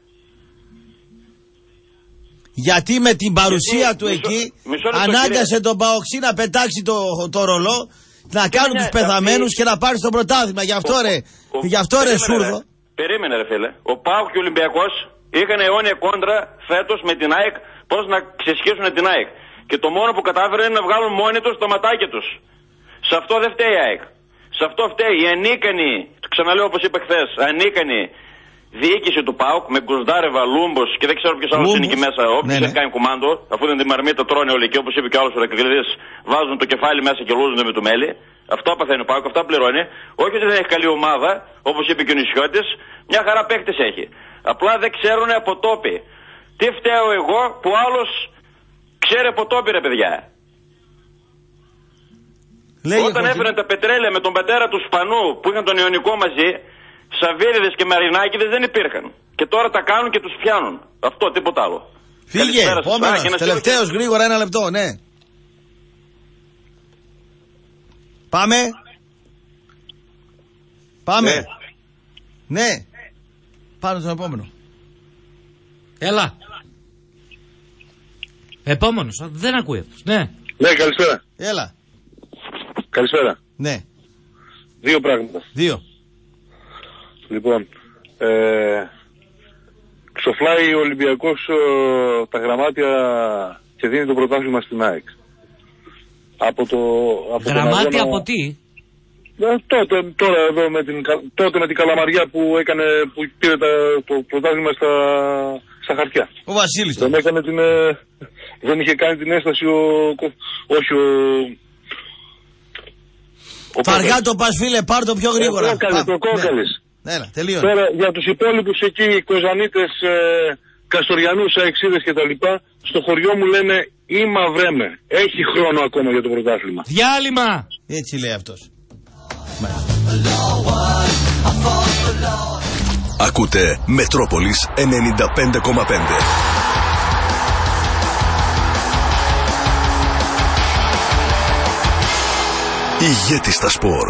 Γιατί με την παρουσία του εκεί ανάγκασε τον Παοξή να πετάξει το ρολό, να κάνουν τους πεθαμένους και να πάρει το πρωτάθλημα. Γι' αυτό ρε Σούρδο. Περίμενε ρε φίλε. Ο ΠΑΟΚ και ο Ολυμπιακός είχαν αιώνια κόντρα φέτος με την ΑΕΚ, πώς να ξεσχίσουν την ΑΕΚ. Και το μόνο που κατάφεραν είναι να βγάλουν μόνοι τους τα ματάκια τους. Σε αυτό δεν φταίει η ΑΕΚ. Σε αυτό φταίει η ανίκανη, το ξαναλέω όπως είπα χθες, ανίκανη διοίκηση του ΠΑΟΚ με Γκουσντάρεβα, Λούμπος και δεν ξέρω ποιος άλλος είναι εκεί μέσα. Όποιος έχει κάνει κουμάντο, αφού είναι τη μαρμίτα τρώνε όλοι και όπως είπε και ο άλλος ο Ρεκλειδής, βάζουν το κεφάλι μέσα και λούζουν με το μέλι. Αυτό παθαίνει ο ΠΑΟΚ, αυτά πληρώνει. Όχι ότι δεν έχει καλή ομάδα, όπως είπε και ο Νησιώτης, μια χαρά παίκτες έχει. Απλά δεν ξέρουν από τόπι. Τι φταίω εγώ που άλλος ξέρει από τόπι ρε παιδιά? Όταν έφεραν τα πετρέλαια με τον πατέρα του Σπανού που είχαν τον Ιωνικό μαζί, Σαββίδιδες και Μαρινάκηδες δεν υπήρχαν. Και τώρα τα κάνουν και τους πιάνουν. Αυτό, τίποτα άλλο. Φύγε, επόμενος, τελευταίος, γρήγορα 1 λεπτό, ναι. Πάμε. Ναι. Πάμε στον επόμενο. Έλα. Επόμενος. Δεν ακούει αυτός. Ναι. Ναι, καλησπέρα. Έλα. Καλησπέρα. Ναι. Δύο πράγματα. Δύο. Λοιπόν, ξοφλάει ο Ολυμπιακός τα γραμμάτια και δίνει το πρωτάθλημα στην ΑΕΚ. Γραμμάτια από τι? Τώρα εδώ τότε με την Καλαμαριά που πήρε το πρωτάθλημα στα χαρτιά. Ο Βασίλης. Δεν είχε κάνει την έσταση Αργά το πας φίλε, πάρ' το πιο γρήγορα. Το κόκαλης. Έλα, τελείω. Τώρα για τους υπόλοιπους εκεί, Κοζανίτες, Καστοριανούς, Αεξίδες και τα λοιπά, στο χωριό μου λένε «Είμα βρέμε». Έχει χρόνο ακόμα για το πρωτάθλημα. Διάλειμμα! Έτσι λέει αυτός. Ακούτε Μετρόπολης 95,5. Ηγέτη στα σπορ.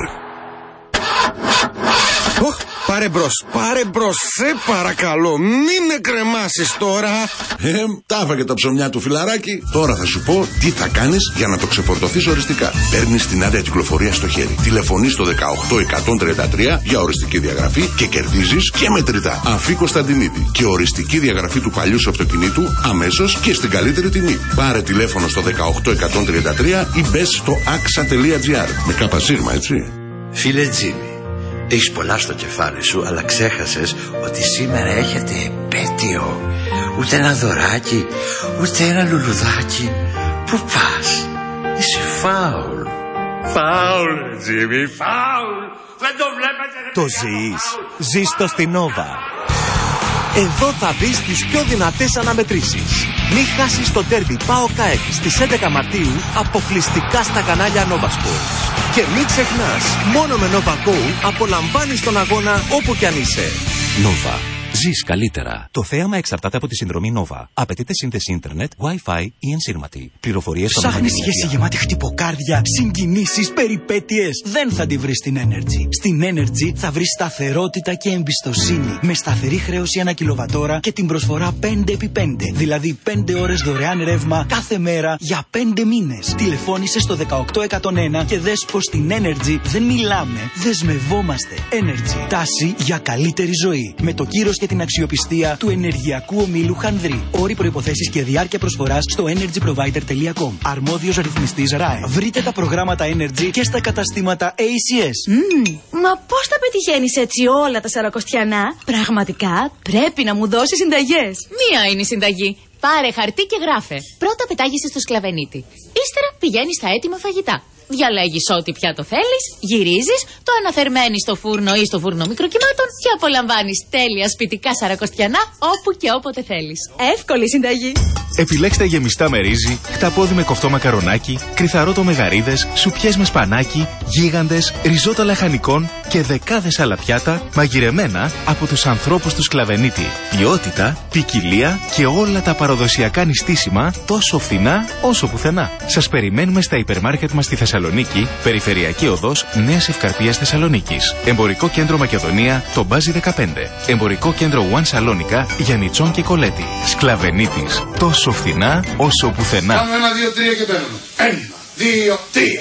Πάρε μπρος, σε παρακαλώ, μην με κρεμάσεις τώρα. Τα έφαγε τα ψωμιά του φιλαράκι. Τώρα θα σου πω τι θα κάνεις για να το ξεφορτωθείς οριστικά. Παίρνεις την άδεια κυκλοφορία στο χέρι. Τηλεφωνείς στο 18133 για οριστική διαγραφή και κερδίζεις και μετρητά. Αφή Κωνσταντινίδη και οριστική διαγραφή του παλιού σου αυτοκινήτου αμέσως και στην καλύτερη τιμή. Πάρε τηλέφωνο στο 18133 ή μπες στο axa.gr. Με καπασίγμα, έτσι. Φίλε Τζίμι, έχεις πολλά στο κεφάλι σου, αλλά ξέχασες ότι σήμερα έχετε επέτειο. Ούτε ένα δωράκι, ούτε ένα λουλουδάκι. Πού πας? Είσαι φάουλ. Φάουλ, Τζίμι, φάουλ. Δεν το βλέπετε, ρε. Το ζεις. Ζεις το στην Nova. Εδώ θα δεις τις πιο δυνατές αναμετρήσεις. Μην χάσεις το ντέρμπι ΠΑΟΚ ΑΕΚ στις 11 Μαρτίου αποκλειστικά στα κανάλια Nova Sports. Και μην ξεχνάς, μόνο με Nova Go απολαμβάνεις τον αγώνα όπου κι αν είσαι. Nova. Ζεις καλύτερα. Το θέαμα εξαρτάται από τη συνδρομή Nova. Απαιτείται σύνδεση ίντερνετ, Wi-Fi ή ενσύρματη. Πληροφορίες στο Ψάχνεις σχέση γεμάτη χτυποκάρδια, συγκινήσεις, περιπέτειες. Δεν θα τη βρεις στην Energy. Στην Energy θα βρεις σταθερότητα και εμπιστοσύνη. Με σταθερή χρέωση 1 κιλοβατόρα και την προσφορά 5x5. Δηλαδή 5 ώρες δωρεάν ρεύμα κάθε μέρα για 5 μήνες. Τηλεφώνησε στο 18101 και δες πως στην Energy δεν μιλάμε, δεσμευόμαστε. Energy. Τάση για καλύτερη ζωή. Με το κύρος και την αξιοπιστία του ενεργειακού ομίλου Χανδρή. Όροι, προϋποθέσεις και διάρκεια προσφοράς στο energyprovider.com. Αρμόδιος ρυθμιστής ΡΑΕ. Βρείτε τα προγράμματα Energy και στα καταστήματα ACS. Μα πώς τα πετυχαίνεις έτσι όλα τα σαρακοστιανά? Πραγματικά πρέπει να μου δώσεις συνταγές. Μία είναι η συνταγή. Πάρε χαρτί και γράφε. Πρώτα πετάγεσαι στο σκλαβενίτη. Ύστερα πηγαίνεις στα έτοιμα φαγητά. Διαλέγεις ό,τι πιάτο θέλεις, γυρίζεις, το αναθερμαίνεις στο φούρνο ή στο φούρνο μικροκυμάτων και απολαμβάνεις τέλεια σπιτικά σαρακοστιανά όπου και όποτε θέλεις. Εύκολη συνταγή. Επιλέξτε γεμιστά με ρύζι, χταπόδι με κοφτό μακαρονάκι, κρυθαρότο με γαρίδες, σουπιές με σπανάκι, γίγαντες, ριζότα λαχανικών και δεκάδες άλλα πιάτα μαγειρεμένα από τους ανθρώπους του Σκλαβενίτη. Ποιότητα, ποικιλία και όλα τα παραδοσιακά νηστίσιμα τόσο φθηνά όσο πουθενά. Σας περιμένουμε στα υπερμάρκετ μας στη Θεσσαλονίκη, Περιφερειακή Οδός Νέας Ευκαρπίας Θεσσαλονίκης. Εμπορικό Κέντρο Μακεδονία, το Μπάζι 15. Εμπορικό Κέντρο One Σαλόνικα, Γιαννιτσόν και Κολέτη. Σκλαβενίτης, τόσο φθηνά όσο πουθενά. Πάμε 1, 2, 3 και παίρνουμε. 1, 2,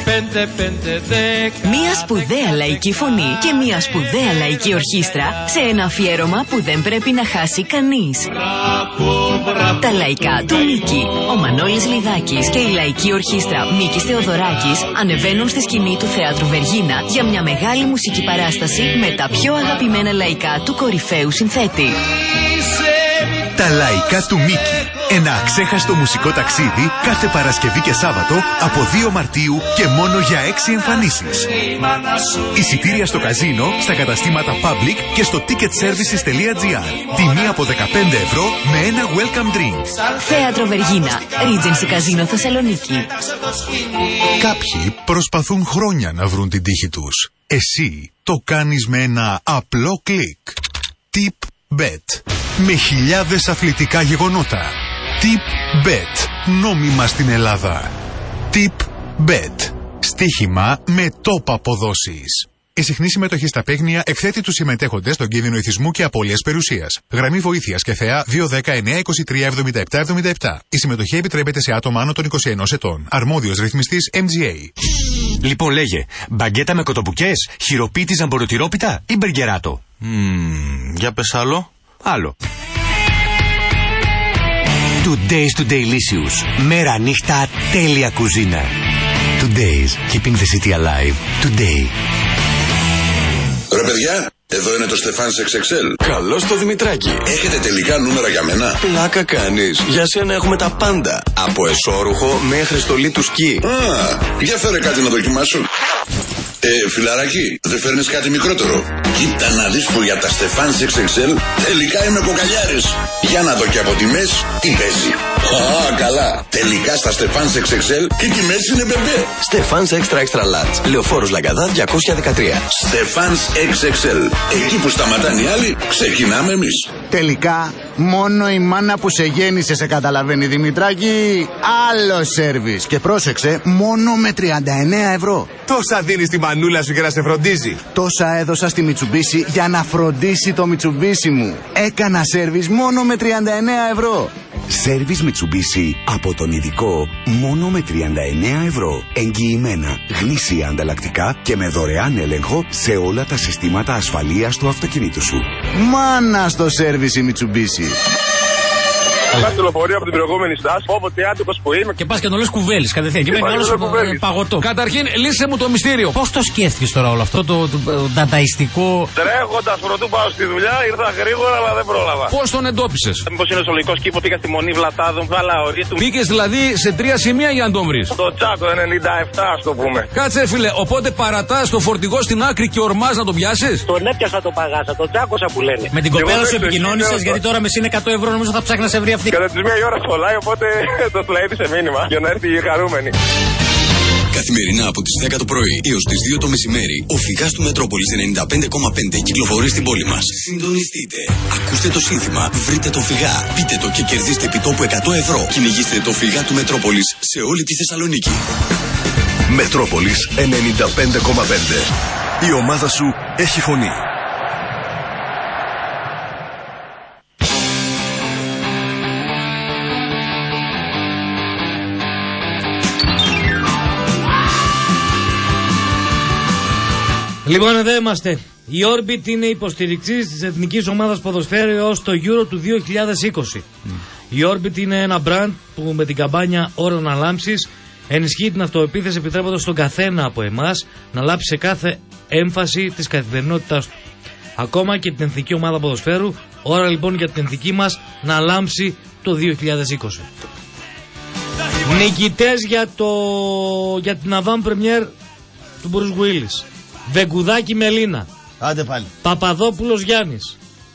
3. Μία σπουδαία λαϊκή φωνή και μία σπουδαία λαϊκή ορχήστρα σε ένα αφιέρωμα που δεν πρέπει να χάσει κανείς. Τα λαϊκά του Μίκη. Ο Μανώλης Λιδάκης και η λαϊκή ορχήστρα Μίκης Θεοδωράκης ανεβαίνουν στη σκηνή του Θέατρου Βεργίνα για μια μεγάλη μουσική παράσταση με τα πιο αγαπημένα λαϊκά του κορυφαίου συνθέτη. Τα λαϊκά του Μίκη. Ένα αξέχαστο μουσικό ταξίδι κάθε Παρασκευή και Σάββατο από 2 Μαρτίου και μόνο για 6 εμφανίσεις. Εισιτήρια στο καζίνο, στα καταστήματα Public και στο ticketservices.gr. Τιμή από 15 ευρώ με ένα welcome drink. Θέατρο Βεργίνα, Regency Καζίνο Θεσσαλονίκη. Κάποιοι προσπαθούν χρόνια να βρουν την τύχη τους. Εσύ το κάνεις με ένα απλό κλικ. Tip Bet. Με χιλιάδες αθλητικά γεγονότα. Tip Bet. Νόμιμα στην Ελλάδα. Tip Bet. Στοίχημα με top αποδόσεις. Η συχνή συμμετοχή στα παίγνια εκθέτει τους συμμετέχοντες στον κίνδυνο ηθισμού και απώλειας περιουσίας. Γραμμή βοήθειας και ΘΕΑ 210-923-7777. Η συμμετοχή επιτρέπεται σε άτομα άνω των 21 ετών. Αρμόδιος ρυθμιστής MGA. Λοιπόν, λέγε, μπαγκέτα με κοτοπουκές, χειροποίητη ζαμποροτυρόπιτα ή μπεργκεράτο? Για πες άλλο. Άλλο. Today's to Delicious. Μέρα νύχτα τέλεια κουζίνα. Today's, keeping the city alive. Today. Ρε παιδιά, εδώ είναι το Στεφάνς XXL. Καλώς το Δημητράκη. Έχετε τελικά νούμερα για μένα? Πλάκα κάνεις. Για σένα έχουμε τα πάντα. Από εσώρουχο μέχρι στολή του σκι. Για φέρε κάτι να δοκιμάσω. Φιλαράκι, δεν φέρνεις κάτι μικρότερο? Κοίτα να δεις που για τα Στεφάνς XXL τελικά είμαι κοκαλιάρης. Για να δω και από τιμές τι παίζει. Καλά. Τελικά στα Στεφάνς XXL και οι τιμές είναι μπεμπέ. Στεφάνς Extra Extra Large. Λεωφόρος Λαγκαδά 213. Στεφάνς XXL. Εκεί που σταματάνε οι άλλοι, ξεκινάμε εμείς. Τελικά, μόνο η μάνα που σε γέννησε σε καταλαβαίνει, Δημητράκη. Άλλο σέρβις. Και πρόσεξε, μόνο με 39 ευρώ. Τόσα δίνεις στη μανούλα σου για να σε φροντίζει. Τόσα έδωσα στη Μιτσουμπίση για να φροντίσει το Μιτσουμπίση μου. Έκανα σέρβις μόνο με 39 ευρώ. Σέρβις Μιτσουμπίση από τον ειδικό μόνο με 39 ευρώ. Εγγυημένα, γνήσια ανταλλακτικά και με δωρεάν έλεγχο σε όλα τα συστήματα ασφαλείας του αυτοκινήτου σου. Μάνα στο σέρβις η Μιτσουμπίση. Κάτι λεωφορείο από την προηγούμενη στάση. Όποτε άτυπος που είμαι. Και πας και το λες κουβέλης κατευθείαν. Και μένει άλλος παγωτό. Καταρχήν, λύσε μου το μυστήριο. Πώς το σκέφτηκες τώρα όλο αυτό το δανταϊστικό? Τρέχοντας πρωτού πάω στη δουλειά, ήρθα γρήγορα αλλά δεν πρόλαβα. Πώς τον εντόπισες? Μήπως είναι ζωολογικός κήπο, πήγα στη Μονή Βλατάδων, βάλα ορίτου. Πήγες δηλαδή σε 3 σημεία για να τον βρεις? Το Τσάκο 97, ας το πούμε. Κάτσε φίλε, οπότε παρατάς το φορτηγό στην άκρη και ορμάς να τον πιάσεις? Τον έπιασα το παγάσα, τον τσάκωσα που λένε. Με την κοπέλα σου επικοινώνησες, γιατί τώρα με συν 100 ευρώ νομίζω θα ψάχνει να σε βρει αυτή. Κατά τις 1 η ώρα σχολάει, οπότε το τλαίδι σε μήνυμα για να έρθει η χαρούμενη. Καθημερινά από τις 10 το πρωί έως τις 2 το μεσημέρι, ο φυγάς του Μετρόπολης 95,5 κυκλοφορεί στην πόλη μας. Συντονιστείτε. Ακούστε το σύνθημα, βρείτε το φυγά. Πείτε το και κερδίστε επιτόπου 100 ευρώ. Κυνηγήστε το φυγά του Μετρόπολης σε όλη τη Θεσσαλονίκη. Μετρόπολης 95,5. Η ομάδα σου έχει φωνή. Λοιπόν, εδώ είμαστε. Η Orbit είναι υποστηρικτής της εθνικής ομάδας ποδοσφαίρου έως το Euro του 2020. Η Orbit είναι ένα brand που με την καμπάνια «Ώρα να λάμψεις» ενισχύει την αυτοεπίθεση, επιτρέποντας στον καθένα από εμάς να λάψει σε κάθε έμφαση της καθημερινότητάς του. Ακόμα και την εθνική ομάδα ποδοσφαίρου, ώρα λοιπόν για την εθνική μας να λάμψει το 2020. Νικητές για την avant première του Bruce Willis. Βεγκουδάκη Μελίνα. Άντε πάλι. Παπαδόπουλος Γιάννης.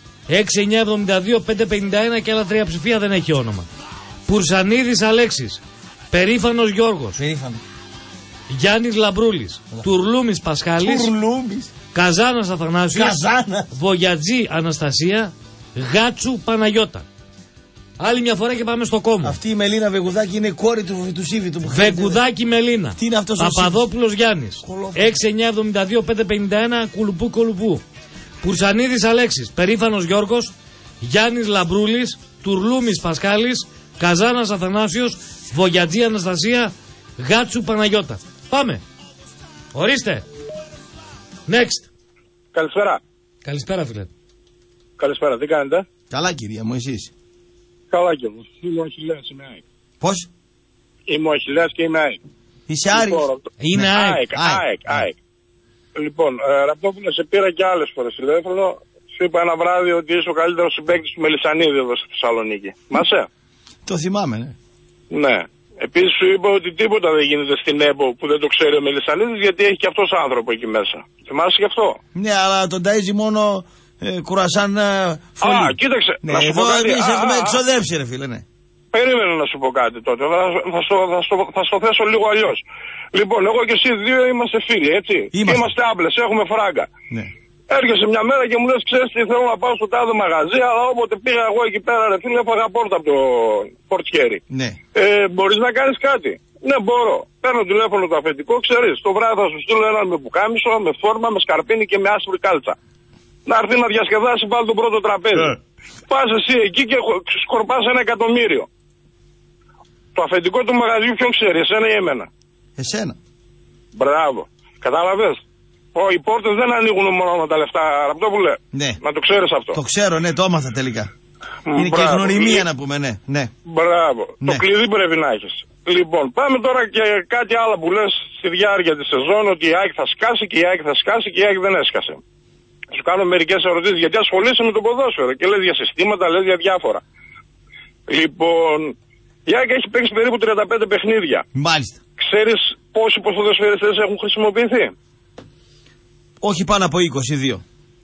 6972-551 και άλλα 3 ψηφία, δεν έχει όνομα. Πουρσανίδης Αλέξης. Περήφανος Γιώργος. Περήφανο. Γιάννης Λαμπρούλης. Τουρλούμης Πασχάλης. Καζάνας Αθανάσιος. Βογιατζή Αναστασία. Γάτσου Παναγιώτα. Άλλη μια φορά και πάμε στο κόμμα. Αυτή η Μελίνα Βεγκουδάκη είναι η κόρη του Σίβη του. Βεγκουδάκη Μελίνα. Τι είναι αυτός ο Παπαδόπουλος Γιάννης. 6972-551 Κουλουπού Κολουπού. Πουρσανίδης Αλέξης. Περήφανος Γιώργος. Γιάννης Λαμπρούλης. Τουρλούμης Πασχάλης. Καζάνας Αθανάσιος. Βογιατζή Αναστασία. Γάτσου Παναγιώτα. Πάμε. Ορίστε. Next. Καλησπέρα. Καλησπέρα φίλε. Καλησπέρα, τι κάνετε? Καλά κυρία μου, εσείς? Καλά και εγώ. Είμαι ο Αχιλλέας, είμαι ΑΕΚ. Πώς? Είμαι ο Αχιλλέας και είμαι ΑΕΚ. Είσαι Άρης? Είναι ΑΕΚ. Λοιπόν, Ραπτόπουλε, σε πήρα και άλλες φορές τηλέφωνο. Σου είπα ένα βράδυ ότι είσαι ο καλύτερος συμπαίκτης του Μελισσανίδη εδώ στη Θεσσαλονίκη. Μάσαι? Το θυμάμαι, ναι. Ναι. Επίσης σου είπα ότι τίποτα δεν γίνεται στην ΕΠΟ που δεν το ξέρει ο Μελισσανίδης, γιατί έχει και αυτός άνθρωπο εκεί μέσα. Θυμάσαι και αυτό? Ναι, αλλά τον ταΐζει μόνο κουρασάν φωλή. Α, κοίταξε. Ναι, να σου εδώ πω κάτι. εμείς έχουμε εξοδέψει ρε φίλε, ναι. Περίμενε να σου πω κάτι τότε. Θα στο θέσω λίγο αλλιώς. Λοιπόν, εγώ και εσύ δύο είμαστε φίλοι, έτσι? Είμαστε άμπλες, έχουμε φράγκα. Ναι. Έρχεσαι μια μέρα και μου λες, ξέρεις τι, θέλω να πάω στο τάδε μαγαζί, αλλά όποτε πήγα εγώ εκεί πέρα, ρε φίλε, έφαγα πόρτα από το πορτιέρι. Ναι. Μπορείς να κάνεις κάτι? Ναι, μπορώ. Παίρνω τηλέφωνο το αφεντικό, ξέρεις, το βράδυ θα σου στείλω έναν με πουκάμισο, με φόρμα, με σκαρπίνι και με άσπρη κάλτσα. Να έρθει να διασκεδάσει πάλι το πρώτο τραπέζι. Πας εσύ εκεί και σκορπάς 1.000.000. Το αφεντικό του μαγαζιού ποιον ξέρει, εσένα ή εμένα? Εσένα. Μπράβο. Κατάλαβες. Οι πόρτες δεν ανοίγουν μόνο με τα λεφτά, Ραπτόπουλε. Ναι. Να το ξέρεις αυτό. Το ξέρω, ναι, το έμαθα τελικά. Είναι και γνωριμία να πούμε, ναι. Ναι. Μπράβο. Ναι. Το κλειδί πρέπει να έχεις. Λοιπόν, πάμε τώρα και κάτι άλλο που λες στη διάρκεια της σεζόν, ότι η ΑΕΚ θα σκάσει και η ΑΕΚ θα σκάσει και η ΑΕΚ δεν έσκασε. Σου κάνω μερικές ερωτήσεις γιατί ασχολείσαι με το ποδόσφαιρο και λες για συστήματα, λες για διάφορα. Λοιπόν, η ΑΕΚ έχει παίξει περίπου 35 παιχνίδια. Μάλιστα. Ξέρεις πόσοι ποδοσφαιριστές έχουν χρησιμοποιηθεί? Όχι πάνω από 22.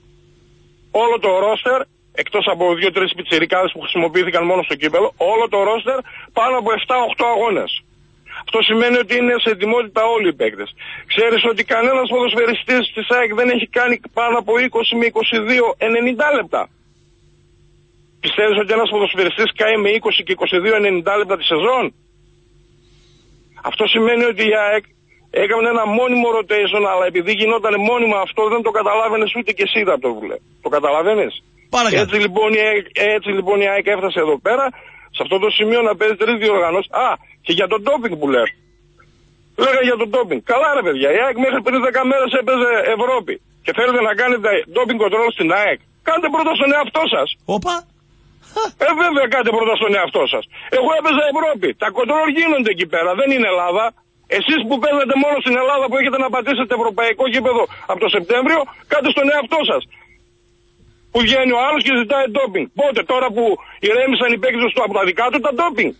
Όλο το ρόστερ, εκτός από 2-3 πιτσιρικάδες που χρησιμοποιήθηκαν μόνο στο κύπελο, όλο το ρόστερ πάνω από 7-8 αγώνες. Αυτό σημαίνει ότι είναι σε ετοιμότητα όλοι οι παίκτες. Ξέρεις ότι κανένας ποδοσφαιριστής της ΑΕΚ δεν έχει κάνει πάνω από 20 με 22 90 λεπτά. Πιστεύεις ότι ένας ποδοσφαιριστής καεί με 20 και 22 90 λεπτά τη σεζόν? Αυτό σημαίνει ότι η ΑΕΚ έκανε ένα μόνιμο rotation, αλλά επειδή γινόταν μόνιμα αυτό δεν το καταλάβαινες ούτε και εσύ, Ραπτόπουλε. Το καταλαβαίνεις? Έτσι λοιπόν η ΑΕΚ έφτασε εδώ πέρα, σε αυτό το σημείο να παίζει 3 διοργανώσεις. Α, και για το ντόπινγκ που λες. Λέγα για το ντόπινγκ. Καλά ρε παιδιά, η ΑΕΚ μέχρι πριν 10 μέρες έπαιζε Ευρώπη. Και θέλετε να κάνετε ντόπινγκ control στην ΑΕΚ? Κάντε πρώτα στον εαυτό σας. Όπα. Βέβαια κάντε πρώτα στον εαυτό σας. Εγώ έπαιζα Ευρώπη. Τα control γίνονται εκεί πέρα, δεν είναι Ελλάδα. Εσείς που παίζετε μόνο στην Ελλάδα που έχετε να πατήσετε ευρωπαϊκό γήπεδο από το Σεπτέμβριο, κάντε στον εαυτό σας. Που βγαίνει ο άλλος και ζητάει ντόπινγκ. Πότε, τώρα που ηρέμησαν οι παίκτες του από τα δικά του τα ντόπινγκ?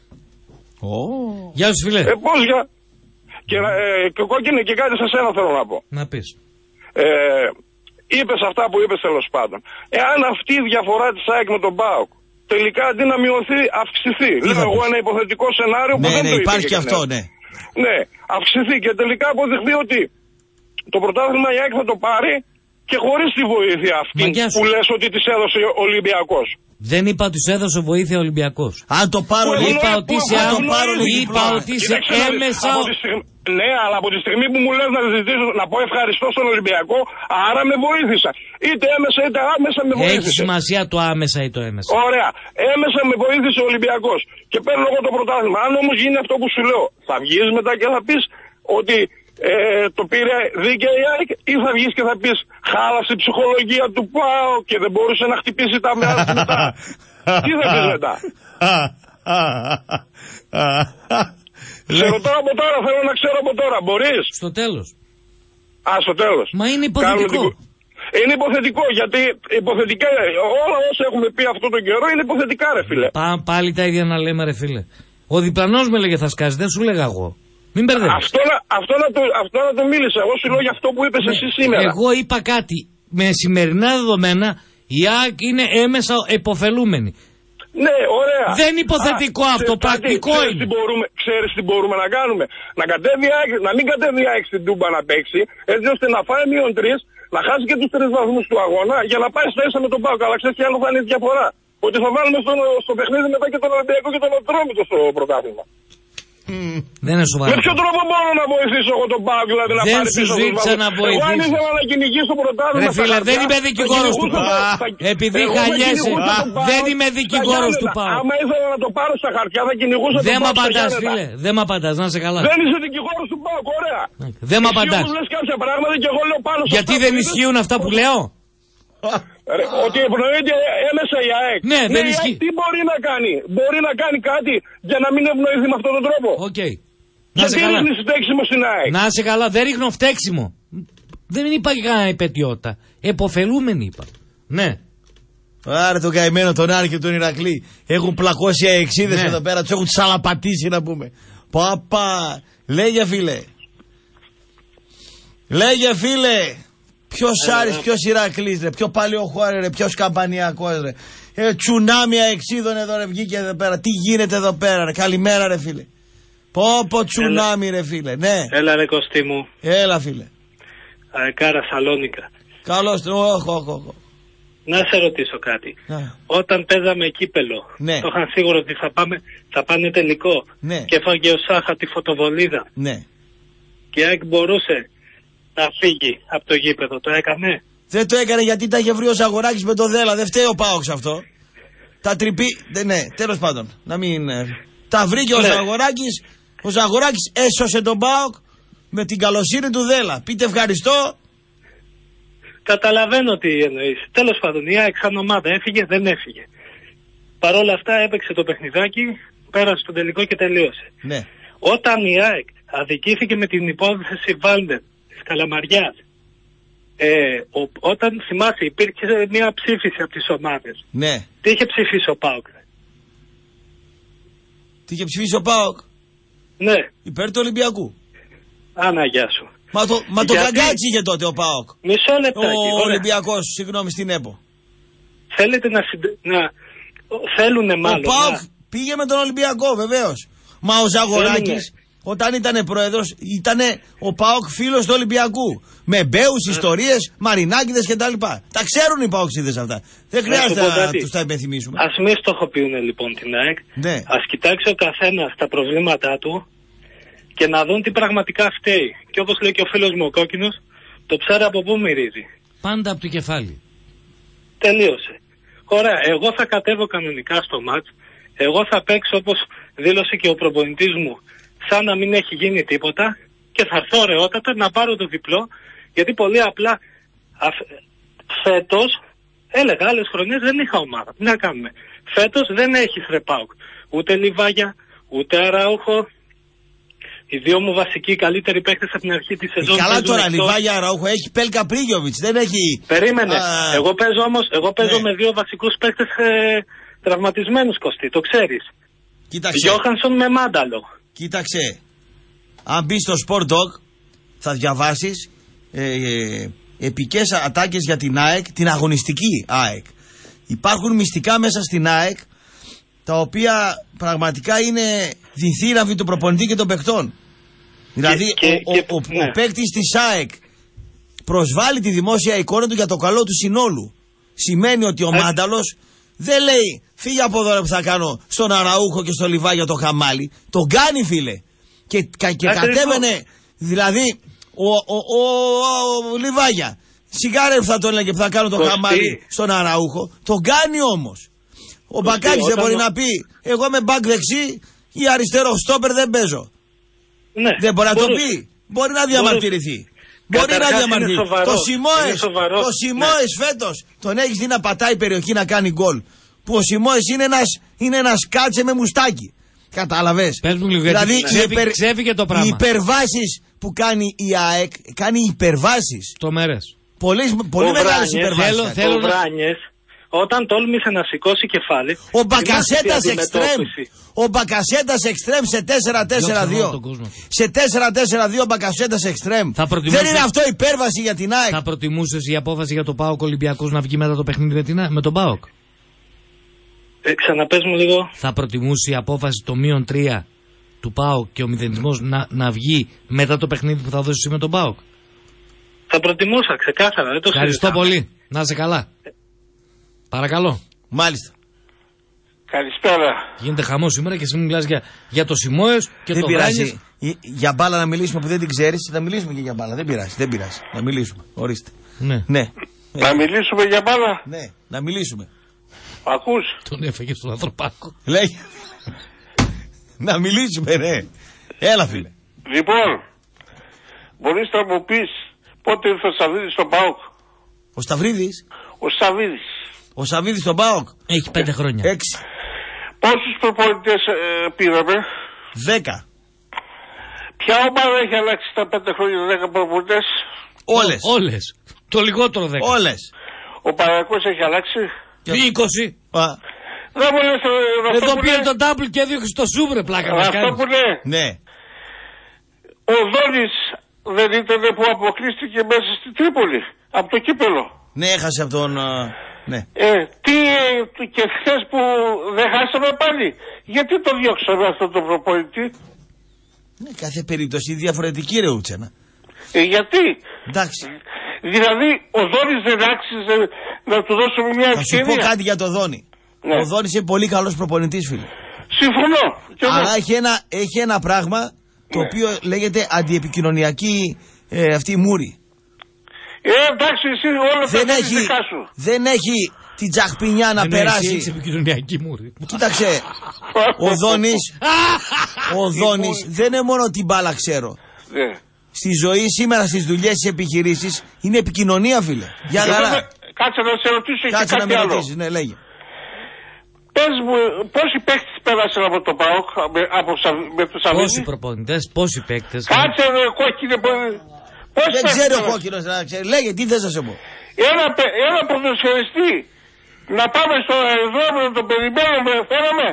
Γεια σου φίλε. Πώς για... Και κόκκινε και κάτι σε σένα θέλω να πω. Να πεις. Είπες αυτά που είπες τέλος πάντων. Εάν αυτή η διαφορά της ΑΕΚ με τον ΠΑΟΚ τελικά αντί να μειωθεί, αυξηθεί. Λέω εγώ ένα υποθετικό σενάριο που δεν το είπε. Υπάρχει και αυτό, ναι. Ναι, αυξηθεί και τελικά αποδειχθεί ότι το πρωτάθλημα η ΑΕΚ θα το πάρει και χωρίς τη βοήθεια αυτή που λες ότι της έδωσε ο Ολυμπιακός. Δεν είπα ότι σου έδωσε βοήθεια ο Ολυμπιακός. Αν το πάρω, είπα ότι είσαι έμεσα. Ναι, αλλά από τη στιγμή που μου λες να ζητήσω να πω ευχαριστώ στον Ολυμπιακό, άρα με βοήθησα. Είτε έμεσα είτε άμεσα με βοήθησε. Έχει σημασία το άμεσα ή το έμεσα. Ωραία. Έμεσα με βοήθησε ο Ολυμπιακός και παίρνω εγώ το πρωτάθλημα. Αν όμως γίνει αυτό που σου λέω, θα βγεις μετά και θα πεις ότι το πήρε δίκαια η ΑΕΚ, ή θα βγεις και θα πεις χάλασε η ψυχολογία του ΠΑΟ και δεν μπορούσε να χτυπήσει τα μέσα μετά? Τι θα πεις μετά? Σε ρωτάω από τώρα, θέλω να ξέρω από τώρα. Μπορείς? Στο τέλος. Α, στο τέλος. Μα είναι υποθετικό. Είναι υποθετικό, γιατί υποθετικά όλα όσα έχουμε πει αυτόν τον καιρό είναι υποθετικά, ρε φίλε. Πάλι τα ίδια να λέμε, ρε φίλε. Ο διπλανός με λέγε θα σκάσει, δεν σου λέγα εγώ. Μην μπερδεύεις. Αυτό να το μίλησα. Εγώ σου λέω για αυτό που είπες εσύ σήμερα. Εγώ είπα κάτι. Με σημερινά δεδομένα η ΑΕΚ είναι έμεσα επωφελούμενη. Ναι, ωραία. Δεν είναι υποθετικό αυτό, πρακτικό είναι. Ξέρεις τι μπορούμε να κάνουμε? Να μην κατέβει η ΑΕΚ στην Τούμπα να παίξει, έτσι ώστε να φάει -3, να χάσει και τους 3 βαθμούς του αγώνα για να πάει στα ίσα με τον ΠΑΟΚ. Αλλά ξέρεις τι άλλο θα είναι η διαφορά? Ότι θα βάλουμε στο παιχνίδι μετά και τον Ολυμπιακό και τον Ατρόμητο στο πρωτάθλημα. Δεν είναι σοβαρό. Με ποιο τρόπο μπορώ να βοηθήσω εγώ τον ΠΑΟΚ, δηλαδή να πάρει πίσω τους βαθμούς? Να βοηθήσω. Εγώ αν ήθελα να κυνηγήσω πρωτάθλημα. Ρε φίλε, δεν είμαι δικηγόρος του ΠΑΟΚ. Επειδή χαλιέσαι, δεν είμαι δικηγόρος του ΠΑΟΚ. Άμα ήθελα να το πάρω στα χαρτιά θα κυνηγούσα τον ΠΑΟΚ. Δεν μ' απαντάς, φίλε. Δεν μ' απαντάς, να είσαι καλά. Δεν είσαι δικηγόρος του ΠΑΟΚ, ωραία. Δεν μ' απαντάς. Γιατί δεν ισχύουν αυτά που λέω? Ότι ευνοείται έμεσα η ΑΕΚ. Ναι, δεν ισχύει. Τι μπορεί να κάνει? Μπορεί να κάνει κάτι για να μην ευνοηθεί με αυτόν τον τρόπο? Οκ. Γιατί ρίχνεις φταίξιμο στην ΑΕΚ? Να είσαι καλά, δεν ρίχνω φταίξιμο. Δεν είπα για κανένα υπετιότητα. Εποφελούμενοι είπα. Ναι. Άρα τον καημένο τον Άρη και τον Ηρακλή έχουν πλακώσει αεξίδες εδώ πέρα, τους έχουν τσαλαπατήσει να πούμε. Παπα, λέγε φίλε. Λέγε φίλε. Ποιος Άρης, ποιος Ηρακλής ρε, ποιο Παλαιοχώρη ρε, ποιος Καμπανιακός ρε. Τσουνάμι αεξίδων εδώ ρε, βγήκε εδώ πέρα. Τι γίνεται εδώ πέρα ρε, καλημέρα ρε φίλε. Πω τσουνάμι ρε φίλε, ναι. Έλα ρε Κωστή μου. Έλα φίλε. Κάρα Σαλόνικα. Καλώς, Να σε ρωτήσω κάτι. Όταν παίζαμε κύπελο, το είχαν σίγουρο ότι θα πάνε τελικό. Και έφαγε ο Σάχα τη φωτοβολίδα. Και η ΑΕΚ μπορούσε να φύγει από το γήπεδο. Το έκανε? Δεν το έκανε γιατί τα είχε βρει ο Ζαγοράκης με το Δέλα. Δεν φταίει ο ΠΑΟΚ σε αυτό. Τα τρυπή. Ναι, τέλος πάντων. Να μην. Τα βρήκε ο Ζαγοράκης. Ο Ζαγοράκης έσωσε τον ΠΑΟΚ με την καλοσύνη του Δέλα. Πείτε ευχαριστώ. Καταλαβαίνω τι εννοείς. Τέλος πάντων, η ΑΕΚ σαν ομάδα έφυγε, δεν έφυγε. Παρ' όλα αυτά έπαιξε το παιχνιδάκι, πέρασε στο τελικό και τελείωσε. Ναι. Όταν η ΑΕΚ αδικήθηκε με την υπόθεση Βάλντερ της Καλαμαριάς, όταν θυμάσαι υπήρχε μια ψήφιση από τις ομάδες. Ναι. Τι είχε ψηφίσει ο ΠΑΟΚ? Τι είχε ψηφίσει ο ΠΑΟΚ? Ναι. Υπέρ του Ολυμπιακού. Άνα, γεια σου. Μα το καγκάτσι είχε τότε ο ΠΑΟΚ. Μισό λεπτάκι. Ο Ολυμπιακός, συγγνώμη, στην ΕΠΟ. Θέλετε να θέλουνε μάλλον. Ο ΠΑΟΚ πήγε με τον Ολυμπιακό, βεβαίως. Μα ο Ζαγοράκης, όταν ήταν πρόεδρος, ήταν ο ΠΑΟΚ φίλος του Ολυμπιακού. Με μπέους, ιστορίες, μαρινάκηδες κτλ. Τα ξέρουν οι ΠΑΟΚσίδες αυτά. Δεν χρειάζεται να τους τα υπενθυμίσουμε. Ας μην στοχοποιούν λοιπόν την ΑΕΚ. Ναι. Ας κοιτάξει ο καθένας τα προβλήματά του και να δουν τι πραγματικά φταίει. Και όπως λέει και ο φίλος μου ο Κόκκινος, το ψάρι από πού μυρίζει? Πάντα από το κεφάλι. Τελείωσε. Ωραία, εγώ θα κατέβω κανονικά στο μάτς. Εγώ θα παίξω όπως δήλωσε και ο προπονητής μου, σαν να μην έχει γίνει τίποτα, και θα έρθω ωραιότατα να πάρω το διπλό, γιατί πολύ απλά φέτος, έλεγα άλλες χρονιές δεν είχα ομάδα. Τι να κάνουμε? Φέτος δεν έχεις ρε ΠΑΟΚ. Ούτε Λιβάγια, ούτε Αραούχο. Οι δύο μου βασικοί καλύτεροι παίκτες από την αρχή της σεζόν. Καλά τώρα, Λιβάγια, Αραούχο, έχει Πέλκα Πρίγιοβιτς, δεν έχει. Περίμενε. Εγώ παίζω με δύο βασικούς παίκτες τραυματισμένους, Κωστή, το ξέρεις. Κοίταξε. Γιώχανσον με Μάνταλο. Κοίταξε. Αν μπει στο Sport Dog, θα διαβάσεις επικές ατάκες για την ΑΕΚ, την αγωνιστική ΑΕΚ. Υπάρχουν μυστικά μέσα στην ΑΕΚ, τα οποία πραγματικά είναι διθύραμβοι του προπονητή και των παικτών. Δηλαδή, ο παίκτης της ΑΕΚ προσβάλλει τη δημόσια εικόνα του για το καλό του συνόλου. Σημαίνει ότι ο Μάνταλος δεν λέει φύγε από εδώ που θα κάνω στον Αραούχο και στο Λιβάγια το χαμάλι. Τον κάνει, φίλε. Και κατέβαινε, δηλαδή, ο Λιβάγια. Σιγάρε που θα τον έλεγε που θα κάνω το χαμάλι στον Αραούχο. Τον κάνει όμως. Ο Μπακάκης δεν μπορεί να πει εγώ είμαι μπακ δεξί ή αριστερό στόπερ δεν παίζω. Ναι, δεν μπορεί να το πει. Μπορεί να διαμαρτυρηθεί. Μπορεί να διαμαρτυρηθεί. Το Σιμόες φέτος τον έχεις δει να πατάει περιοχή να κάνει γκολ. Που ο Σιμόες είναι ένας κάτσε με μουστάκι. Κατάλαβες? Δηλαδή ξέφυγε το πράγμα. Οι υπερβάσεις που κάνει η ΑΕΚ, κάνει υπερβάσεις. Τρομερές. Πολύ μεγάλες υπερβάσεις. Ο Βράνιες, όταν τόλμησε να σηκώσει κεφάλι. Ο Μπακασέτας εξτρέμ. Ο Μπακασέτας εξτρέμ σε 4-4-2. Σε 4-4-2 ο Μπακασέτας εξτρέμ. Δεν είναι αυτό υπέρβαση για την ΑΕΚ? Θα προτιμούσες η απόφαση για το ΠΑΟΚ Ολυμπιακός να βγει μετά το παιχνίδι με τον ΠΑΟΚ? Ξαναπες μου λίγο. Θα προτιμούσε η απόφαση το -3 του ΠΑΟΚ και ο μηδενισμός να βγει μετά το παιχνίδι που θα δώσεις με τον ΠΑΟΚ? Θα προτιμούσα, ξεκάθαρα. Δεν το Ευχαριστώ πολύ. Να είσαι καλά. Παρακαλώ. Μάλιστα. Καλησπέρα. Γίνεται χαμός σήμερα και εσύ μου μιλάς για το Σιμόες και δεν το πειράζει. Για μπάλα να μιλήσουμε που δεν την ξέρεις, θα μιλήσουμε και για μπάλα. Δεν πειράζει. Να μιλήσουμε. Ορίστε. Ναι. Να μιλήσουμε για μπάλα. Ναι, να μιλήσουμε. Ακούς? Τον έφεγε στον ανθρωπάκο. Λέει. Να μιλήσουμε, ναι. Έλα, φίλε. Λοιπόν, μπορείς να μου πεις πότε ήρθε ο Σαββίδης στον ΠΑΟΚ? Ο Σταυρίδης. Ο Σαββίδης στον ΠΑΟΚ. Έχει 5 χρόνια. 6. Πόσους προπονητές πήραμε? 10. Ποια ομάδα έχει αλλάξει τα 5 χρόνια 10 προπονητές? Όλες. Το λιγότερο 10. Όλες. Ο Παναθηναϊκός έχει αλλάξει? 20. Δεν μου λες εδώ πήρε το double και έδιωξε στο σούμπρε πλάκα. Αυτό που λέει. Ναι. Ο Δόνης δεν ήταν που αποκλείστηκε μέσα στη Τρίπολη από το κύπελο? Ναι, έχασε από τον... Ναι. Και χθες που δεν χάσαμε πάλι, γιατί το διώξαμε αυτό το προπονητή? Ναι, κάθε περίπτωση διαφορετική ρε Ούτσενα. Γιατί? Εντάξει. Δηλαδή ο Δόνης δεν άξιζε να του δώσουμε μια ευκαιρία. Θα σου πω κάτι για το Δόνη. Ναι. Ο Δόνης είναι πολύ καλός προπονητής, φίλε. Συμφωνώ. Αλλά έχει ένα πράγμα το οποίο λέγεται αντιεπικοινωνιακή αυτή μούρη. Εντάξει, εσύ όλα τα δικά σου. Δεν έχει την τσαχπινιά να περάσει. Έχει επικοινωνιακή μούρη. Κοίταξε, ο Δόνης δεν είναι μόνο την μπάλα, ξέρω. Ναι. Στη ζωή σήμερα, στις δουλειές, στις επιχειρήσεις, είναι επικοινωνία, φίλε. Για χαρά. Κάτσε να σε ρωτήσω και κάτι άλλο. Κάτσε να με ρωτήσεις, ναι, λέγε. Πες μου, πόσοι παίκτες πέρασαν από το ΠΑΟΚ, με τους Σαββίδη? Πόσοι προπονητές, πόσοι παίκτες. Κάτσε ρε κόκκινε. Δεν ξέρει ο κόκκινος να ξέρει. Λέγε, τι θες να σε πω. Ένα ποδοσφαιριστή να πάμε στο αεροδρόμιο να τον περιμένουμε, φέραμε.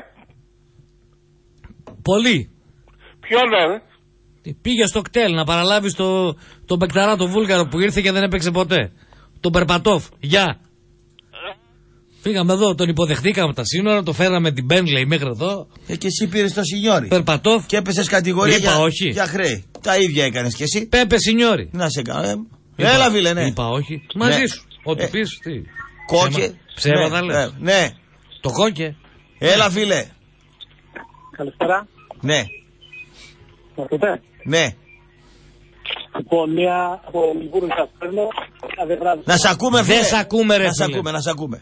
Πολύ. Ποιον ρε? Πήγε στο κτέλ να παραλάβει τον παικταρά το Βούλγαρο που ήρθε και δεν έπαιξε ποτέ. Τον Περπατόφ. Γεια. Φύγαμε εδώ, τον υποδεχτήκαμε από τα σύνορα, το φέραμε την Μπέντλεϊ μέχρι εδώ. Και εσύ πήρες το Σινιόρι. Περπατόφ. Και έπεσες κατηγορία για χρέη. Τα ίδια έκανες κι εσύ. Πέπε Σινιόρι. Να σε κάνω. Έλα, φίλε, ναι. Είπα όχι. Μαζί σου. Ό,τι πεις, τι. Κόκε. Ψέματα λες. Ναι. Το κόκε. Έλα, φίλε. Καλησπέρα. Ναι. Ακούτε? Ναι. Λοιπόν, μία από Λιβούρου σας παίρνω. Να σ' ακούμε, φίλε. Δεν σ' ακούμε, ρε φίλε. Να σ' ακούμε.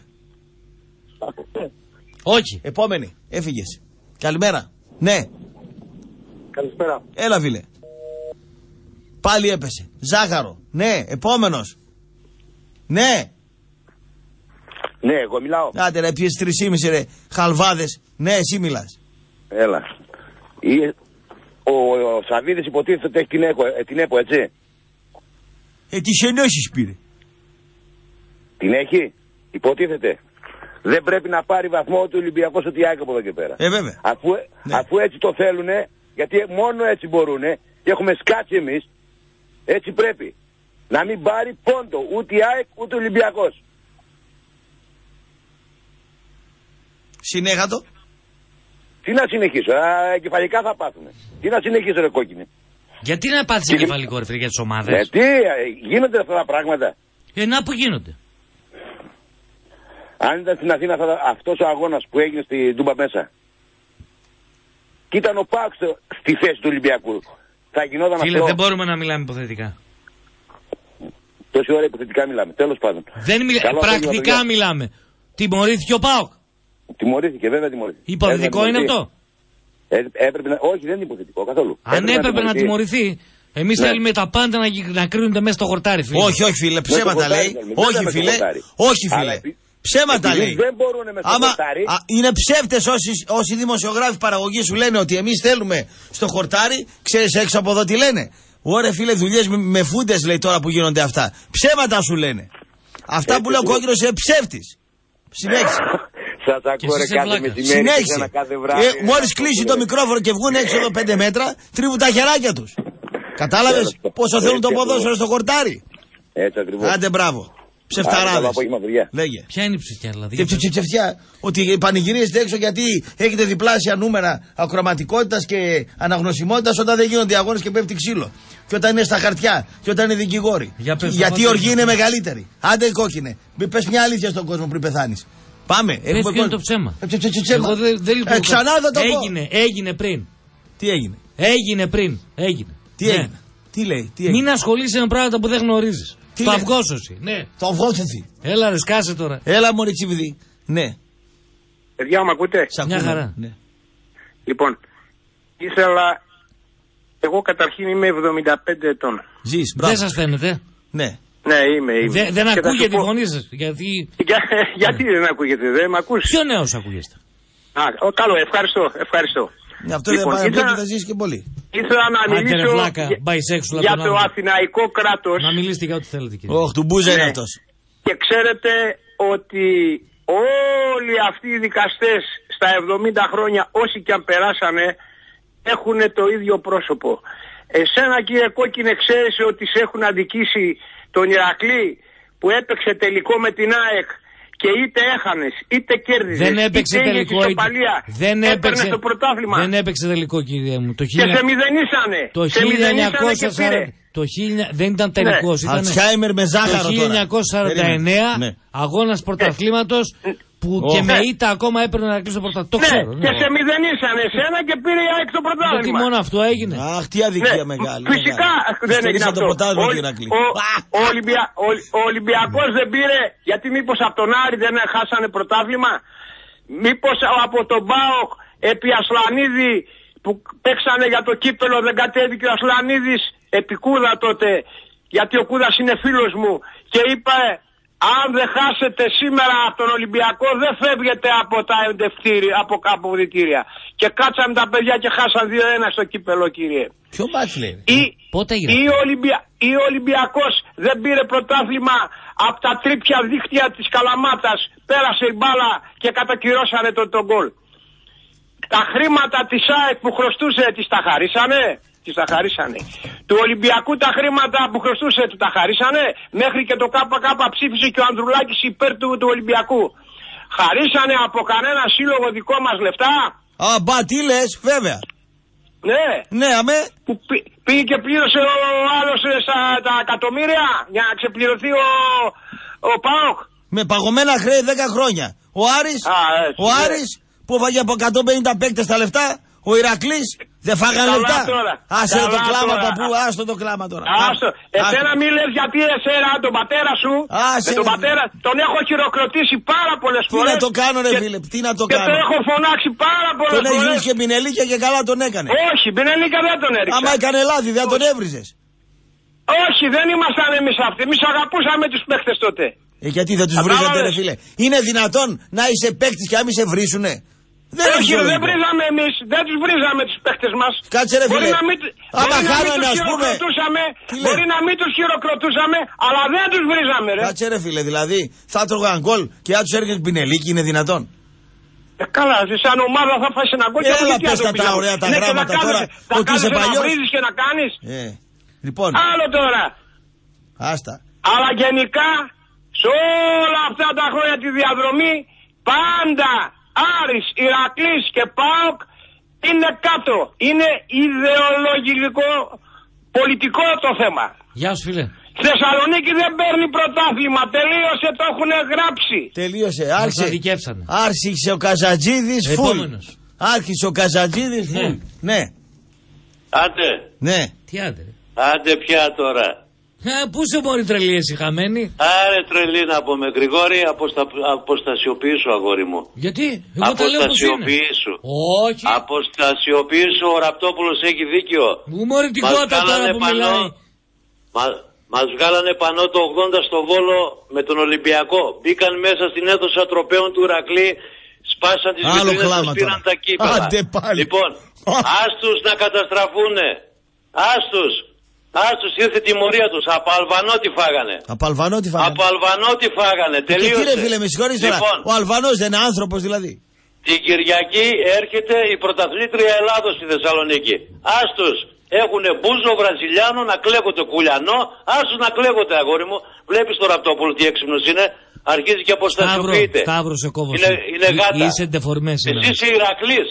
Όχι. Επόμενη. Έφυγες. Καλημέρα. Ναι. Καλησπέρα. Έλα, φίλε. Πάλι έπεσε. Ζάχαρο. Ναι. Επόμενος. Ναι. Ναι, εγώ μιλάω. Άντε ρε, πιες 3,5 ρε. Χαλβάδες. Ναι, εσύ μιλάς. Έλα. Ο Σαββίδης υποτίθεται έχει την ΕΠΟ, έτσι. Τις ενώσεις πήρε. Την έχει. Υποτίθεται. Δεν πρέπει να πάρει βαθμό του Ολυμπιακός ότι ΑΕΚ από εδώ και πέρα. Βέβαια. Αφού έτσι το θέλουνε, γιατί μόνο έτσι μπορούνε και έχουμε σκάτσει εμείς, έτσι πρέπει. Να μην πάρει πόντο ούτε η ΑΕΚ ούτε ο Ολυμπιακός. Συνέχατο. Τι να συνεχίσω, εγκεφαλικά θα πάθουμε. Τι να συνεχίσω ρε κόκκινε. Γιατί να πάθεις εγκεφαλικό ρε φίλε για τις ομάδες. Τι, γίνονται αυτά τα πράγματα. Να που γίνονται. Αν ήταν στην Αθήνα αυτός ο αγώνας που έγινε στη Ντούμπα μέσα και ήταν ο ΠΑΟΚ στη θέση του Ολυμπιακού, θα γινόταν αυτό. Φίλε, δεν μπορούμε να μιλάμε υποθετικά. Τόση ώρα υποθετικά μιλάμε, τέλος πάντων. Πρακτικά μιλάμε. Τιμωρήθηκε ο ΠΑΟΚ. Τιμωρήθηκε, βέβαια τιμωρήθηκε. Υποθετικό είναι αυτό. Όχι, δεν είναι υποθετικό καθόλου. Αν έπρεπε να τιμωρηθεί, εμείς θέλουμε τα πάντα να κρίνονται μέσα στο χορτάρι, φίλε. Όχι, φίλε, ψέματα λέει. Όχι, φίλε. Ψέματα λέει. Δεν μπορούν μέσα στο χορτάρι. Είναι ψεύτες όσοι δημοσιογράφοι παραγωγή σου λένε ότι εμείς θέλουμε στο χορτάρι. Ξέρεις έξω από εδώ τι λένε. Ωραία, φίλε, δουλειές με φούντες λέει τώρα που γίνονται αυτά. Ψέματα σου λένε. Αυτά που λέει ο κόκκινος είναι ψεύτης. Συνέχισε. Σας ακούω ρε κάθε μεσημέρι και κάθε βράδυ. Μόλις κλείσει το μικρόφωνο και βγουν έξω εδώ 5 μέτρα, τρίβουν τα χεράκια τους. Κατάλαβες πόσο θέλουν το ποδόσφαιρο στο χορτάρι. Έτσι ακριβώς. Άντε μπράβο. Ψευταράδες. Λέγε. Ποια είναι η ψευτιά δηλαδή. Ψευτιά. Ότι πανηγυρίζετε έξω γιατί έχετε διπλάσια νούμερα ακροματικότητας και αναγνωσιμότητας όταν δεν γίνονται αγώνες και πέφτει ξύλο. Και όταν είναι στα χαρτιά. Και όταν είναι δικηγόροι. Γιατί η οργή είναι μεγαλύτερη. Άντε κόκκινε. Πες μια αλήθεια στον κόσμο πριν πεθάνεις. Πάμε. Πες ποιο είναι το ψέμα. Εγώ δεν ξανά θα το πω. Έγινε πριν. Τι έγινε. Έγινε πριν. Τι έγινε. Τι λέει. Μην ασχολείσαι με πράγματα που δεν γνωρίζεις. Το αυγόσωση. Ναι. Το αυγόσωση. Έλα ρε σκάσε τώρα. Έλα μωρή τσιβδί. Ναι. Παιδιά μου ακούτε. Μια χαρά. Ναι. Λοιπόν, ήθελα. Εγώ καταρχήν είμαι 75 ετών. Ζεις, δεν σας φαίνεται. Ναι. Ναι, είμαι. Δεν ακούγεται η φωνή σας. Γιατί δεν ακούγεται, δεν με ακούς. Ποιο νέος ακούγεστε. Καλό, ευχαριστώ. Αυτό δεν πάει να θα ζήσει και πολύ. Ήθελα να μιλήσω για το αθηναϊκό κράτος. Να μιλήσετε για ό,τι θέλετε κύριε. Όχι, του Μπούζα είναι αυτός. Και ξέρετε ότι όλοι αυτοί οι δικαστές στα 70 χρόνια, όσοι και αν περάσανε, έχουν το ίδιο πρόσωπο. Εσένα κύριε Κόκκινε ξέρεις ότι σε έχουν αδικήσει τον Ηρακλή που έπαιξε τελικό με την ΑΕΚ και είτε έχανες είτε κέρδιζες, δεν έπαιξε είτε τελικό. Δεν έπαιξε το πρωτάθλημα. Δεν έπαιξε τελικό, κύριε μου. Και σε μηδενίσανε. Το 1940. Δεν ήταν τελικός. Ήταν Αλτσχάιμερ με ζάχαρο. Το 1949 αγώνας πρωταθλήματος. Που και με ήττα ακόμα έπαιρνε να κλείσει το πρωτάθλημα. Το ξέρω. Και σε μηδενίσανε εσένα και πήρε η ΑΕΚ το πρωτάθλημα. Γιατί μόνο αυτό έγινε. Αχ, τι αδικία μεγάλη. Φυσικά δεν έγινε αυτό. Ο Ολυμπιακός δεν πήρε, γιατί μήπως από τον Άρη δεν χάσανε πρωτάθλημα. Μήπως από τον ΠΑΟΚ επί Ασλανίδη που παίξανε για το κύπελο δεν κατέβηκε ο Ασλανίδης επί Κούδα τότε, γιατί ο Κούδας είναι φίλος μου, και είπε αν δεν χάσετε σήμερα από τον Ολυμπιακό δεν φεύγετε από τα εντευτήρια, από αποδυτήρια. Και κάτσαν τα παιδιά και χάσαν 2-1 στο κύπελο, κύριε. Ποιο μάτς λέει? Πότε έγινε? Ή ο Ολυμπιακός δεν πήρε πρωτάθλημα από τα τρίπια δίχτυα της Καλαμάτας. Πέρασε η μπάλα και κατακυρώσανε τον γκολ. Τα χρήματα της ΑΕΚ που χρωστούσε τις τα χαρίσανε. Του Ολυμπιακού τα χρήματα που χρωστούσε του τα χαρίσανε. Μέχρι και το ΚΚ ψήφισε και ο Ανδρουλάκης υπέρ του Ολυμπιακού. Χαρίσανε από κανένα σύλλογο δικό μας λεφτά? Μπα, τι λες, βέβαια. Ναι, αμέ. Που πήγε και πλήρωσε ο άλλος τα εκατομμύρια για να ξεπληρωθεί ο ΠΑΟΚ. Με παγωμένα χρέη 10 χρόνια. Ο Άρης που φάγε από 150 παίκτες τα λεφτά. Ο Ηρακλής δεν φάγανε λεφτά. Άσε το κλάμα άστο το κλάμα τώρα. Εσένα μη λες, γιατί εσένα τον πατέρα σου, τον πατέρα, τον έχω χειροκροτήσει πάρα πολλές φορές. Τι να το κάνω ρε φίλε, τι να το κάνω. Και τον έχω φωνάξει πάρα πολλές φορές. Τον έχεις και Πινελίκια και καλά τον έκανε. Όχι, Πινελίκια δεν τον έριξα. Άμα έκανε λάθη δεν τον έβριζες. Όχι, δεν ήμασταν εμείς αυτοί. Εμείς αγαπούσαμε τους παίκτες τότε. Γιατί δεν τους βρίζατε ρε φίλε? Είναι δυνατόν να είσαι παίκτης και να μην σε βρίσουνε? Όχι, δεν βρίζαμε εμείς, δεν τους βρίζαμε τους παίκτες μας. Κάτσε ρε φίλε. Μπορεί να μην τους χειροκροτούσαμε, αλλά δεν τους βρίζαμε ρε. Κάτσε ρε φίλε, δηλαδή θα τρώγαν γκολ και αν τους έρχεται Πινελίκη, είναι δυνατόν? Καλά, σαν ομάδα θα φάσει ένα γκολ. Έλα πες τα ωραία τα γράμματα τώρα. Ότι είσαι παλιός. Να βρίζεις και να κάνεις. Λοιπόν. Άλλο τώρα. Άστα. Αλλά γενικά, σε όλα αυτά τα χρόνια τη διαδρομή, πάντα Άρης, Ηρακλής και ΠΑΟΚ είναι κάτω. Είναι ιδεολογικό, πολιτικό το θέμα. Γεια σου φίλε. Θεσσαλονίκη δεν παίρνει πρωτάθλημα. Τελείωσε, το έχουν γράψει. Τελείωσε, άρχισε ο Καζατζίδης φουλ. Άρχισε ο Καζατζίδης φουλ. Ναι. Άντε. Ναι. Τι άντε? Άντε πια τώρα. Πού σε μπορεί τρελή εσύ χαμένη? Άρε τρελή να πούμε, Γρηγόρη, αποστασιοποιήσου αγόρι μου. Γιατί? Αποστασιοποιήσου. Όχι. Αποστασιοποιήσου, ο Ραπτόπουλος έχει δίκιο. Ουμοριτικότητα τώρα που μιλάει. Μας βγάλανε πανό το 80 στο Βόλο με τον Ολυμπιακό. Μπήκαν μέσα στην αίθουσα τροπέων του Ηρακλή, σπάσαν τις βιτρίνες, τους πήραν τα κύπελα. Λοιπόν, άστους να καταστραφούνε. Άστους, ήρθε τιμωρία τους. Από Αλβανό τη φάγανε. Από Αλβανό τη φάγανε. Τελείωσε. Και τι ρε φίλε, με συγχωρείς τώρα. Ο Αλβανός δεν είναι άνθρωπος δηλαδή? Την Κυριακή έρχεται η πρωταθλήτρια Ελλάδος στη Θεσσαλονίκη. Άστους. Έχουνε Μπούζο, Βραζιλιάνο, να κλαίγονται Κουλιανό. Άστους να κλαίγονται αγόρι μου. Βλέπεις το Ραπτόπουλο τι έξυπνος είναι. Αρχίζει και αποστασιοποιείται. Σταύρο σε κόβω. Είναι γάτα. Είσαι ντεφορμέ σήμερα. Εσύ είσαι Ηρακλής.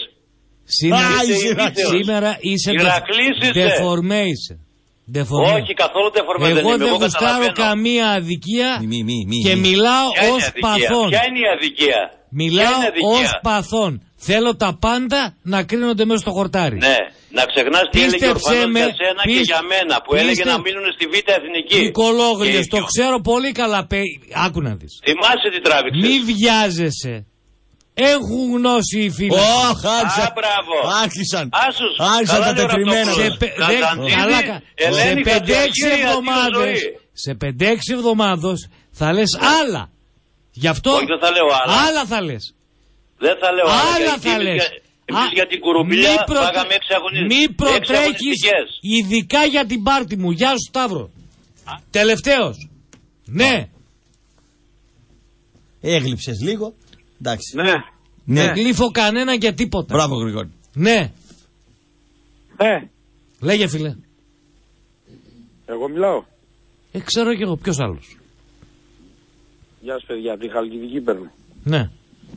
Σήμερα είσαι ντεφορμέ. Όχι, καθόλου δεφορμέ δεν είμαι. Εγώ δεν γουστάρω καμία αδικία και μιλάω ως παθών. Ποια είναι η αδικία? Μιλάω ως παθών. Θέλω τα πάντα να κρίνονται μέσα στο χορτάρι. Ναι, να ξεχνάς τι έλεγε ο Ορφανός για σένα και για μένα που έλεγε να μείνουν στη Β' Εθνική. Νικολόγριες, το ξέρω πολύ καλά. Άκου να δεις. Θυμάσαι τι τράβηξες. Μη βιάζεσαι. Έχουν γνώση οι φίλοι. Άρχισαν. Άρχισαν τα τετριμμένα. Σε 5-6 εβδομάδες θα λες άλλα. Γι' αυτό όχι, δεν θα λέω άλλα θα λες. Δεν θα λέω άλλα θα λες. Εμείς για την Κουρουπιλιά πάγαμε 6 αγωνιστικές. Μη προτρέχεις ειδικά για την πάρτι μου. Γεια σου Σταύρο. Τελευταίος. Ναι. Έγλειψες λίγο. Εντάξει. Ναι. Δεν γλύφω κανένα και τίποτα. Μπράβο Γρηγόρη. Ναι. Λέγε φίλε. Εγώ μιλάω. Ξέρω κι εγώ, ποιος άλλος? Γεια σας παιδιά, από τη Χαλκιδική παίρνω. Ναι.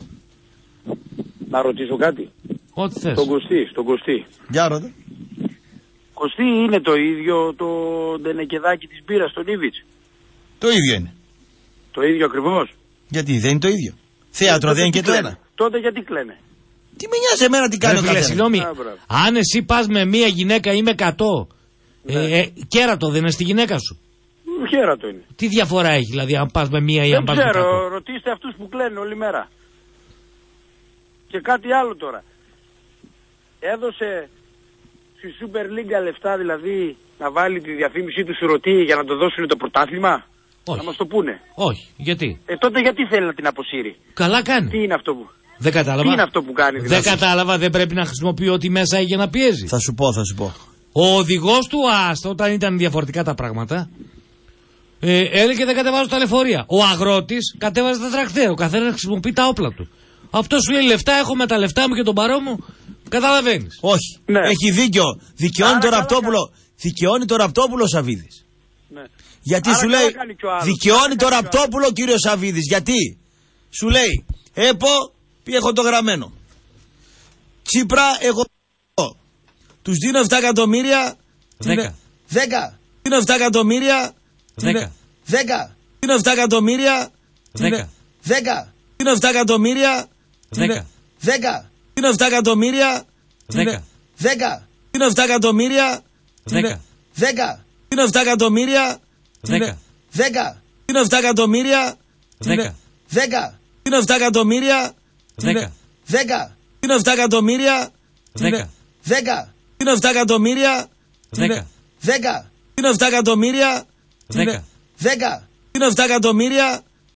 Να ρωτήσω κάτι. Ό,τι θες. Στον Κωστή. Για ρώτα. Κωστή, είναι το ίδιο το ντενεκεδάκι της μπύρας στον Ήβιτς? Το ίδιο είναι. Το ίδιο ακριβώς? Γιατί δεν είναι το ίδιο? Θέατρο δεν είναι και το ένα? Τότε γιατί κλαίνε? Τι με νοιάζει εμένα τι κάνει ο καθένας? Συγγνώμη, αν εσύ πας με μία γυναίκα ή με 100, κέρατο δεν είναι στη γυναίκα σου? Κέρατο είναι. Τι διαφορά έχει δηλαδή αν πας με μία ή αν πας με 100? Δεν ξέρω, ρωτήστε αυτούς που κλαίνουν όλη μέρα. Και κάτι άλλο τώρα. Έδωσε στη Super League λεφτά δηλαδή να βάλει τη διαφήμιση του Σουρωτή για να το δώσουν το πρωτάθλημα? Όχι. Να μας το πούνε. Όχι. Γιατί? Τότε γιατί θέλει να την αποσύρει? Καλά κάνει. Τι είναι αυτό που... Δεν κατάλαβα. Τι είναι αυτό που κάνει δηλαδή? Δεν κατάλαβα, δεν πρέπει να χρησιμοποιεί ό,τι μέσα έχει για να πιέζει. Θα σου πω. Ο οδηγός του άστο, όταν ήταν διαφορετικά τα πράγματα, έλεγε δεν κατεβάζω τα λεωφορεία. Ο αγρότης κατέβαζε τα τρακτέρ. Ο καθένας χρησιμοποιεί τα όπλα του. Αυτό σου λέει λεφτά, έχω με τα λεφτά μου και τον παρό μου. Καταλαβαίνεις? Όχι. Ναι. Έχει δίκιο. Δικαιώνει το Ραπτόπουλο ο Σαββίδης. Ναι. Γιατί άρα σου λέει. Δικαιώνει το Ραπτόπουλο ο κύριος Σαββίδης. Γιατί? Σου λέει έχω το γραμμένο. Τσίπρα, εγώ. Τους δίνω 7 εκατομμύρια. 10. Δίνω 7 εκατομμύρια. 10. Δίνω 7 εκατομμύρια. 10. Δίνω 7 εκατομμύρια. 10. Δίνω 7 εκατομμύρια. 10. Δίνω 7 εκατομμύρια. 10. Δίνω 7 εκατομμύρια. 10. Δίνω 7 εκατομμύρια. 10. Δίνω 7 εκατομμύρια. 10. Δίνω 7 εκατομμύρια. 10. Δίνω 7 εκατομμύρια. 10. Δίνω 7 εκατομμύρια. 10. Δίνω 7 εκατομμύρια.